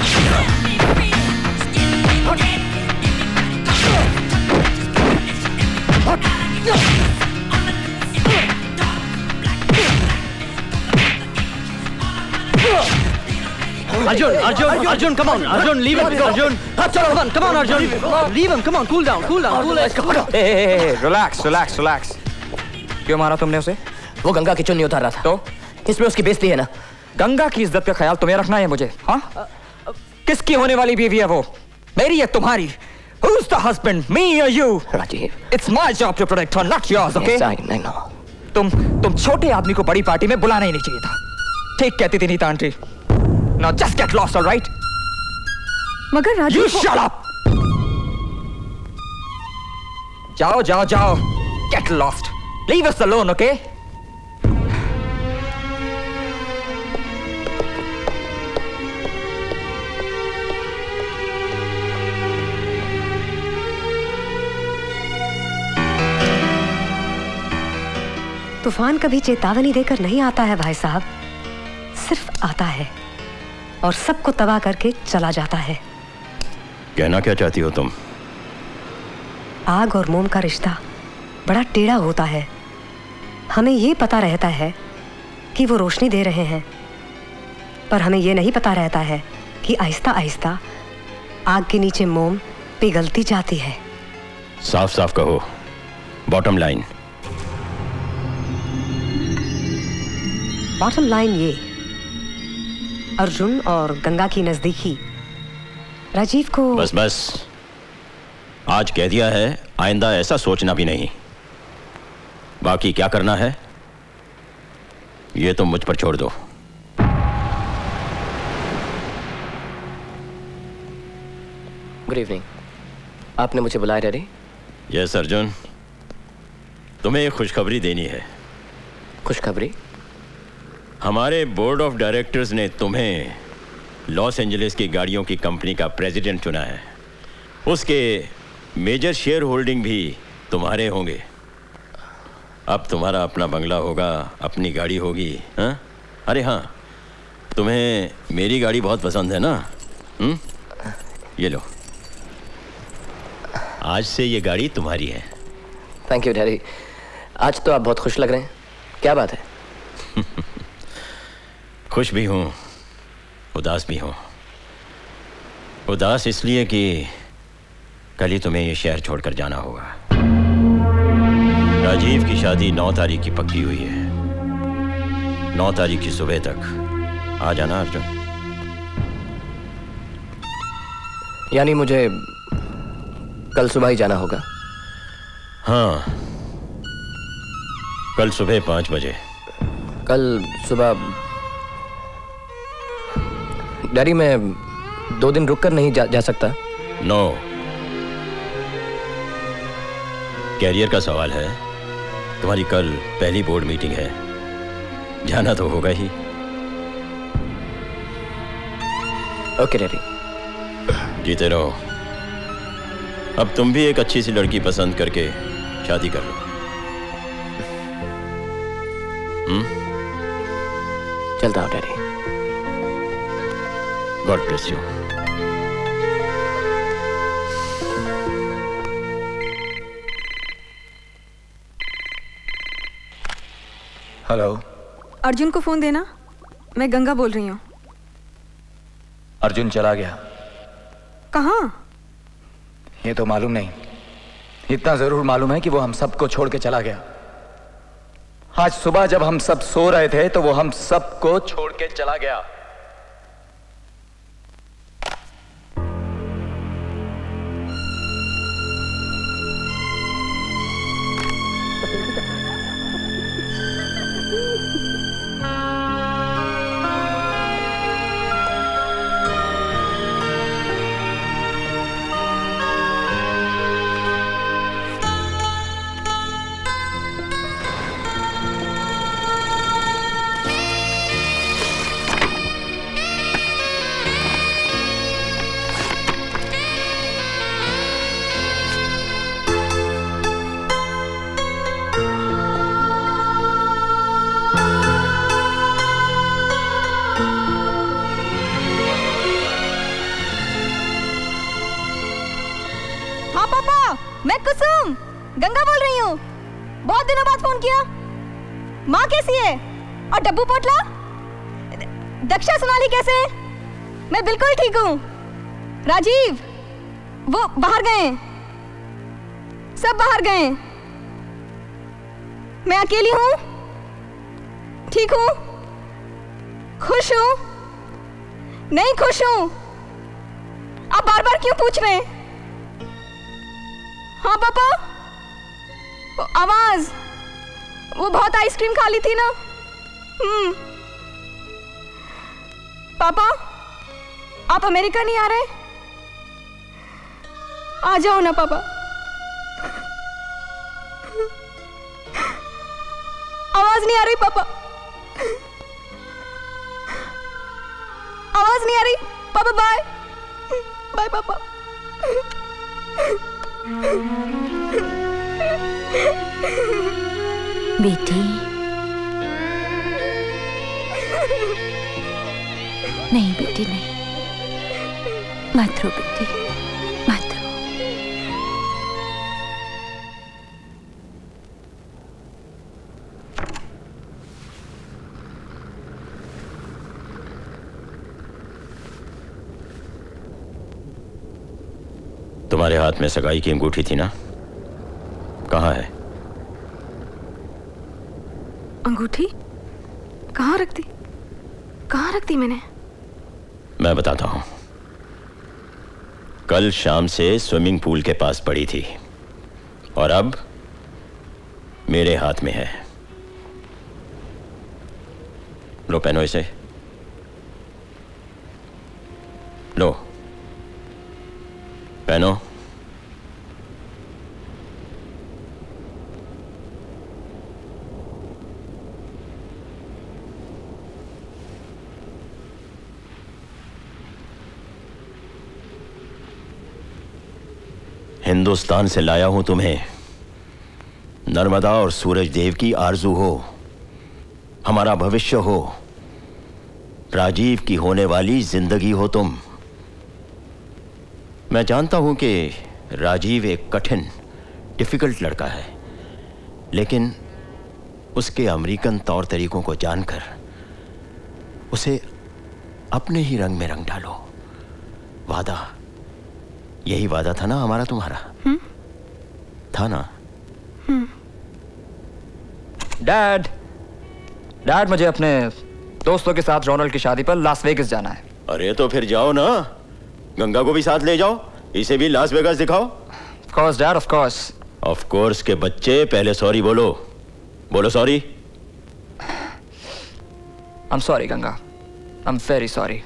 Arjun, Arjun, Arjun, come on, Arjun, leave him, Arjun. Come on, come on, Arjun, leave him, come on, cool down, cool down, cool down. Hey, hey, hey, relax, relax, relax. क्यों मारा तुमने उसे? वो गंगा की चुन्नी उतार रहा था। तो इसमें उसकी बेइज्जती है ना। गंगा की इज्जत का ख्याल तुम्हें रखना है मुझे, हाँ? किसकी होने वाली बीवी है वो? मेरी या तुम्हारी? Who's the husband, me or you? Rajiv, It's my job to protect her, not yours, okay? Yes, I know. तुम तुम छोटे आदमी को बड़ी पार्टी में बुलाना ही नहीं चाहिए था। ठीक कहती थी Nita aunty. Now just get lost, all right? मगर राजू, You shut up! जाओ जाओ जाओ। Get lost. Leave us alone, okay? तूफान कभी चेतावनी देकर नहीं आता है भाई साहब, सिर्फ आता है और सबको तबाह करके चला जाता है। कहना क्या चाहती हो तुम? आग और मोम का रिश्ता बड़ा टेढ़ा होता है। हमें ये पता रहता है कि वो रोशनी दे रहे हैं, पर हमें ये नहीं पता रहता है कि आहिस्ता आहिस्ता आग के नीचे मोम पिघलती जाती है। साफ साफ कहो, बॉटम लाइन। बॉटम लाइन ये, अर्जुन और गंगा की नजदीकी राजीव को। बस बस, आज कह दिया है, आइंदा ऐसा सोचना भी नहीं। बाकी क्या करना है ये तुम मुझ पर छोड़ दो। गुड इवनिंग, आपने मुझे बुलाया डैडी? यस अर्जुन, तुम्हें एक खुशखबरी देनी है। खुशखबरी? हमारे बोर्ड ऑफ डायरेक्टर्स ने तुम्हें लॉस एंजलिस की गाड़ियों की कंपनी का प्रेसिडेंट चुना है। उसके मेजर शेयर होल्डिंग भी तुम्हारे होंगे। अब तुम्हारा अपना बंगला होगा, अपनी गाड़ी होगी। हाँ? अरे हाँ, तुम्हें मेरी गाड़ी बहुत पसंद है ना? हुँ? ये लो, आज से ये गाड़ी तुम्हारी है। Thank you daddy. आज तो आप बहुत खुश लग रहे हैं, क्या बात है? खुश भी हूँ, उदास भी हूँ। उदास इसलिए कि कल ही तुम्हें ये शहर छोड़कर जाना होगा। राजीव की शादी नौ तारीख की पक्की हुई है। नौ तारीख की सुबह तक आ जाना अर्जुन। यानी मुझे कल सुबह ही जाना होगा? हाँ, कल सुबह पाँच बजे। कल सुबह? डैडी, मैं दो दिन रुककर नहीं जा, जा सकता? नो, कैरियर का सवाल है। तुम्हारी कल पहली बोर्ड मीटिंग है, जाना तो होगा ही। Okay daddy. जीते रहो। अब तुम भी एक अच्छी सी लड़की पसंद करके शादी कर लो। हम्म? चलता हूँ daddy. God bless you. Hello. अर्जुन को फोन देना, मैं गंगा बोल रही हूँ। अर्जुन चला गया। कहाँ? ये तो मालूम नहीं, इतना जरूर मालूम है कि वो हम सबको छोड़ के चला गया। आज सुबह जब हम सब सो रहे थे तो वो हम सबको छोड़ के चला गया। मैं कुसुम गंगा बोल रही हूँ। बहुत दिनों बाद फोन किया। माँ कैसी है? और डब्बू पोटला, दक्षा, सोनाली कैसे है? मैं बिल्कुल ठीक हूँ। राजीव वो बाहर गए, सब बाहर गए। मैं अकेली हूँ, ठीक हूँ, खुश हूँ, नहीं खुश हूँ। आप बार बार क्यों पूछ रहे हैं? हाँ पापा, वो आवाज, वो बहुत आइसक्रीम खा ली थी ना। हम्म। पापा, आप अमेरिका नहीं आ रहे? आ जाओ ना पापा। आवाज नहीं आ रही पापा, आवाज नहीं आ रही पापा। बाय बाय पापा। बेटी, नहीं बेटी नहीं, मत रो बेटी, मत रो। तुम्हारे हाथ में सगाई की अंगूठी थी ना, कहाँ है? अंगूठी कहाँ रख दी? कहाँ रख दी मैंने? मैं बताता हूं। कल शाम से स्विमिंग पूल के पास पड़ी थी और अब मेरे हाथ में है। लो पहनो इसे, लो पहनो। हिंदुस्तान से लाया हूं तुम्हें। नर्मदा और सूरज देव की आरजू हो, हमारा भविष्य हो, राजीव की होने वाली जिंदगी हो तुम। मैं जानता हूं कि राजीव एक कठिन, डिफिकल्ट लड़का है, लेकिन उसके अमेरिकन तौर तरीकों को जानकर उसे अपने ही रंग में रंग डालो। वादा, यही वादा था ना हमारा तुम्हारा? हुँ? था ना? डैड, डैड मुझे अपने दोस्तों के साथ रोनल्ड की शादी पर लास वेगस जाना है। अरे तो फिर जाओ ना, गंगा को भी साथ ले जाओ, इसे भी लास वेगास दिखाओ। Of course, Dad, of course. Of course के बच्चे, पहले सॉरी बोलो, बोलो sorry. I'm sorry, Ganga. I'm very sorry.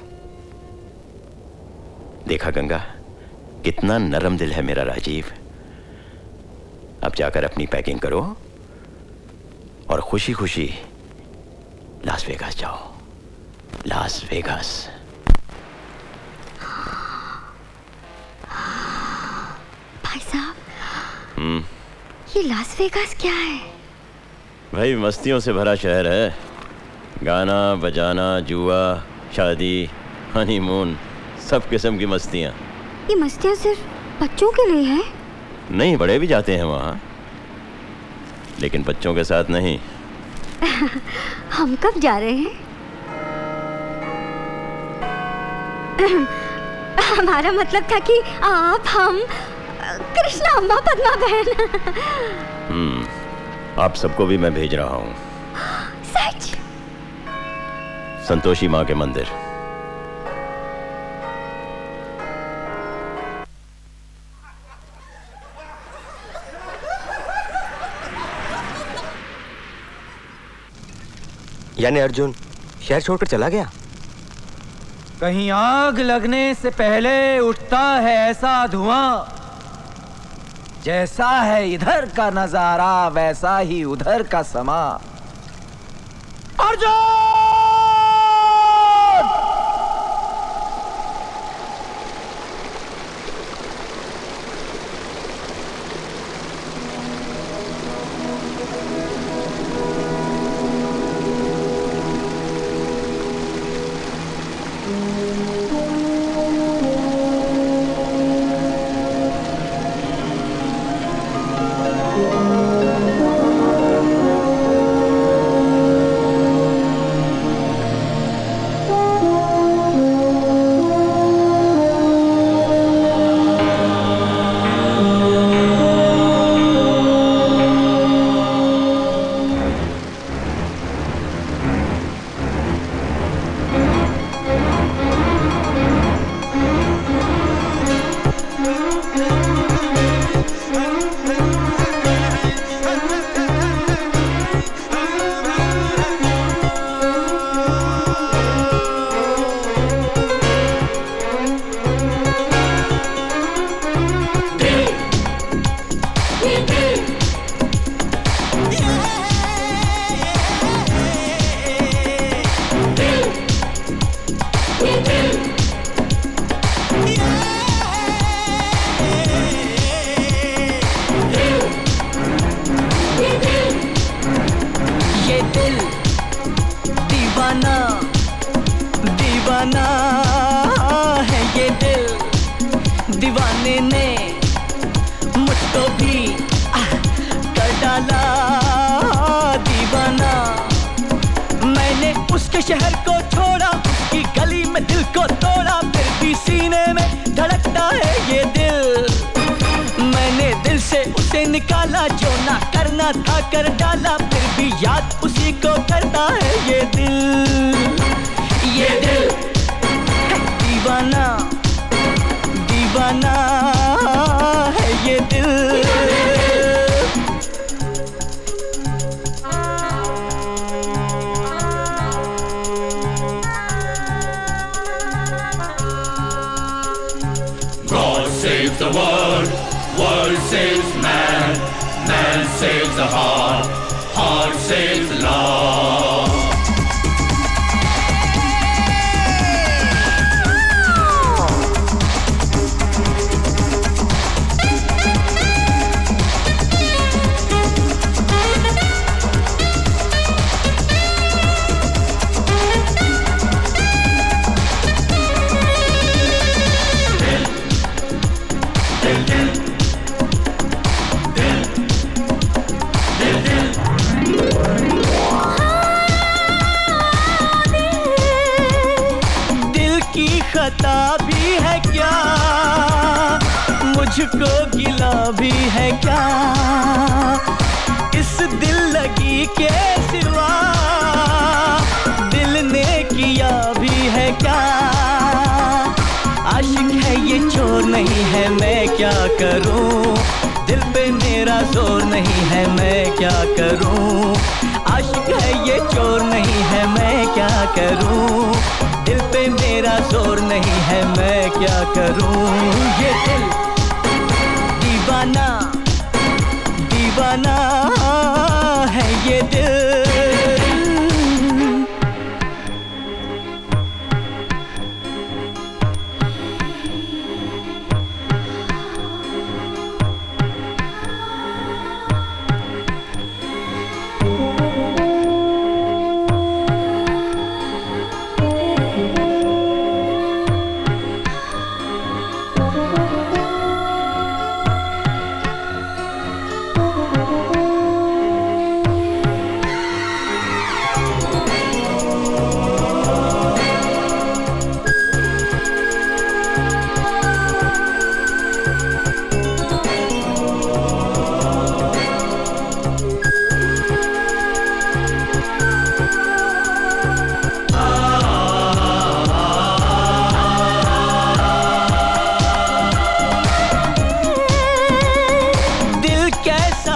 देखा गंगा, कितना नरम दिल है मेरा राजीव। अब जाकर अपनी पैकिंग करो और खुशी खुशी लास वेगास जाओ। Las Vegas. भाई साहब, हम्म ये लास वेगास क्या है? भाई मस्तियों से भरा शहर है। गाना बजाना, जुआ, शादी, हनीमून, सब किस्म की मस्तियाँ। ये मस्तियाँ सिर्फ बच्चों के लिए है? नहीं, बड़े भी जाते हैं वहाँ, लेकिन बच्चों के साथ नहीं। हम कब जा रहे हैं? हमारा मतलब था कि आप, हम, कृष्णा अम्मा, पद्मा बहन। हम्म, आप सबको भी मैं भेज रहा हूँ। सच? संतोषी माँ के मंदिर। यानी अर्जुन शहर छोड़कर चला गया? कहीं आग लगने से पहले उठता है ऐसा धुआं, जैसा है इधर का नजारा वैसा ही उधर का समा। अर्जुन!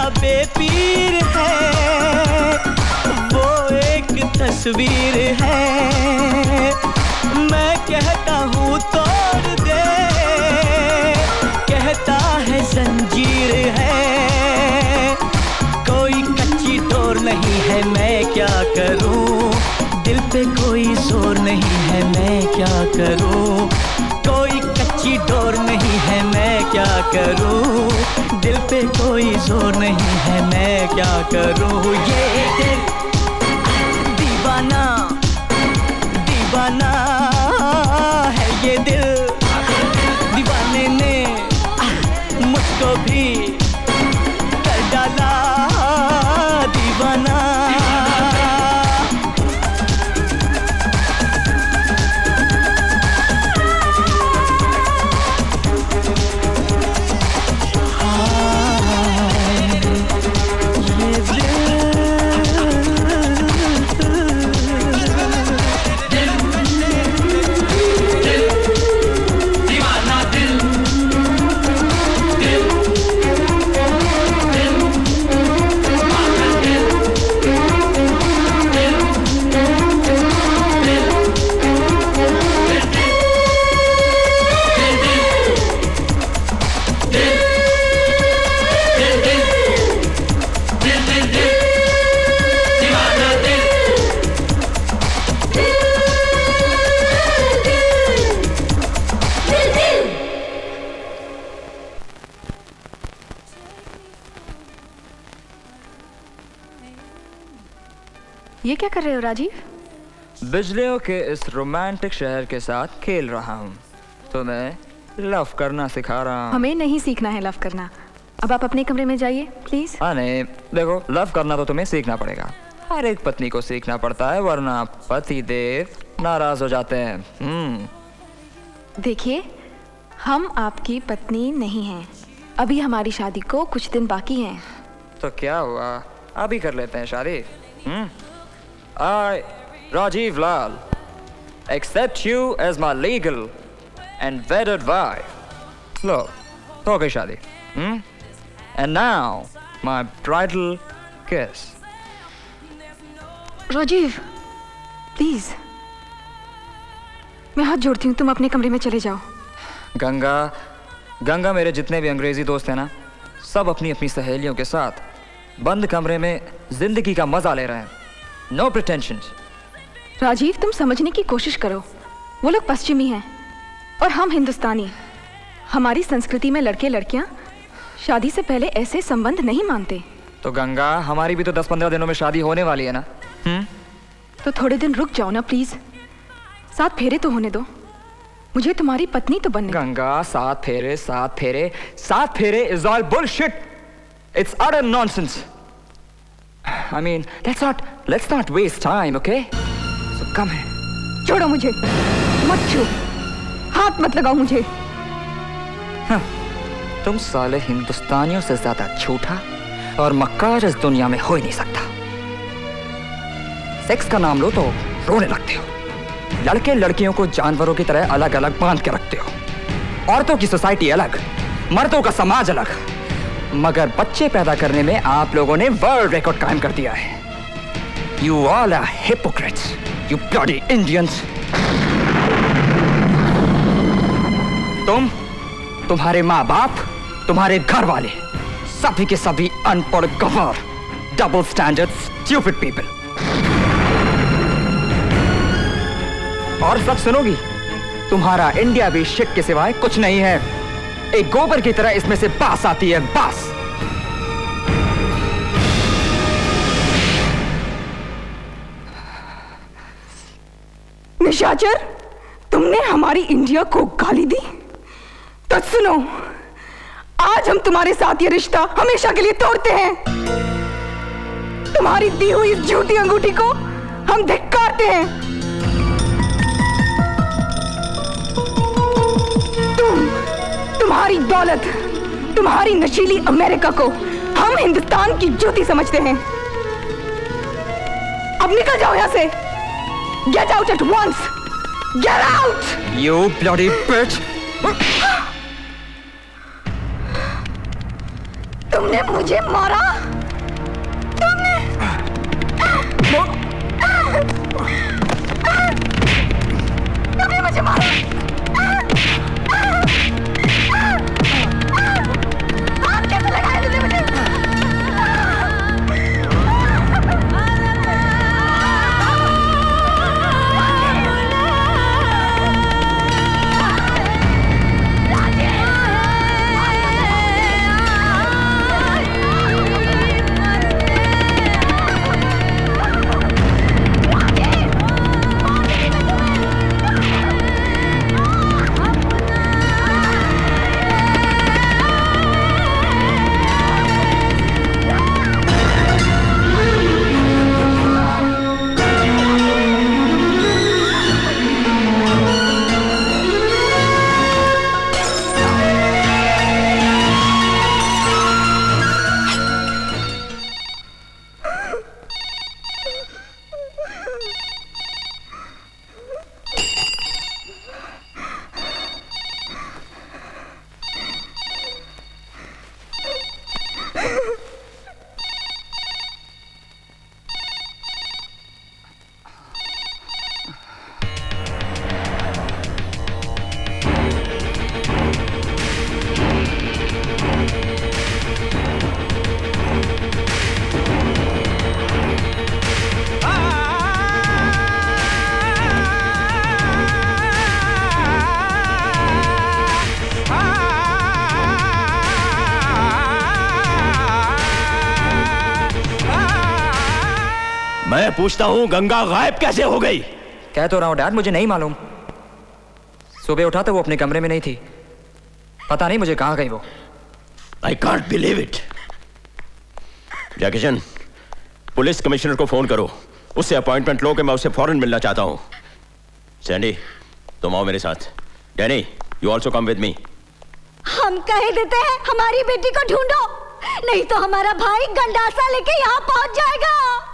बेपीर है, वो एक तस्वीर है। मैं कहता हूँ तोड़ दे, कहता है जंजीर है। कोई कच्ची डोर नहीं है, मैं क्या करूँ, दिल पे कोई जोर नहीं है, मैं क्या करूँ। कोई कच्ची डोर नहीं है, मैं क्या करूँ, दिल पे कोई जोर नहीं है, मैं क्या करूँ। ये दिल दीवाना दीवाना है, ये दिल दीवाने ने मुझको भी कर डाला दीवाना। ये क्या कर रहे हो राजीव? बिजलियों के इस रोमांटिक शहर के साथ खेल रहा हूँ, तो मैं लव करना सिखा रहा हूँ। हमें नहीं सीखना है लव करना। अब आप अपने कमरे में जाइए प्लीज। हाँ नहीं, देखो लव करना तो तुम्हें सीखना पड़ेगा। हर एक पत्नी को सीखना पड़ता है, वरना पति देव नाराज हो जाते हैं। हम्म देखिए, हम आपकी पत्नी नहीं हैं। अभी हमारी शादी को कुछ दिन बाकी हैं। तो क्या हुआ, अभी कर लेते हैं शादी। हम्म I, Rajiv Lal, accept you as my legal and wedded wife. लो, हो गई शादी. Hmm? And now, my bridal kiss. Rajiv, please, मैं हाथ जोड़ती हूँ, तुम अपने कमरे में चले जाओ। गंगा, गंगा मेरे जितने भी अंग्रेजी दोस्त हैं ना, सब अपनी अपनी सहेलियों के साथ बंद कमरे में जिंदगी का मजा ले रहे हैं। No pretensions. राजीव, तुम समझने की कोशिश करो। वो लोग पश्चिमी हैं और हम हिंदुस्तानी। हमारी संस्कृति में लड़के लड़कियां शादी से पहले ऐसे संबंध नहीं मानते। तो गंगा, हमारी भी तो दस पंद्रह दिनों में शादी होने वाली है ना। हम्म तो थोड़े दिन रुक जाओ ना प्लीज। सात फेरे तो होने दो, मुझे तुम्हारी पत्नी तो बनने। गंगा, सात फेरे सात फेरे सात फेरे is all bullshit. It's utter nonsense. I mean, let's not let's not waste time, okay? So come here. छोड़ो मुझे, मत छू, हाथ मत लगाओ मुझे। हाँ, तुम साले हिंदुस्तानियों से ज्यादा झूठा और मक्कार इस दुनिया में हो ही नहीं सकता। सेक्स का नाम लो तो रोने लगते हो। लड़के लड़कियों को जानवरों की तरह अलग अलग बांध के रखते हो। औरतों की सोसाइटी अलग, मर्दों का समाज अलग, मगर बच्चे पैदा करने में आप लोगों ने वर्ल्ड रिकॉर्ड कायम कर दिया है। You all are hypocrites, you bloody Indians. तुम, तुम्हारे माँ बाप, तुम्हारे घर वाले, सभी के सभी अनपढ़ गंवार, डबल स्टैंडर्ड, स्टूपिड पीपल। और सच सुनोगी, तुम्हारा इंडिया भी शिट के सिवाय कुछ नहीं है। एक गोबर की तरह इसमें से बास आती है, बास। निशाचर, तुमने हमारी इंडिया को गाली दी। तो सुनो, आज हम तुम्हारे साथ ये रिश्ता हमेशा के लिए तोड़ते हैं। तुम्हारी दी हुई इस झूठी अंगूठी को हम धिक्कारते हैं। तुम, तुम्हारी दौलत, तुम्हारी नशीली अमेरिका को हम हिंदुस्तान की जूती समझते हैं। अब निकल जाओ यहाँ से। Get out at once! Get out! You bloody bitch! तुम तुमने मुझे मारा, तुमने तुमने मुझे मारा। हाथ कैसे लगाया तुमने मुझे? मैं पूछता हूं गंगा गायब कैसे हो गई? कह तो रहा हूं डैड, मुझे नहीं मालूम। सुबह उठा तो वो अपने कमरे में नहीं थी, पता नहीं मुझे कहां गई वो। I can't believe it. Jackie Chan, police commissioner को फोन करो, उससे अपॉइंटमेंट लो कि मैं उससे फौरन मिलना चाहता हूं। सैंडी, तुम आओ मेरे साथ। Danny, you also come with me. हम कह देते हैं हमारी बेटी को ढूंढो, नहीं तो हमारा भाई गंडासा लेके यहाँ पहुंच जाएगा।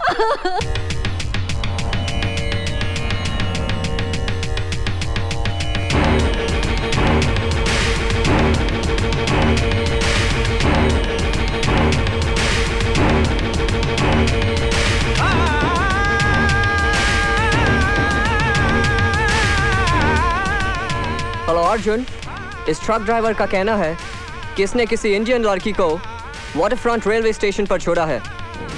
हेलो अर्जुन, इस ट्रक ड्राइवर का कहना है कि इसने किसी इंडियन लड़की को वाटरफ्रंट रेलवे स्टेशन पर छोड़ा है।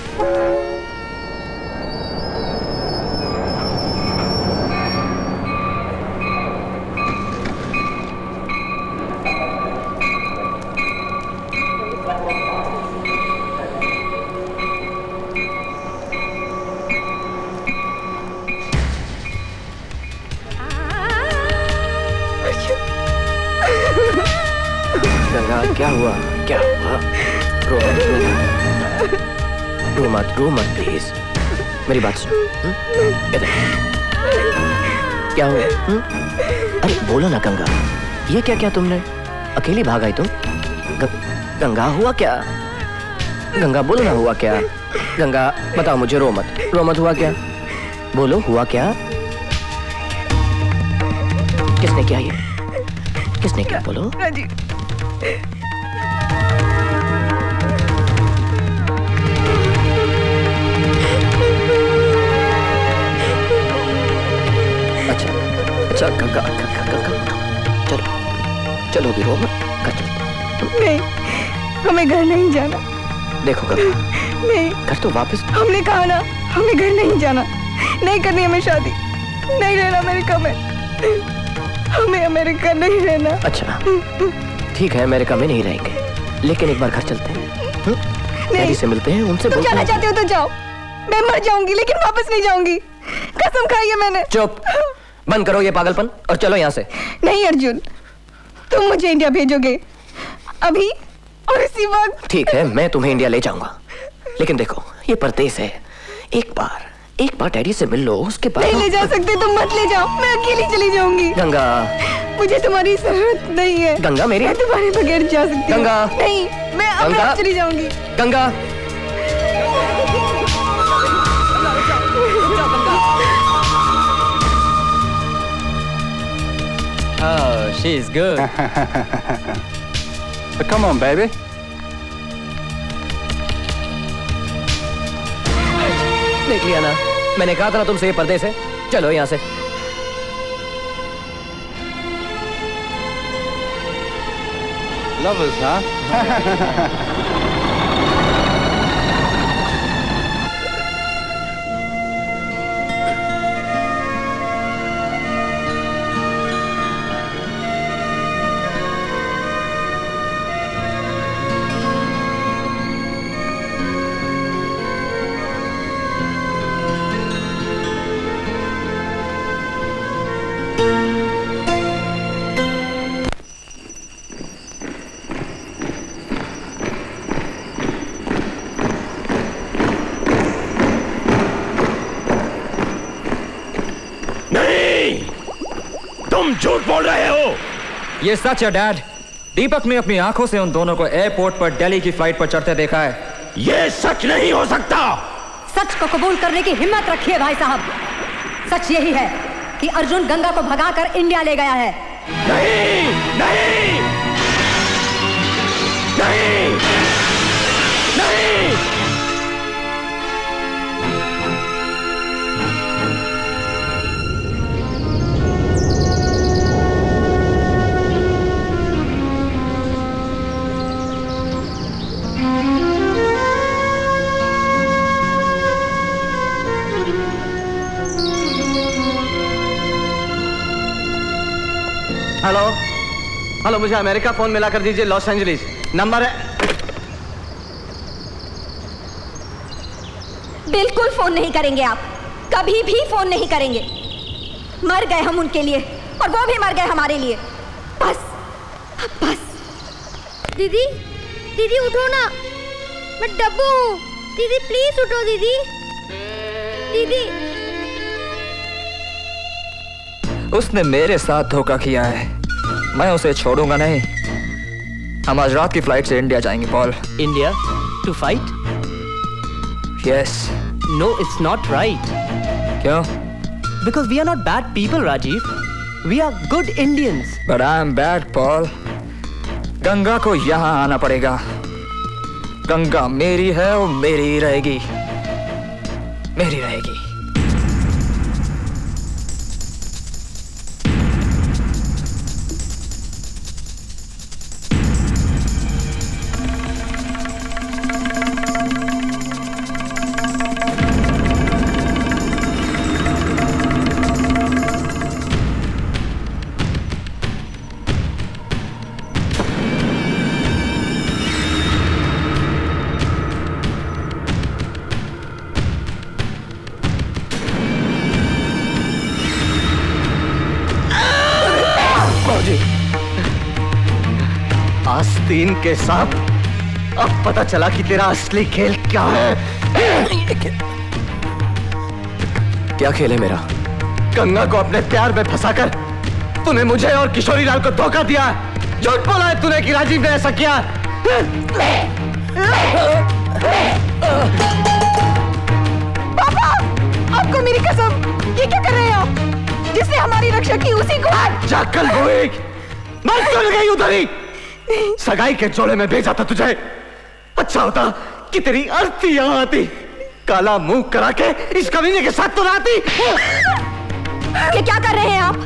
गंगा, क्या हुआ? क्या हुआ? रो मत, रो मत, रो मत प्लीज। मेरी बात सुन। इधर क्या हुआ? हुँ? अरे बोलो ना गंगा, ये क्या क्या तुमने? अकेली भाग आई तुम? ग, गंगा हुआ क्या? गंगा बोलो ना, हुआ क्या? गंगा बताओ मुझे, रो मत, रो मत, हुआ क्या? बोलो, हुआ क्या? किसने किया ये? किसने किया? बोलो। राजीव। अच्छा अच्छा गंगा, गंगा, गंगा, चलो चलो भी रो मत, घर चलो। नहीं, हमें घर नहीं जाना। देखो गंगा, नहीं, घर तो वापस। हमने कहा ना, हमें घर नहीं जाना, नहीं करनी हमें शादी, नहीं रहना अमेरिका में, हमें अमेरिका नहीं रहना। अच्छा ठीक है, अमेरिका में नहीं रहेंगे, लेकिन एक बार घर चलते हैं, डैडी से मिलते हैं, उनसे तुम जाना चाहते हो तो जाओ, मैं मर जाऊंगी लेकिन वापस नहीं जाऊंगी, कसम खाई है मैंने। चुप, बंद करो ये पागलपन और चलो यहाँ से। नहीं अर्जुन, तुम मुझे इंडिया भेजोगे अभी और इसी वक्त। ठीक है, मैं तुम्हें इंडिया ले जाऊंगा, लेकिन देखो ये परदेश है, एक बार एक बार डैडी से मिल लो, उसके बाद। नहीं ले जा सकते, तुम मत ले जाओ, मैं अकेली चली जाऊंगी। गंगा, मुझे तुम्हारी जरूरत नहीं है। गंगा मेरी, मैं तुम्हारे बगैर जा सकती हूँ। गंगा नहीं, मैं अब चली जाऊंगी। Ganga Oh, she's good. Come on, baby. देख लिया ना, मैंने कहा था ना तुमसे ये पर्दे से। चलो यहाँ से। Lovers, huh? झूठ बोल रहे हो। ये सच है डैड। दीपक ने अपनी आंखों से उन दोनों को एयरपोर्ट पर दिल्ली की फ्लाइट पर चढ़ते देखा है। ये सच नहीं हो सकता। सच को कबूल करने की हिम्मत रखिए भाई साहब। सच यही है कि अर्जुन गंगा को भगाकर इंडिया ले गया है। नहीं, नहीं, नहीं, नहीं। हेलो हेलो, मुझे अमेरिका फोन मिला कर दीजिए, लॉस एंजलिस नंबर है। बिल्कुल फोन नहीं करेंगे आप, कभी भी फोन नहीं करेंगे। मर गए हम उनके लिए और वो भी मर गए हमारे लिए। बस बस। दीदी दीदी उठो ना, मैं डब्बू हूँ। दीदी प्लीज उठो दीदी। दीदी उसने मेरे साथ धोखा किया है, मैं उसे छोड़ूंगा नहीं। हम आज रात की फ्लाइट से इंडिया जाएंगे Paul. India to fight? Yes. No, it's not right. क्यों? Because we are not bad people Rajiv, we are good Indians. But I am bad Paul. Ganga को यहाँ आना पड़ेगा। गंगा मेरी है और मेरी ही रहेगी, मेरी रहेगी। आस्तीन के सांप, अब पता चला कि तेरा असली खेल क्या है। क्या खेल है मेरा? गंगा को अपने प्यार में फंसाकर तूने मुझे और किशोरी लाल को धोखा दिया। झूठ बोला है तूने कि राजीव ने ऐसा किया। पापा, आपको मेरी कसम, ये क्या कर रहे हैं आप? जिसने हमारी रक्षा की उसी को। जाकल भूख, मर क्यों गई उधर ही? सगाई के जोड़े में भेजा था तुझे। अच्छा होता कि तेरी अर्थी यहाँ आती, काला मुंह करा के इस कमीने के साथ तो ना आती। ये क्या कर रहे हैं आप?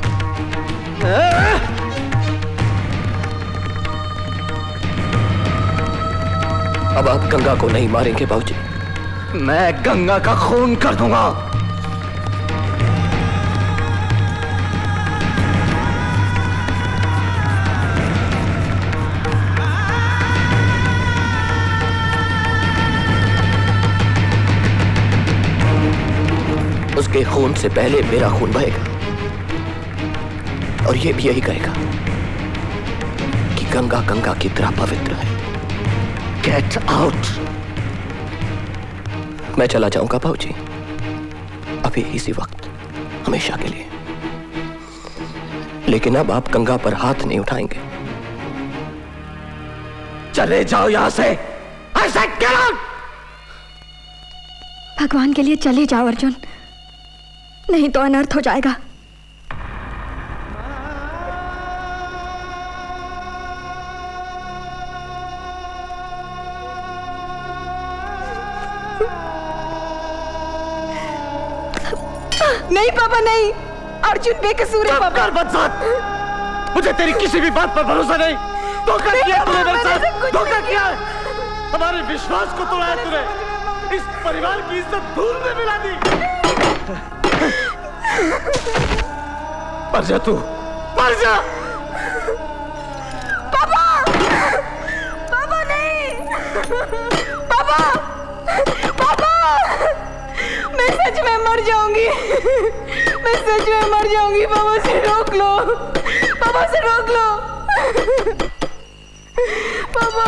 अब आप गंगा को नहीं मारेंगे बाबूजी। मैं गंगा का खून कर दूंगा। उसके खून से पहले मेरा खून बहेगा और ये भी यही कहेगा कि गंगा गंगा की तरह पवित्र है। Get out. मैं चला जाऊंगा बाबूजी, अभी इसी वक्त, हमेशा के लिए। लेकिन अब आप गंगा पर हाथ नहीं उठाएंगे। चले जाओ यहां से। ऐसे क्या? भगवान के लिए चले जाओ अर्जुन, नहीं तो अनर्थ हो जाएगा। नहीं पापा नहीं, अर्जुन बेकसूर है पापा। बदसात, मुझे तेरी किसी भी बात पर भरोसा नहीं। धोखा किया तूने मेरे साथ, धोखा किया, हमारे विश्वास को तोड़ा है तूने, इस परिवार की इज्जत धूल में मिला दी। मर जा तू, मर जा। पापा, पापा नहीं, पापा, पापा, मैं सच में मर जाऊंगी, मैं सच में मर जाऊंगी। पापा से रोक लो, पापा से रोक लो, पापा।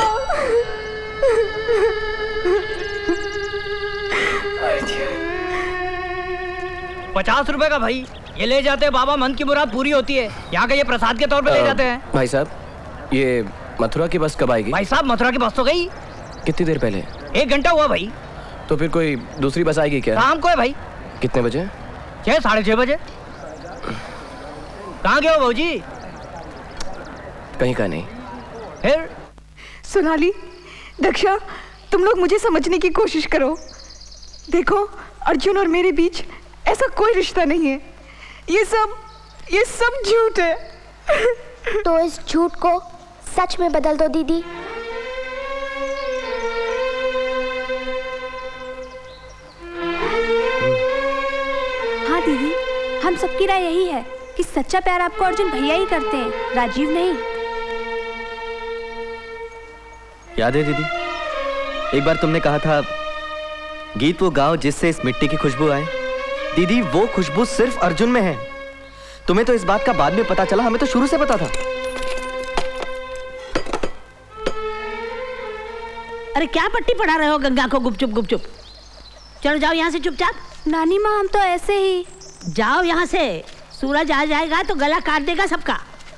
पचास रुपए का भाई, ये ले जाते हैं बाबा, मन की मुराद पूरी होती है। यहाँ का ये प्रसाद के तौर पे ले जाते हैं। भाई साहब, ये मथुरा की बस कब आएगी? भाई साहब, मथुरा की बस तो गई कितनी देर पहले? एक घंटा हुआ भाई। तो फिर कोई दूसरी बस आएगी क्या? शाम को है भाई। कितने बजे? छह साढ़े छह बजे। कहाँ गए हो भाजी? कहीं का नहीं। फिर सोनाली, दक्षा, तुम लोग मुझे समझने की कोशिश करो। देखो, अर्जुन और मेरे बीच ऐसा कोई रिश्ता नहीं है। ये सब ये सब झूठ है। तो इस झूठ को सच में बदल दो दीदी। हाँ दीदी, हम सबकी राय यही है कि सच्चा प्यार आपको अर्जुन भैया ही करते हैं, राजीव नहीं। याद है दीदी, एक बार तुमने कहा था गीत वो गाओ जिससे इस मिट्टी की खुशबू आए। दीदी, वो खुशबू सिर्फ अर्जुन में है। तुम्हें तो इस बात का बाद में पता चला, हमें तो शुरू से पता था। अरे क्या पट्टी पढ़ा रहे हो गंगा को गुपचुप गुपचुप? चलो जाओ यहाँ से चुपचाप। नानी माँ, हम तो ऐसे ही। जाओ यहाँ से, सूरज आ जाएगा तो गला काट देगा सबका।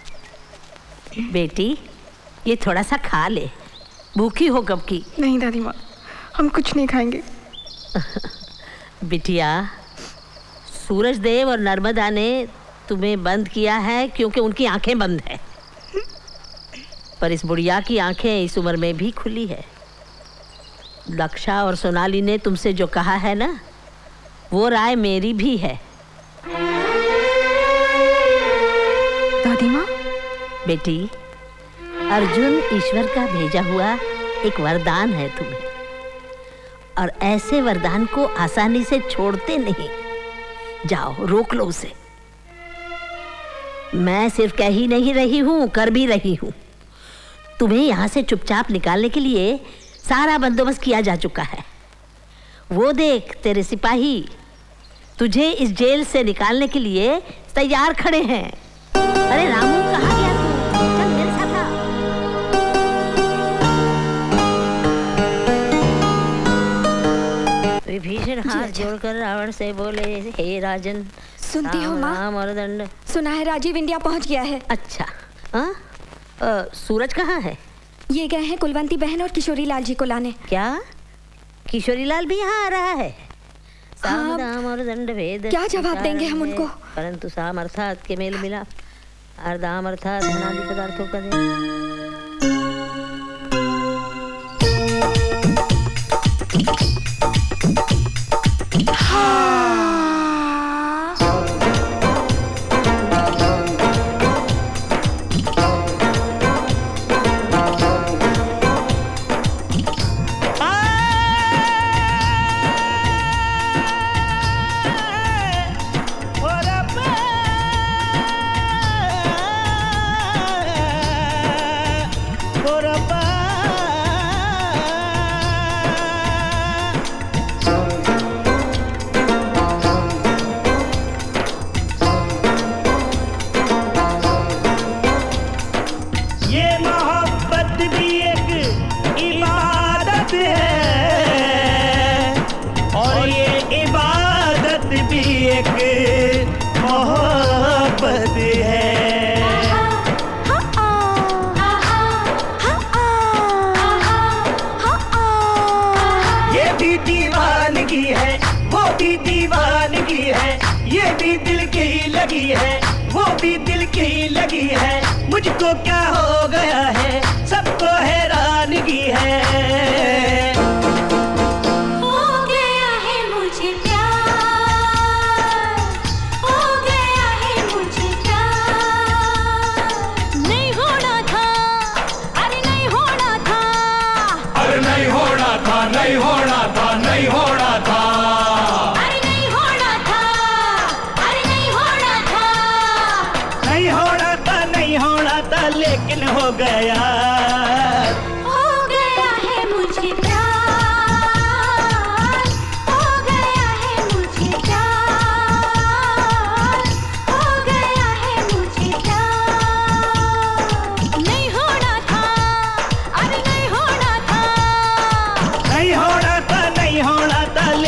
बेटी, ये थोड़ा सा खा ले, भूखी हो कब की। नहीं दादी माँ, हम कुछ नहीं खाएंगे। बिटिया, सूरज देव और नर्मदा ने तुम्हें बंद किया है क्योंकि उनकी आंखें बंद है, पर इस बुढ़िया की आंखें इस उम्र में भी खुली है। दक्षा और सोनाली ने तुमसे जो कहा है ना, वो राय मेरी भी है। दादी माँ। बेटी, अर्जुन ईश्वर का भेजा हुआ एक वरदान है तुम्हें, और ऐसे वरदान को आसानी से छोड़ते नहीं। जाओ, रोक लो उसे। मैं सिर्फ कह ही नहीं रही हूं, कर भी रही हूं। तुम्हें यहां से चुपचाप निकालने के लिए सारा बंदोबस्त किया जा चुका है। वो देख, तेरे सिपाही तुझे इस जेल से निकालने के लिए तैयार खड़े हैं। अरे रामू, कहाँ गया तू? चल मेरे साथ आ। विभीषण हाथ जोड़कर रावण से बोले, हे राजन, सुनती हो माँ? राम और दंड। सुना है राजीव इंडिया पहुंच गया है। अच्छा, हाँ? आ, सूरज कहाँ है? ये गए हैं कुलवंती बहन और किशोरी लाल जी को लाने। क्या किशोरी लाल भी यहाँ आ रहा है? हाँ, साम और दंड भेद क्या जवाब देंगे हम उनको? परंतु साम अर्थात के मेल मिला, अर्धाम अर्थात धनादि पदार्थों का दे। मुझको क्या हो गया है, सबको हैरानगी है। हो गया है मुझे प्यार,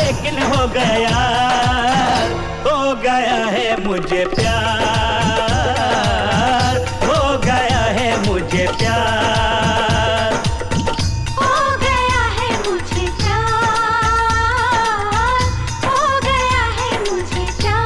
लेकिन हो गया हो गया है मुझे प्यार, हो गया है मुझे प्यार, हो गया है मुझे प्यार, हो गया है मुझे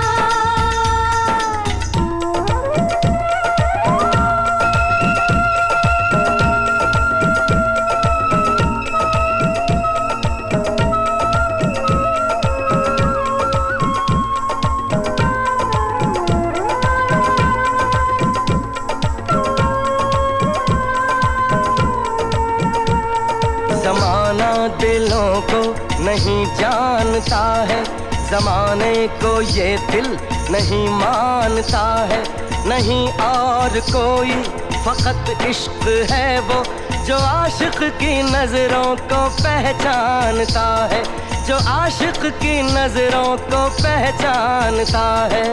जमाना दिलों को नहीं जानता है, जमाने को ये दिल नहीं मानता है, नहीं और कोई फकत इश्क है वो जो आशिक की नजरों को पहचानता है, जो आशिक की नजरों को पहचानता है।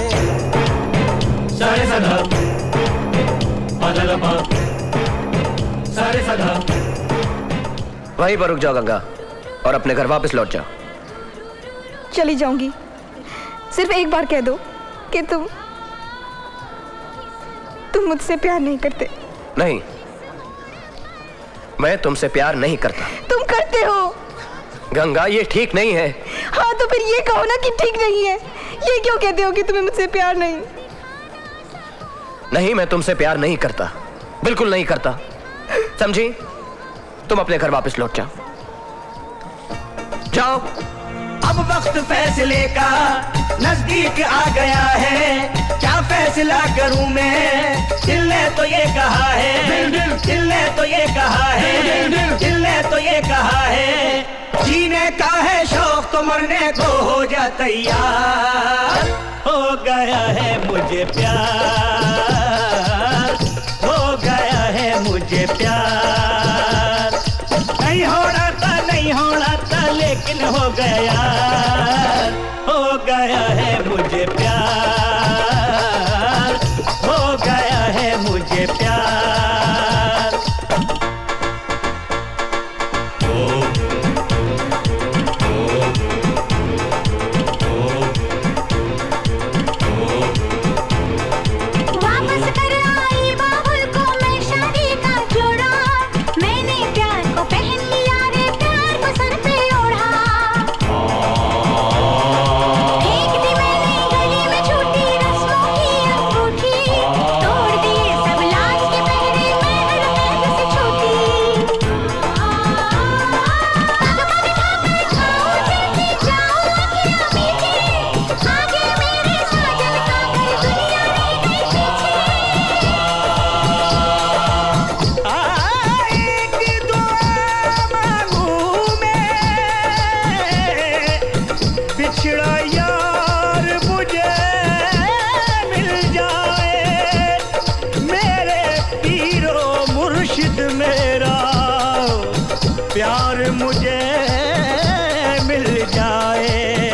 सारे सदा पदलपा सारे सदा। वहीं पर रुक जाओ गंगा और अपने घर वापस लौट जाओ। चली जाऊंगी, सिर्फ एक बार कह दो कि तुम तुम मुझसे प्यार नहीं करते। नहीं, मैं तुमसे प्यार नहीं करता। तुम करते हो गंगा, ये ठीक नहीं है। हाँ तो फिर ये कहो ना कि ठीक नहीं है। ये क्यों कहते हो कि तुम्हें मुझसे प्यार नहीं? नहीं, मैं तुमसे प्यार नहीं करता, बिल्कुल नहीं करता, समझी? तुम अपने घर वापस लौट जाओ, जाओ। अब वक्त फैसले का नजदीक आ गया है, क्या फैसला करूं मैं? दिल ने तो ये कहा है, दिल ने तो ये कहा है, दिल ने तो ये कहा है, जीने का है शौक तो मरने को हो जा तैयार। हो गया है मुझे प्यार, हो गया है मुझे प्यार, नहीं होना था नहीं होना था लेकिन हो गया, हो गया है मुझे प्यार, हो गया है मुझे प्यार। वापस कर आई बाबुल को मैं शादी का जोड़ा, मैंने प्यार को पहन लिया रे, प्यार को सर पे ओढ़ा। एक दी मैंने गली में छूटी रस्मों की अंगूठी, तोड़ दिए सब लाज के पहरे, मैं हर पैर से छूटी। पग पग ढाकर जाऊं चढ़ती जाऊं अखियां मीठी, आगे मेरे साजन का घर दुनिया रह गई पीछे। एक दुआ मांगूं मैं, बिछड़ा यार मुझे मिल जाए, मेरे पीरो मुर्शिद मेरा प्यार मुझे मिल जाए।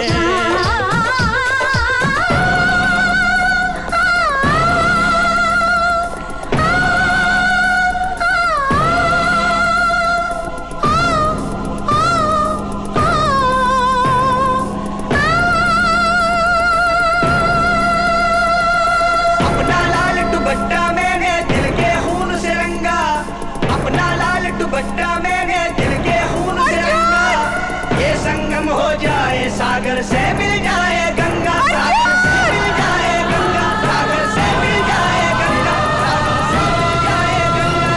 अपना लाल दुपट्टा मैंने दिल के खून से रंगा, अपना लाल दुपट्टा मैंने दिल के खून से रंगा, ये संगम हो जाए सागर से मिल जाए गंगा, सागर से मिल जाए गंगा, सागर से मिल जाए गंगा, सागर से मिल जाए गंगा।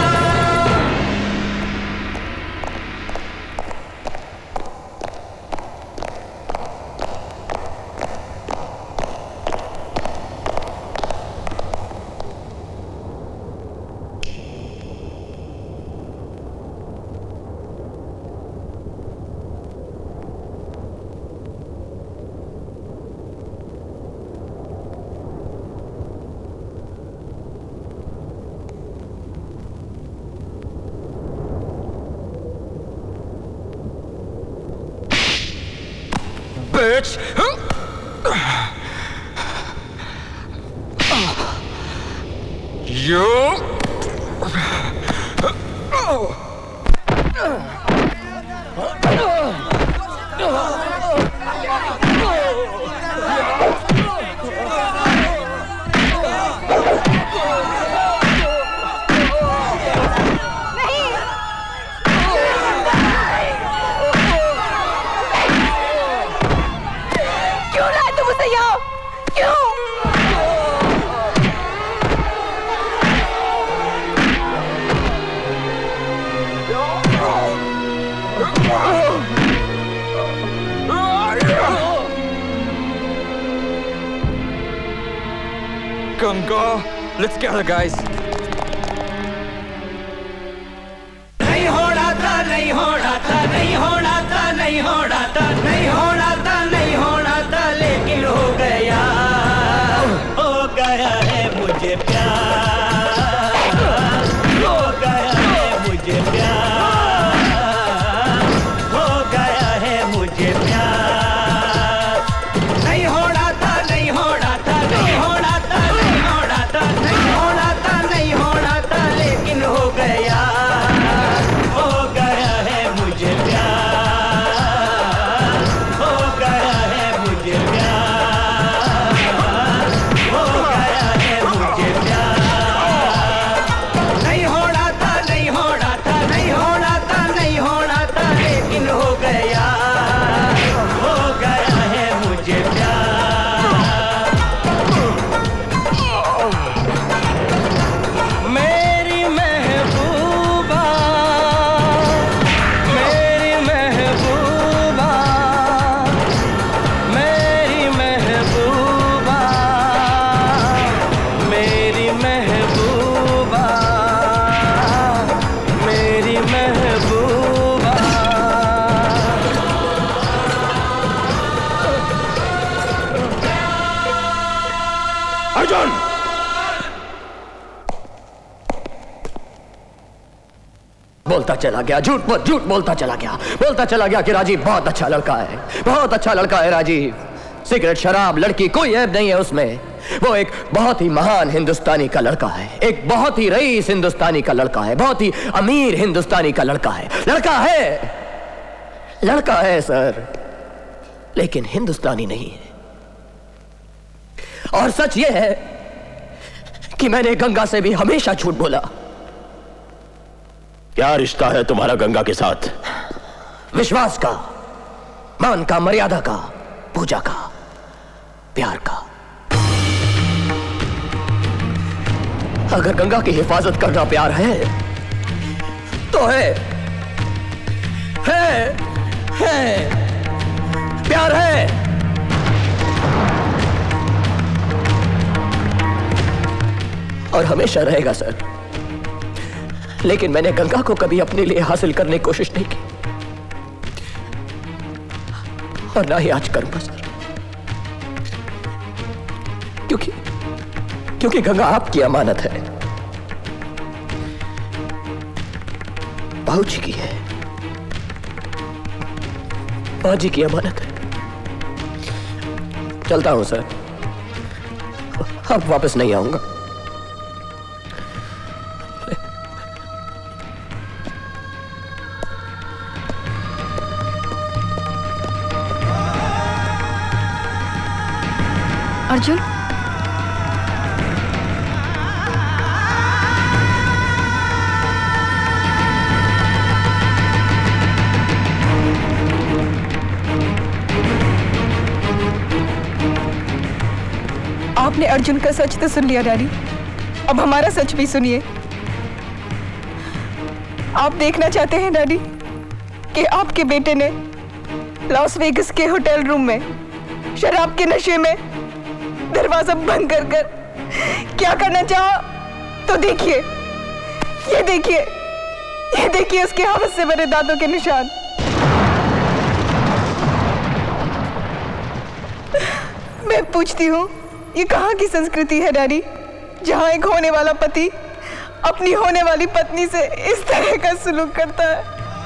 bitch! You! क्यों? Ganga, let's get her, guys. नहीं होना था, नहीं होना था, नहीं होना था, नहीं होना था, नहीं होना था, नहीं होना था, लेकिन हो गया, हो गया है मुझे प्यार, हो गया है मुझे प्यार, हो गया है मुझे प्यार। नहीं होना था, नहीं होना था, नहीं होना था, नहीं होना था, नहीं होना था, नहीं होना था, लेकिन हो गया, हो गया है मुझे प्यार, हो गया है मुझे प्यार, हो गया है मुझे प्यार। नहीं होना था, नहीं होना था, नहीं होना था, नहीं होना था, लेकिन हो गया, हो गया है मुझे प्यार। मेरी महबूबा, मेरी महबूबा, मेरी महबूबा, मेरी महबूबा, मेरी महबूबा। अर्जुन! बोलता चला गया, झूठ बोल झूठ बोलता चला गया, बोलता चला गया कि राजीव बहुत अच्छा लड़का है, बहुत अच्छा लड़का है राजीव। सिगरेट, शराब, लड़की, कोई ऐब नहीं है उसमें। वो एक बहुत ही महान हिंदुस्तानी का लड़का है, एक बहुत ही रईस हिंदुस्तानी का लड़का है, बहुत ही अमीर हिंदुस्तानी का लड़का है। लड़का है, लड़का है सर, लेकिन हिंदुस्तानी नहीं है। और सच ये है कि मैंने गंगा से भी हमेशा झूठ बोला। क्या रिश्ता है तुम्हारा गंगा के साथ? विश्वास का, मान का, मर्यादा का, पूजा का, प्यार का। अगर गंगा की हिफाजत करना प्यार है तो है, है, है, प्यार है। और हमेशा रहेगा सर। लेकिन मैंने गंगा को कभी अपने लिए हासिल करने की कोशिश नहीं की, और ना ही आज करूंगा सर, क्योंकि क्योंकि गंगा आपकी अमानत है, बाबूजी की है, बाजी की अमानत है। चलता हूं सर, अब वापस नहीं आऊंगा। अर्जुन, आपने अर्जुन का सच तो सुन लिया डैडी, अब हमारा सच भी सुनिए। आप देखना चाहते हैं डैडी कि आपके बेटे ने लॉस वेगस के होटल रूम में शराब के नशे में दरवाजा बंद कर कर क्या करना चाहा, तो देखिए, ये देखिए, ये देखिए उसके हवस से भरे दांतों के निशान। मैं पूछती हूँ, ये कहाँ की संस्कृति है डैडी, जहाँ एक होने वाला पति अपनी होने वाली पत्नी से इस तरह का सुलूक करता है।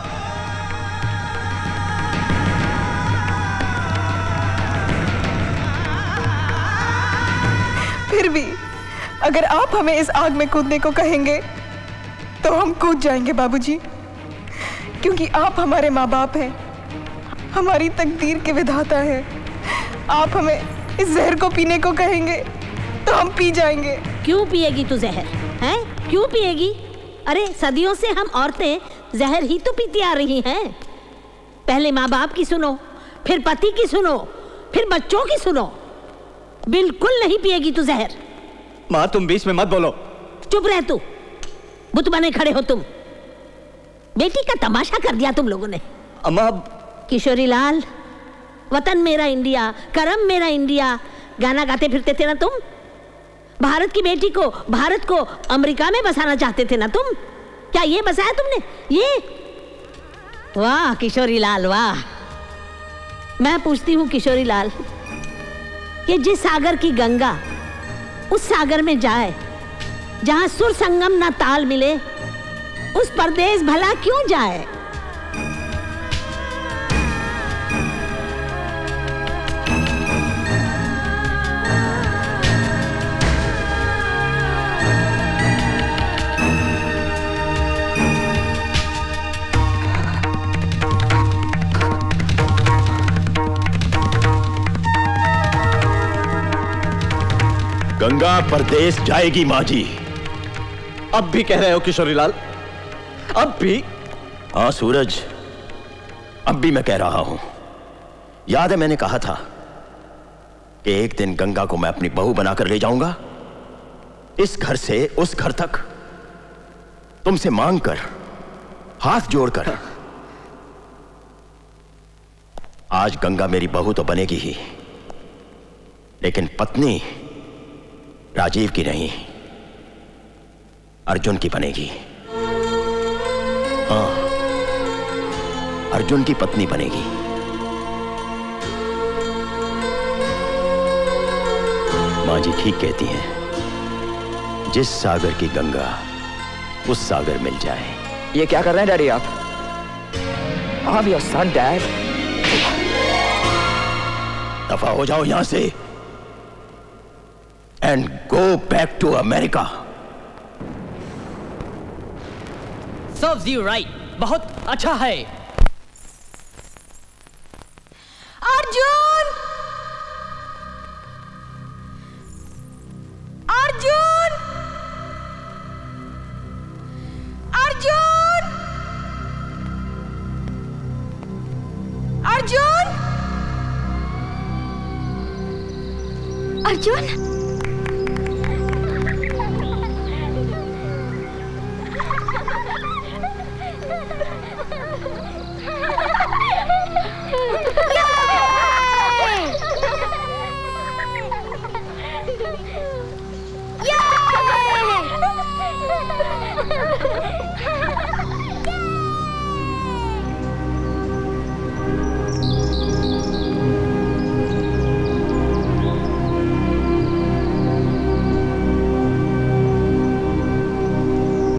फिर भी अगर आप हमें इस आग में कूदने को कहेंगे तो हम कूद जाएंगे बाबूजी, क्योंकि आप हमारे माँ बाप हैं, हमारी तकदीर के विधाता हैं। आप हमें इस जहर को पीने को कहेंगे तो हम पी जाएंगे। क्यों पिएगी तू जहर? हैं? क्यों पिएगी? अरे सदियों से हम औरतें जहर ही तो पीती आ रही हैं। पहले माँ बाप की सुनो, फिर पति की सुनो, फिर बच्चों की सुनो। बिल्कुल नहीं पिएगी तू जहर। माँ तुम बीच में मत बोलो। चुप रह तू, बुत बने खड़े हो तुम। बेटी का तमाशा कर दिया तुम लोगों ने। अम्मा। किशोरी लाल, वतन मेरा इंडिया, करम मेरा इंडिया गाना गाते फिरते थे ना तुम। भारत की बेटी को, भारत को अमेरिका में बसाना चाहते थे ना तुम। क्या ये बसाया तुमने? ये वाह किशोरी लाल वाह। मैं पूछती हूँ किशोरी लाल कि जिस सागर की गंगा उस सागर में जाए जहां सुर संगम ना ताल मिले, उस परदेश भला क्यों जाए? गंगा परदेश जाएगी माँ जी। अब भी कह रहे हो किशोरी लाल? अब भी? हाँ सूरज, अब भी मैं कह रहा हूं। याद है मैंने कहा था कि एक दिन गंगा को मैं अपनी बहू बनाकर ले जाऊंगा, इस घर से उस घर तक, तुमसे मांगकर, हाथ जोड़कर। आज गंगा मेरी बहू तो बनेगी ही, लेकिन पत्नी राजीव की नहीं, अर्जुन की बनेगी। हाँ, अर्जुन की पत्नी बनेगी। माँ जी ठीक कहती हैं, जिस सागर की गंगा उस सागर मिल जाए। ये क्या कर रहे हैं डैडी आप? I'm your son, Dad. दफा हो जाओ यहां से and go back to America. Serves you right. बहुत अच्छा है। अर्जुन! अर्जुन! अर्जुन! अर्जुन! अर्जुन!